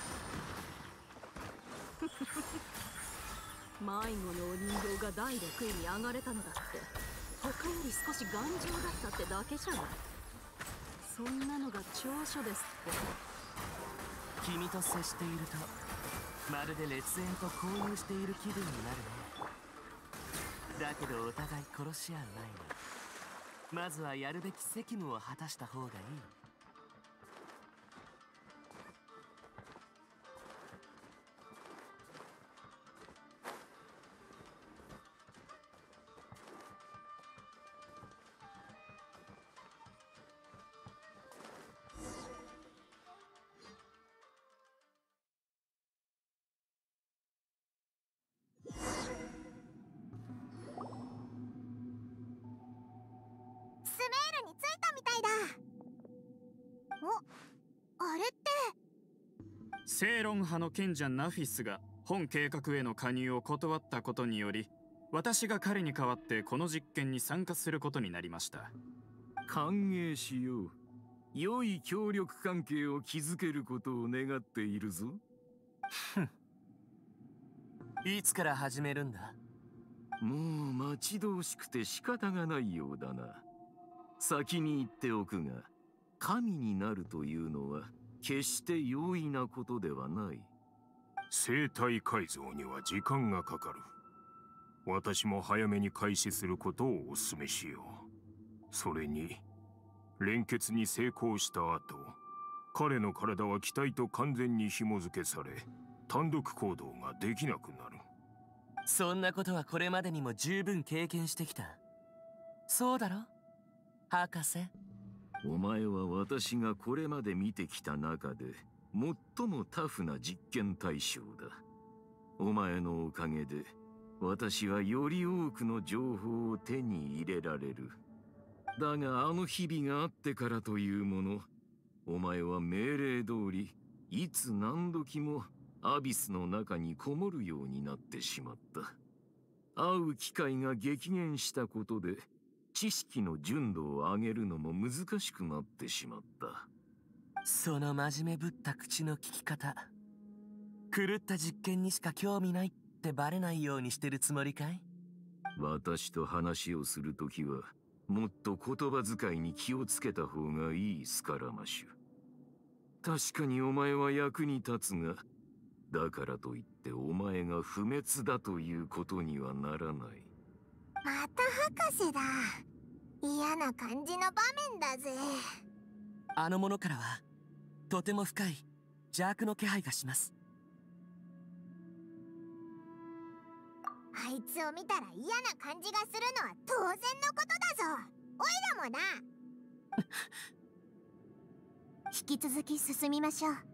ん。迷子のお人形が第6位に上がれたのだって他より少し頑丈だったってだけじゃない。そんなのが長所ですって。 君と接しているとまるで烈焰と交流している気分になるね。だけどお互い殺し合う前にまずはやるべき責務を果たした方がいい。 あれって正論派の賢者ナフィスが本計画への加入を断ったことにより、私が彼に代わってこの実験に参加することになりました。 歓迎しよう。良い協力関係を築けることを願っているぞ。 いつから始めるんだ？ もう待ち遠しくて仕方がないようだな。先に言っておくが、神になるというのは決して容易なことではない。 生体改造には時間がかかる。私も早めに開始することをお勧めしよう。それに連結に成功した後、彼の体は機体と完全に紐付けされ、単独行動ができなくなる。 そんなことはこれまでにも十分経験してきた。そうだろ博士。 お前は私がこれまで見てきた中で最もタフな実験対象だ。お前のおかげで私はより多くの情報を手に入れられる。だがあの日々があってからというもの、お前は命令通りいつ何時もアビスの中にこもるようになってしまった。会う機会が激減したことで知識の純度を上げるのも難しくなってしまった。 その真面目ぶった口の利き方、狂った実験にしか興味ないってバレないようにしてるつもりかい？ 私と話をするときはもっと言葉遣いに気をつけた方がいい、スカラマシュ。確かにお前は役に立つが、だからといってお前が不滅だということにはならない。 また博士だ。嫌な感じの場面だぜ。 あの者からはとても深い邪悪の気配がします。 あいつを見たら嫌な感じがするのは当然のことだぞ。おいらもな。引き続き進みましょう。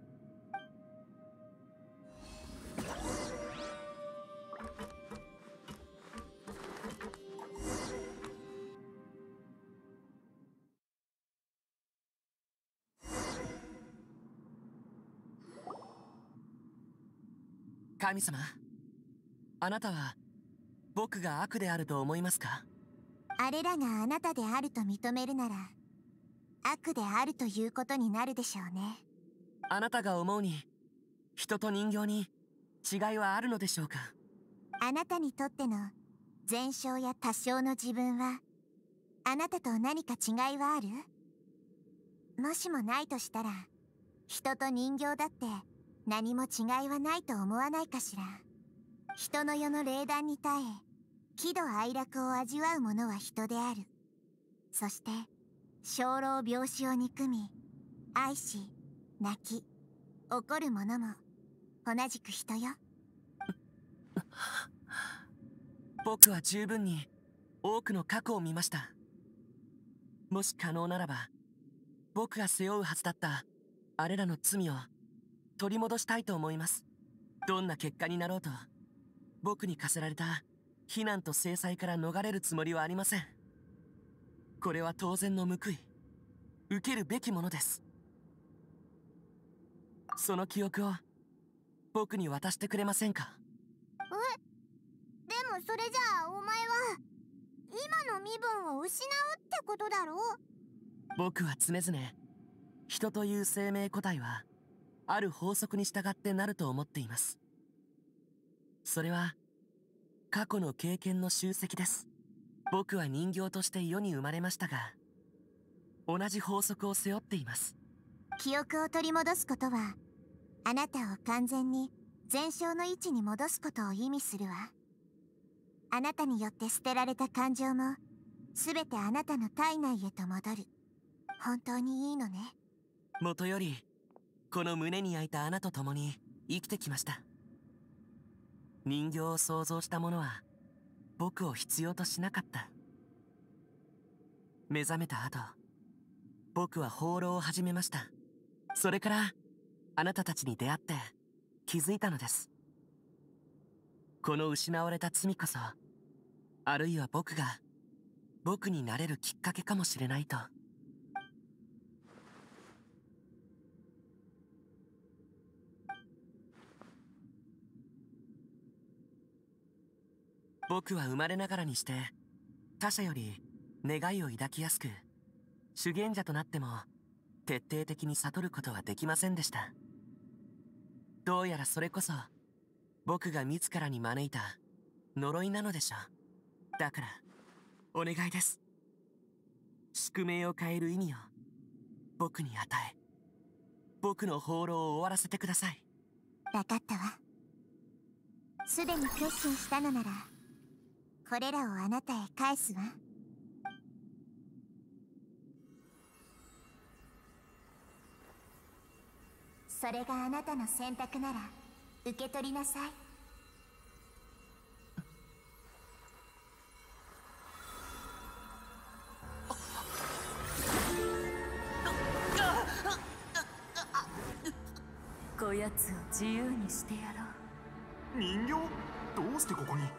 神様、あなたは僕が悪であると思いますか？ あれらがあなたであると認めるなら悪であるということになるでしょうね。 あなたが思うに人と人形に違いはあるのでしょうか？ あなたにとっての全小や多小の自分はあなたと何か違いはある？もしもないとしたら人と人形だって何も違いはないと思わないかしら。人の世の冷暖に耐え喜怒哀楽を味わう者は人である。そして生老病死を憎み愛し泣き怒る者も同じく人よ。 僕は十分に多くの過去を見ました。もし可能ならば僕が背負うはずだったあれらの罪を取り戻したいと思います。どんな結果になろうと僕に課せられた非難と制裁から逃れるつもりはありません。これは当然の報い、受けるべきものです。その記憶を僕に渡してくれませんか？ でもそれじゃあお前は今の身分を失うってことだろう？ 僕は常々人という生命個体はある法則に従ってなると思っています。それは過去の経験の集積です。僕は人形として世に生まれましたが同じ法則を背負っています。 記憶を取り戻すことはあなたを完全に全小の位置に戻すことを意味するわ。あなたによって捨てられた感情も全てあなたの体内へと戻る。本当にいいのね？ もとよりこの胸に焼いた穴と共に生きてきました。人形を想像した者は僕を必要としなかった。目覚めた後僕は放浪を始めました。それからあなたたちに出会って気づいたのです。この失われた罪こそあるいは僕が僕になれるきっかけかもしれないと。僕は生まれながらにして他者より願いを抱きやすく、修験者となっても徹底的に悟ることはできませんでした。どうやらそれこそ僕が自らに招いた呪いなのでしょう。だからお願いです。宿命を変える意味を僕に与え、僕の放浪を終わらせてください。 分かったわ。 すでに決心したのならこれらをあなたへ返すわ。それがあなたの選択なら受け取りなさい。 こやつを自由にしてやろう。 人形？どうしてここに？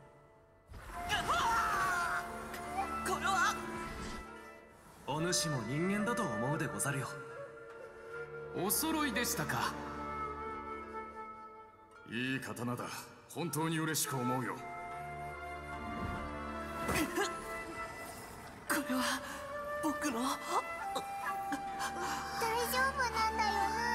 これはお主も人間だと思うでござるよ。 お揃いでしたか。いい刀だ。本当に嬉しく思うよ。 これは僕の。 大丈夫なんだよな。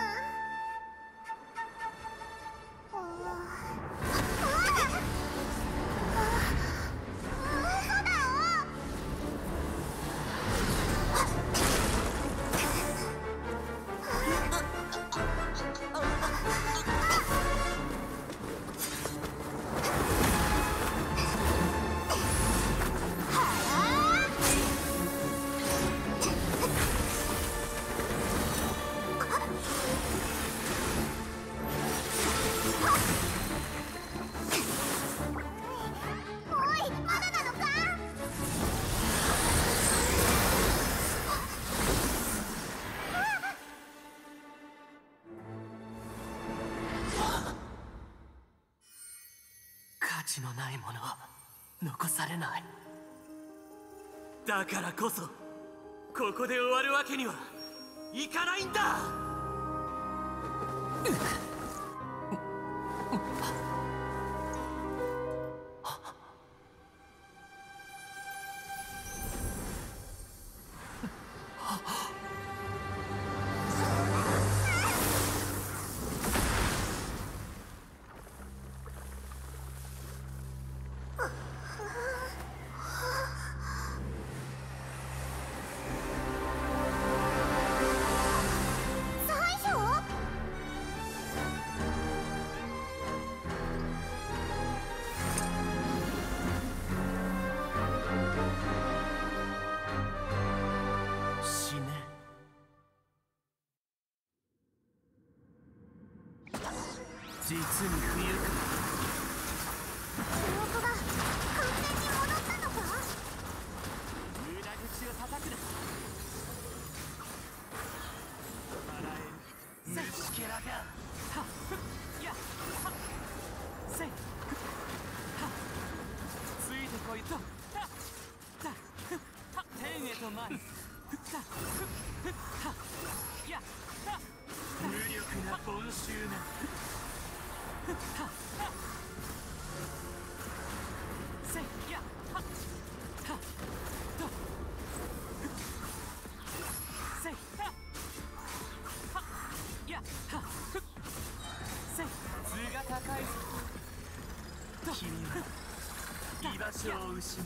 価値のないものは残されない。だからこそここで終わるわけにはいかないんだ。実に不愉快。 記憶が完全に戻ったのか？ 無駄口を叩くな。笑える虫けらが。はっやっはっせいはっついてこいと。はっだはっ天へと前に。だはっやっはっ無力な凡衆な。せいやはっはっとせいやはっやはっせい図が高いぞ。君は居場所を失う。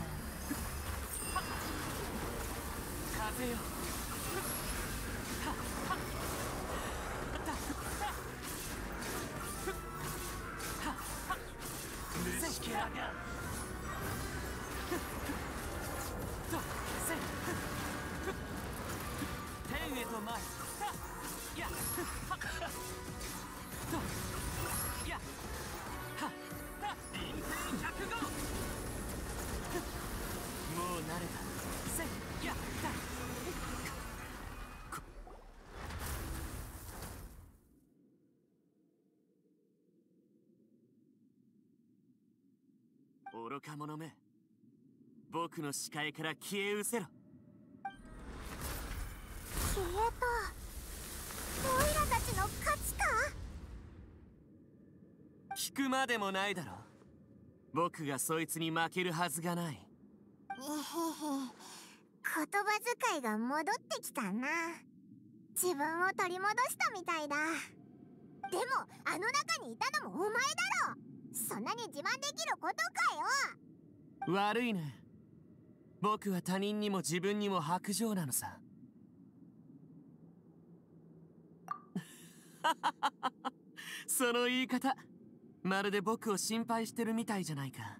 風よ虫けらが天へと前やはっやはっ臨戦105。もう慣れた。せやだ愚か者め、僕の視界から消え失せろ。 消えた。オイラたちの勝ちか？ 聞くまでもないだろ。僕がそいつに負けるはずがない。 えへへ、言葉遣いが戻ってきたな。自分を取り戻したみたいだ。でもあの中にいたのもお前だろ。そんなに自慢できることかよ。 悪いね。僕は他人にも自分にも薄情なのさ。その言い方まるで僕を心配してるみたいじゃないか。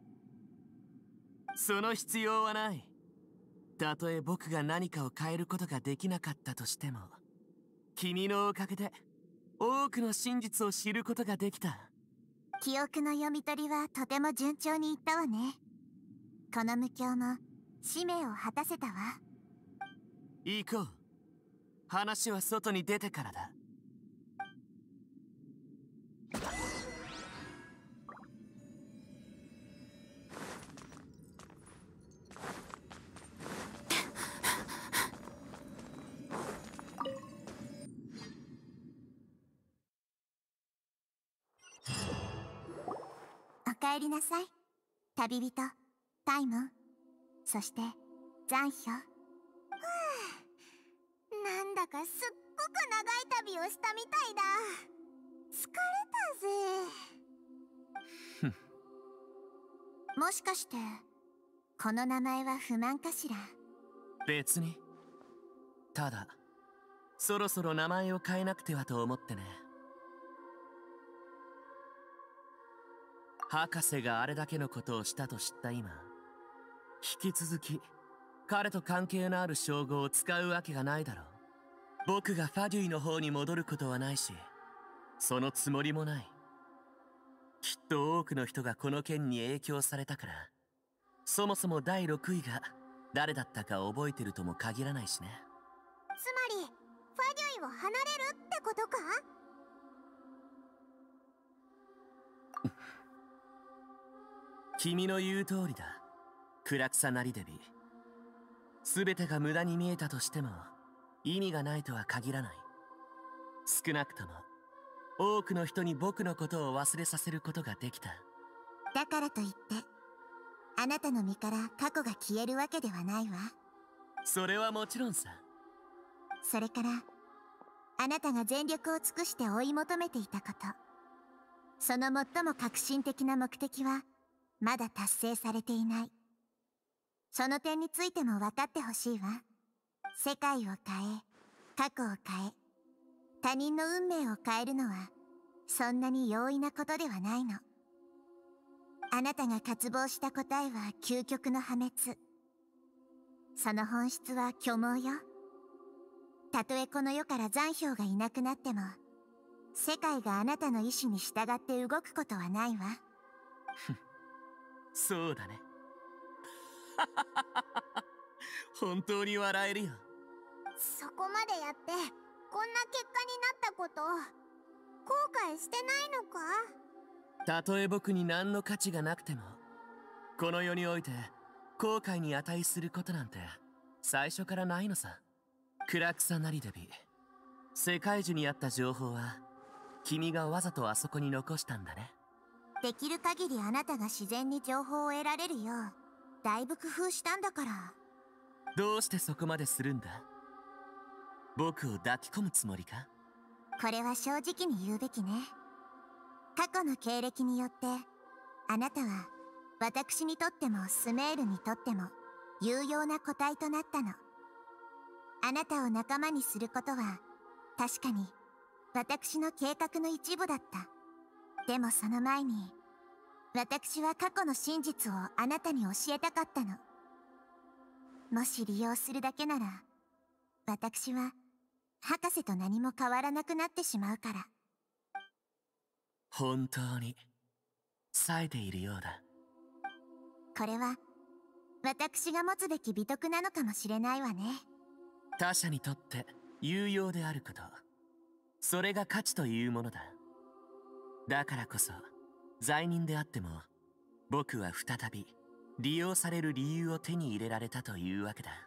その必要はない。たとえ僕が何かを変えることができなかったとしても、君のおかげで多くの真実を知ることができた。 記憶の読み取りはとても順調にいったわね。この無教も使命を果たせたわ。 行こう。話は外に出てからだ。 おかえりなさい、旅人タイモン、そして残氷。なんだかすっごく長い旅をしたみたいだ。疲れたぜ。もしかしてこの名前は不満かしら？ 別に。ただそろそろ名前を変えなくてはと思ってね。博士があれだけのことをしたと知った今、引き続き彼と関係のある称号を使うわけがないだろう。僕がファデュイの方に戻ることはないし、そのつもりもない。きっと多くの人がこの件に影響されたから、そもそも第6位が誰だったか覚えてるとも限らないしね。 つまりファデュイを離れるってことか？ 君の言う通りだ、クラクサ・ナリデビ。全てが無駄に見えたとしても意味がないとは限らない。少なくとも多くの人に僕のことを忘れさせることができた。 だからといってあなたの身から過去が消えるわけではないわ。 それはもちろんさ。 それからあなたが全力を尽くして追い求めていたこと、その最も革新的な目的はまだ達成されていない。その点についても分かってほしいわ。世界を変え、過去を変え、他人の運命を変えるのはそんなに容易なことではないの。あなたが渇望した答えは究極の破滅。その本質は虚妄よ。たとえこの世から残氷がいなくなっても、世界があなたの意志に従って動くことはないわ。 そうだね。本当に笑えるよ。 そこまでやってこんな結果になったこと、後悔してないのか？ たとえ僕に何の価値がなくても、この世において後悔に値することなんて最初からないのさ。クラクサ・ナリデビ、世界樹にあった情報は君がわざとあそこに残したんだね。 できる限りあなたが自然に情報を得られるようだいぶ工夫したんだから。 どうしてそこまでするんだ？僕を抱き込むつもりか？ これは正直に言うべきね。過去の経歴によってあなたは私にとってもスメールにとっても有用な個体となったの。あなたを仲間にすることは確かに私の計画の一部だった。でもその前に私は過去の真実をあなたに教えたかったの。もし利用するだけなら私は博士と何も変わらなくなってしまうから。 本当に冴えているようだ。 これは私が持つべき美徳なのかもしれないわね。 他者にとって有用であること、それが価値というものだ。だからこそ罪人であっても僕は再び利用される理由を手に入れられたというわけだ。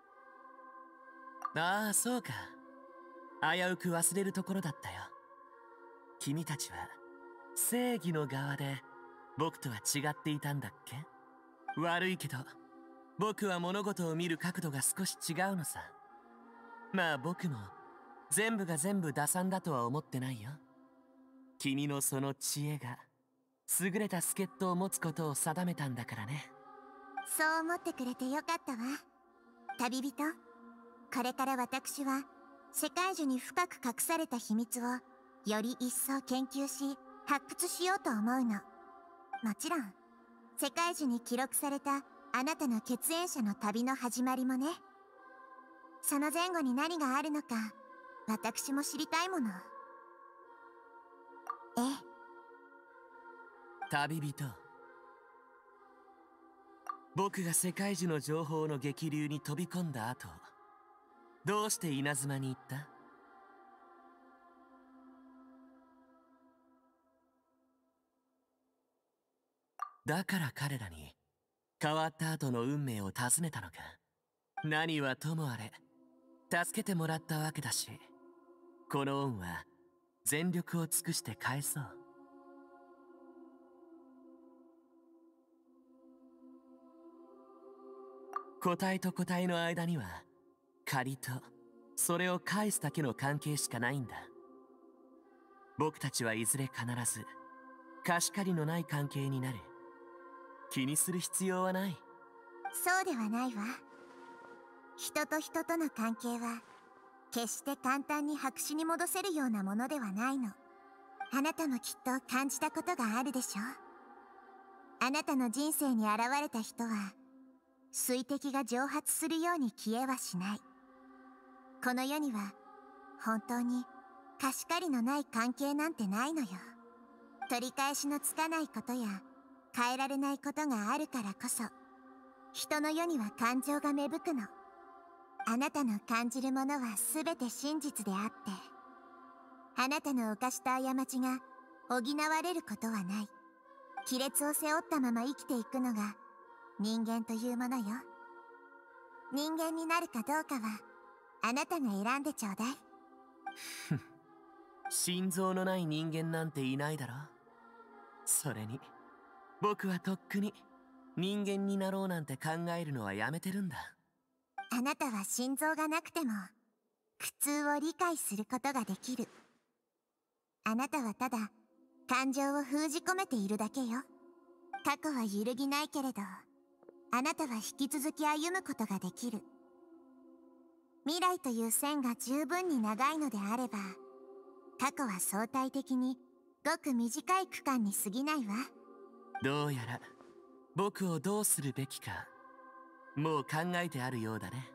ああ、そうか。危うく忘れるところだったよ。君たちは正義の側で僕とは違っていたんだっけ？悪いけど僕は物事を見る角度が少し違うのさ。まあ僕も全部が全部打算だとは思ってないよ。君のその知恵が優れた助っ人を持つことを定めたんだからね。 そう思ってくれてよかったわ。旅人、これから私は世界中に深く隠された秘密をより一層研究し発掘しようと思うの。もちろん世界樹に記録されたあなたの血縁者の旅の始まりもね。その前後に何があるのか私も知りたいもの。ええ。 旅人、僕が世界樹の情報の激流に飛び込んだ後、どうして稲妻に行った？だから彼らに変わった後の運命を尋ねたのか。何はともあれ助けてもらったわけだし、この恩は全力を尽くして返そう。個体と個体の間には借りとそれを返すだけの関係しかないんだ。僕たちはいずれ必ず貸し借りのない関係になる。気にする必要はない。 そうではないわ。人と人との関係は決して簡単に白紙に戻せるようなものではないの。あなたもきっと感じたことがあるでしょ。あなたの人生に現れた人は水滴が蒸発するように消えはしない。この世には本当に貸し借りのない関係なんてないのよ。取り返しのつかないことや変えられないことがあるからこそ、人の世には感情が芽吹くの。あなたの感じるものは全て真実であって、あなたの犯した過ちが補われることはない。亀裂を背負ったまま生きていくのが人間というものよ。人間になるかどうかはあなたが選んでちょうだい。 心臓のない人間なんていないだろ。それに僕はとっくに人間になろうなんて考えるのはやめてるんだ。 あなたは心臓がなくても苦痛を理解することができる。あなたはただ感情を封じ込めているだけよ。過去は揺るぎないけれど、あなたは引き続き歩むことができる。未来という線が十分に長いのであれば、過去は相対的にごく短い区間に過ぎないわ。 どうやら僕をどうするべきかもう考えてあるようだね。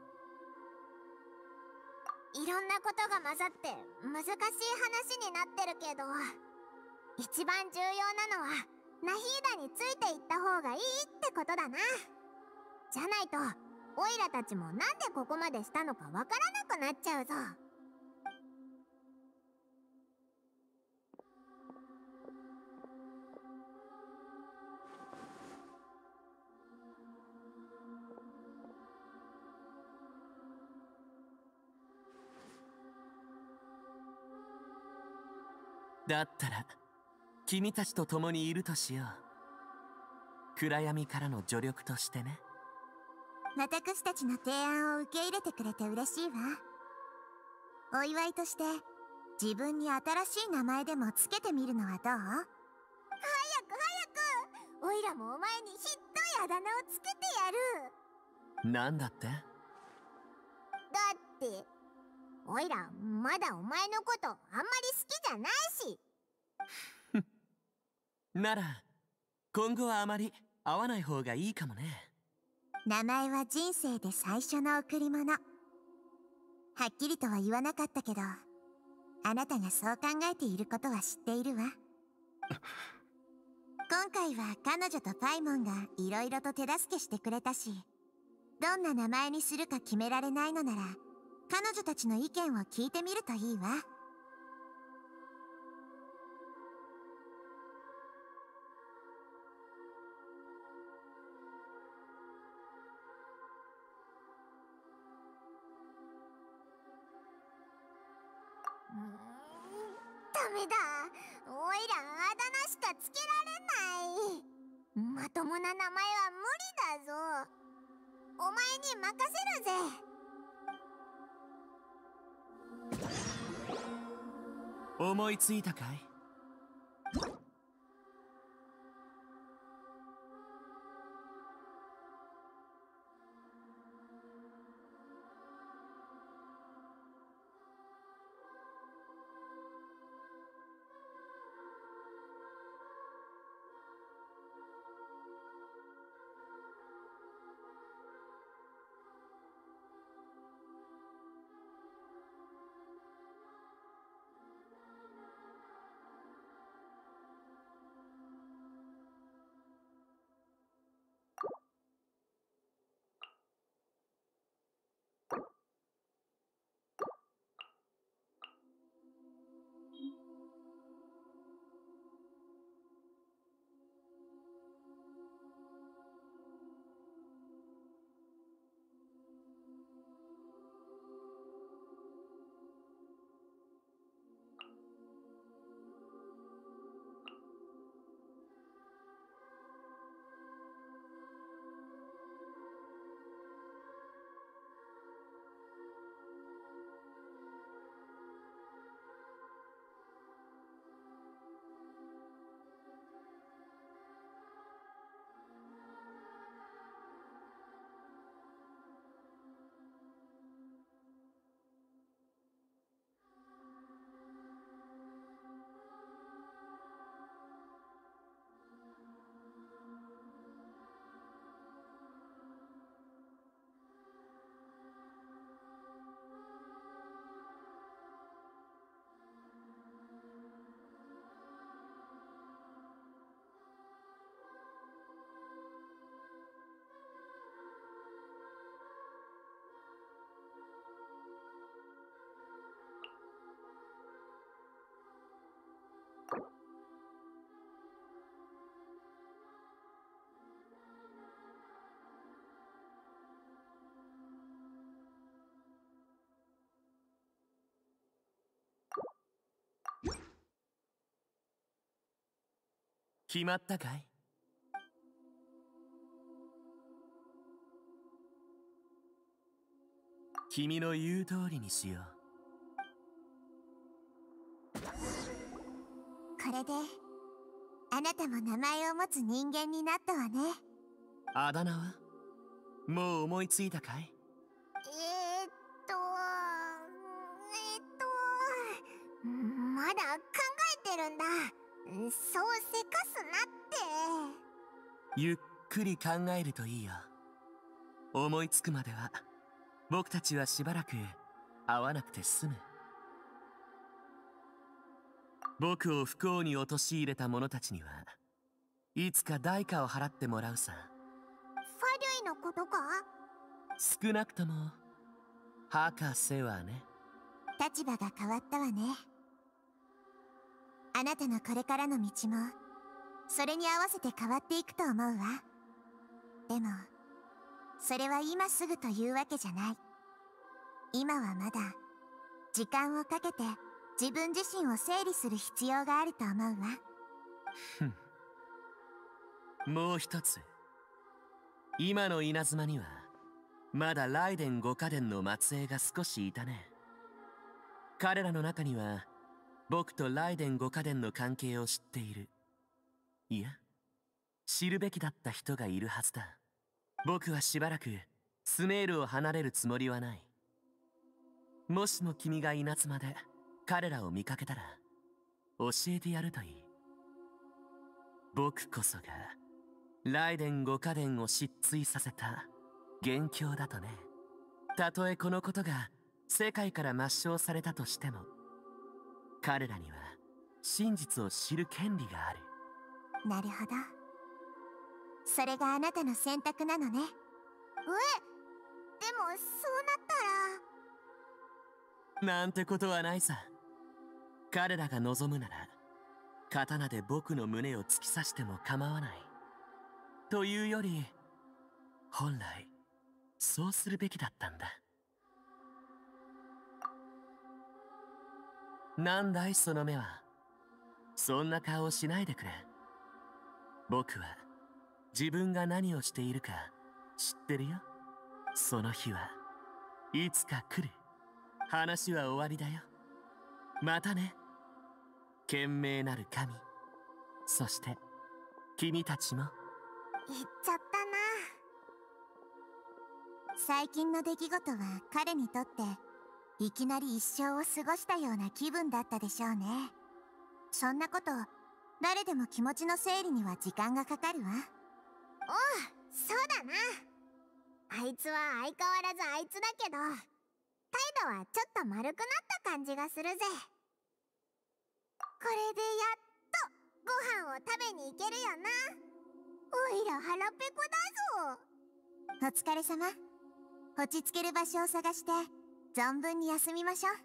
いろんなことが混ざって難しい話になってるけど、一番重要なのはナヒーダについていった方がいいってことだな。じゃないとオイラたちもなんでここまでしたのかわからなくなっちゃうぞ。 だったら君たちと共にいるとしよう。暗闇からの助力としてね。 私たちの提案を受け入れてくれて嬉しいわ。お祝いとして自分に新しい名前でもつけてみるのはどう？早く早く、オイラもお前にひっどいあだ名をつけてやる。 なんだって？ だってオイラまだお前のことあんまり好きじゃないし。 なら今後はあまり会わない方がいいかもね。 名前は人生で最初の贈り物。はっきりとは言わなかったけど、あなたがそう考えていることは知っているわ。今回は彼女とパイモンがいろいろと手助けしてくれたし、どんな名前にするか決められないのなら彼女たちの意見を聞いてみるといいわ。ダメだ、オイラあだ名しかつけられない。まともな名前は無理だぞ。お前に任せるぜ。 思いついたかい？ 決まったかい？君の言う通りにしよう。 これであなたも名前を持つ人間になったわね。 あだ名はもう思いついたかい？ まだ考えてるんだ。そうせかすなって。 ゆっくり考えるといいよ。思いつくまでは僕たちはしばらく会わなくて済む。僕を不幸に陥れた者たちにはいつか代価を払ってもらうさ。 ファリュイのことか？ 少なくとも博士はね。 立場が変わったわね。あなたのこれからの道もそれに合わせて変わっていくと思うわ。でもそれは今すぐというわけじゃない。今はまだ時間をかけて自分自身を整理する必要があると思うわ。 もう一つ、今の稲妻にはまだライデン五家伝の末裔が少しいたね。彼らの中には僕とライデン五家伝の関係を知っている、いや知るべきだった人がいるはずだ。僕はしばらくスメールを離れるつもりはない。もしも君が稲妻で彼らを見かけたら教えてやるといい。僕こそがライデン五家伝を失墜させた元凶だとね。たとえこのことが世界から抹消されたとしても、彼らには真実を知る権利がある。 なるほど。それがあなたの選択なのね。でもそうなったなんてことはないさ。彼らが望むなら刀で僕の胸を突き刺しても構わない。というより本来そうするべきだったんだ。なんだいその目は。そんな顔をしないでくれ。僕は自分が何をしているか知ってるよ。その日はいつか来る。話は終わりだよ。またね、賢明なる神。そして君たちも。 言っちゃったな。最近の出来事は彼にとっていきなり一生を過ごしたような気分だったでしょうね。そんなこと誰でも気持ちの整理には時間がかかるわ。おう、そうだな。あいつは相変わらずあいつだけど、態度はちょっと丸くなった感じがするぜ。これでやっとご飯を食べに行けるよな。おいら腹ペコだぞ。お疲れ様。落ち着ける場所を探して存分に休みましょう。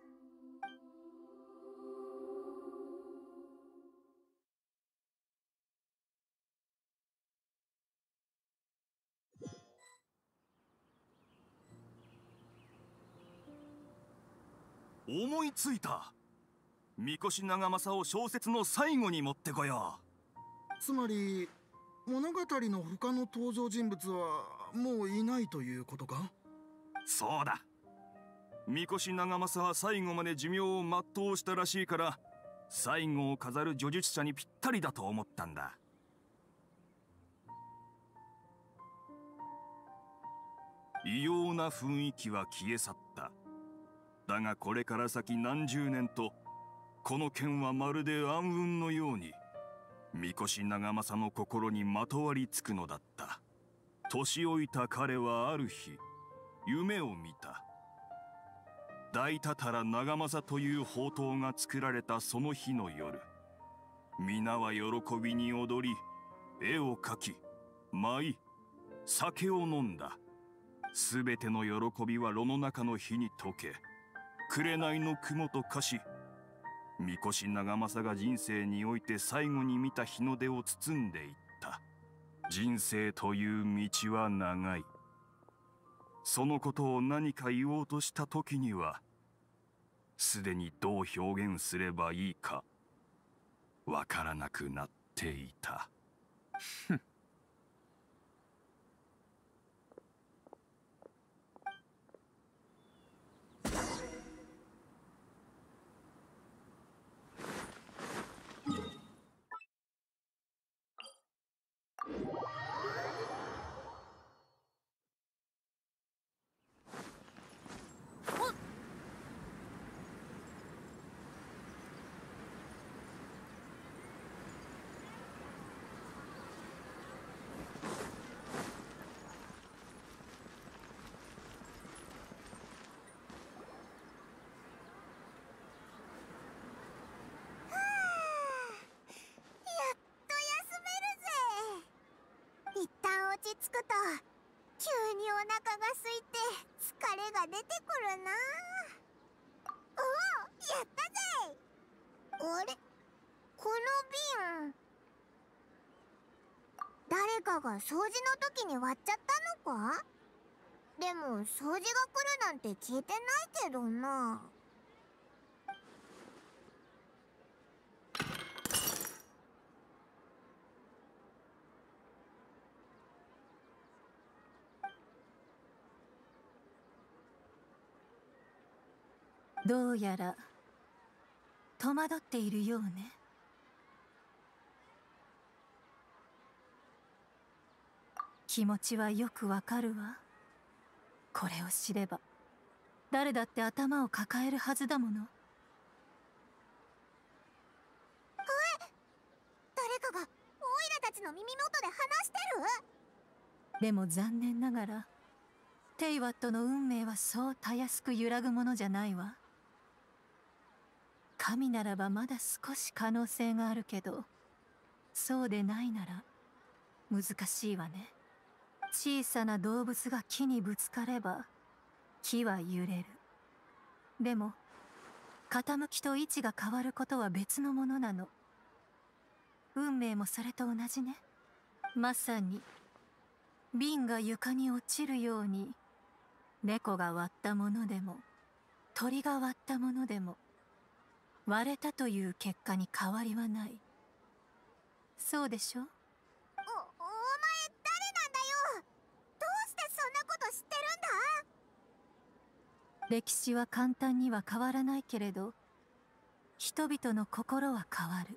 思いついた。三越長政を小説の最後に持ってこよう。つまり物語の他の登場人物はもういないということか？ そうだ。三越長政は最後まで寿命を全うしたらしいから、最後を飾る叙述者にぴったりだと思ったんだ。異様な雰囲気は消え去った。だがこれから先何十年とこの剣はまるで暗雲のように三越長政の心にまとわりつくのだった。年老いた彼はある日夢を見た。大多々長政という宝刀が作られたその日の夜、皆は喜びに踊り、絵を描き、舞い、酒を飲んだ。すべての喜びは炉の中の火に溶け、紅の雲と化し、三越長政が人生において最後に見た日の出を包んでいった。人生という道は長い。そのことを何か言おうとした時には、すでにどう表現すればいいかわからなくなっていた。 一旦落ち着くと急にお腹が空いて疲れが出てくるな。おお、やったぜ。あれ、この瓶誰かが掃除の時に割っちゃったのか？でも掃除が来るなんて聞いてないけどな。 どうやら戸惑っているようね。気持ちはよくわかるわ。これを知れば誰だって頭を抱えるはずだもの。 誰かがオイラたちの耳元で話してる？ でも残念ながらテイワットの運命はそうたやすく揺らぐものじゃないわ。神ならばまだ少し可能性があるけど、そうでないなら難しいわね。小さな動物が木にぶつかれば木は揺れる。でも傾きと位置が変わることは別のものなの。運命もそれと同じね。まさに瓶が床に落ちるように、猫が割ったものでも鳥が割ったものでも割れたという結果に変わりはない。そうでしょ？ お前誰なんだよ。どうしてそんなこと知ってるんだ？ 歴史は簡単には変わらないけれど、人々の心は変わる。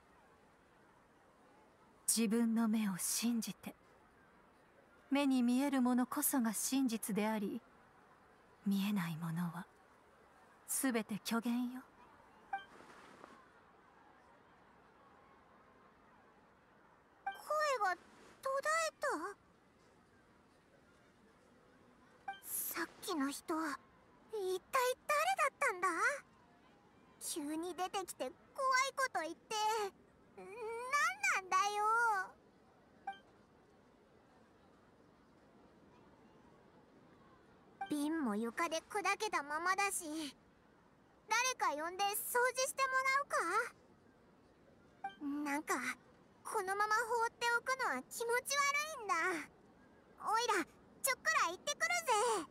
自分の目を信じて。目に見えるものこそが真実であり、見えないものはすべて虚言よ。 声が途絶えた。さっきの人は一体誰だったんだ？急に出てきて怖いこと言って何なんだよ。瓶も床で砕けたままだし、誰か呼んで掃除してもらうか？なんかこのまま放っておくのは気持ち悪いんだ。おいらちょっくら行ってくるぜ。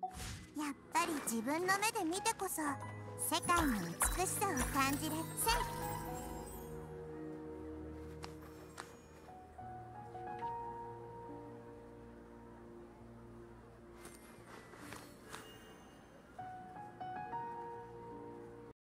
やっぱり自分の目で見てこそ世界の美しさを感じる。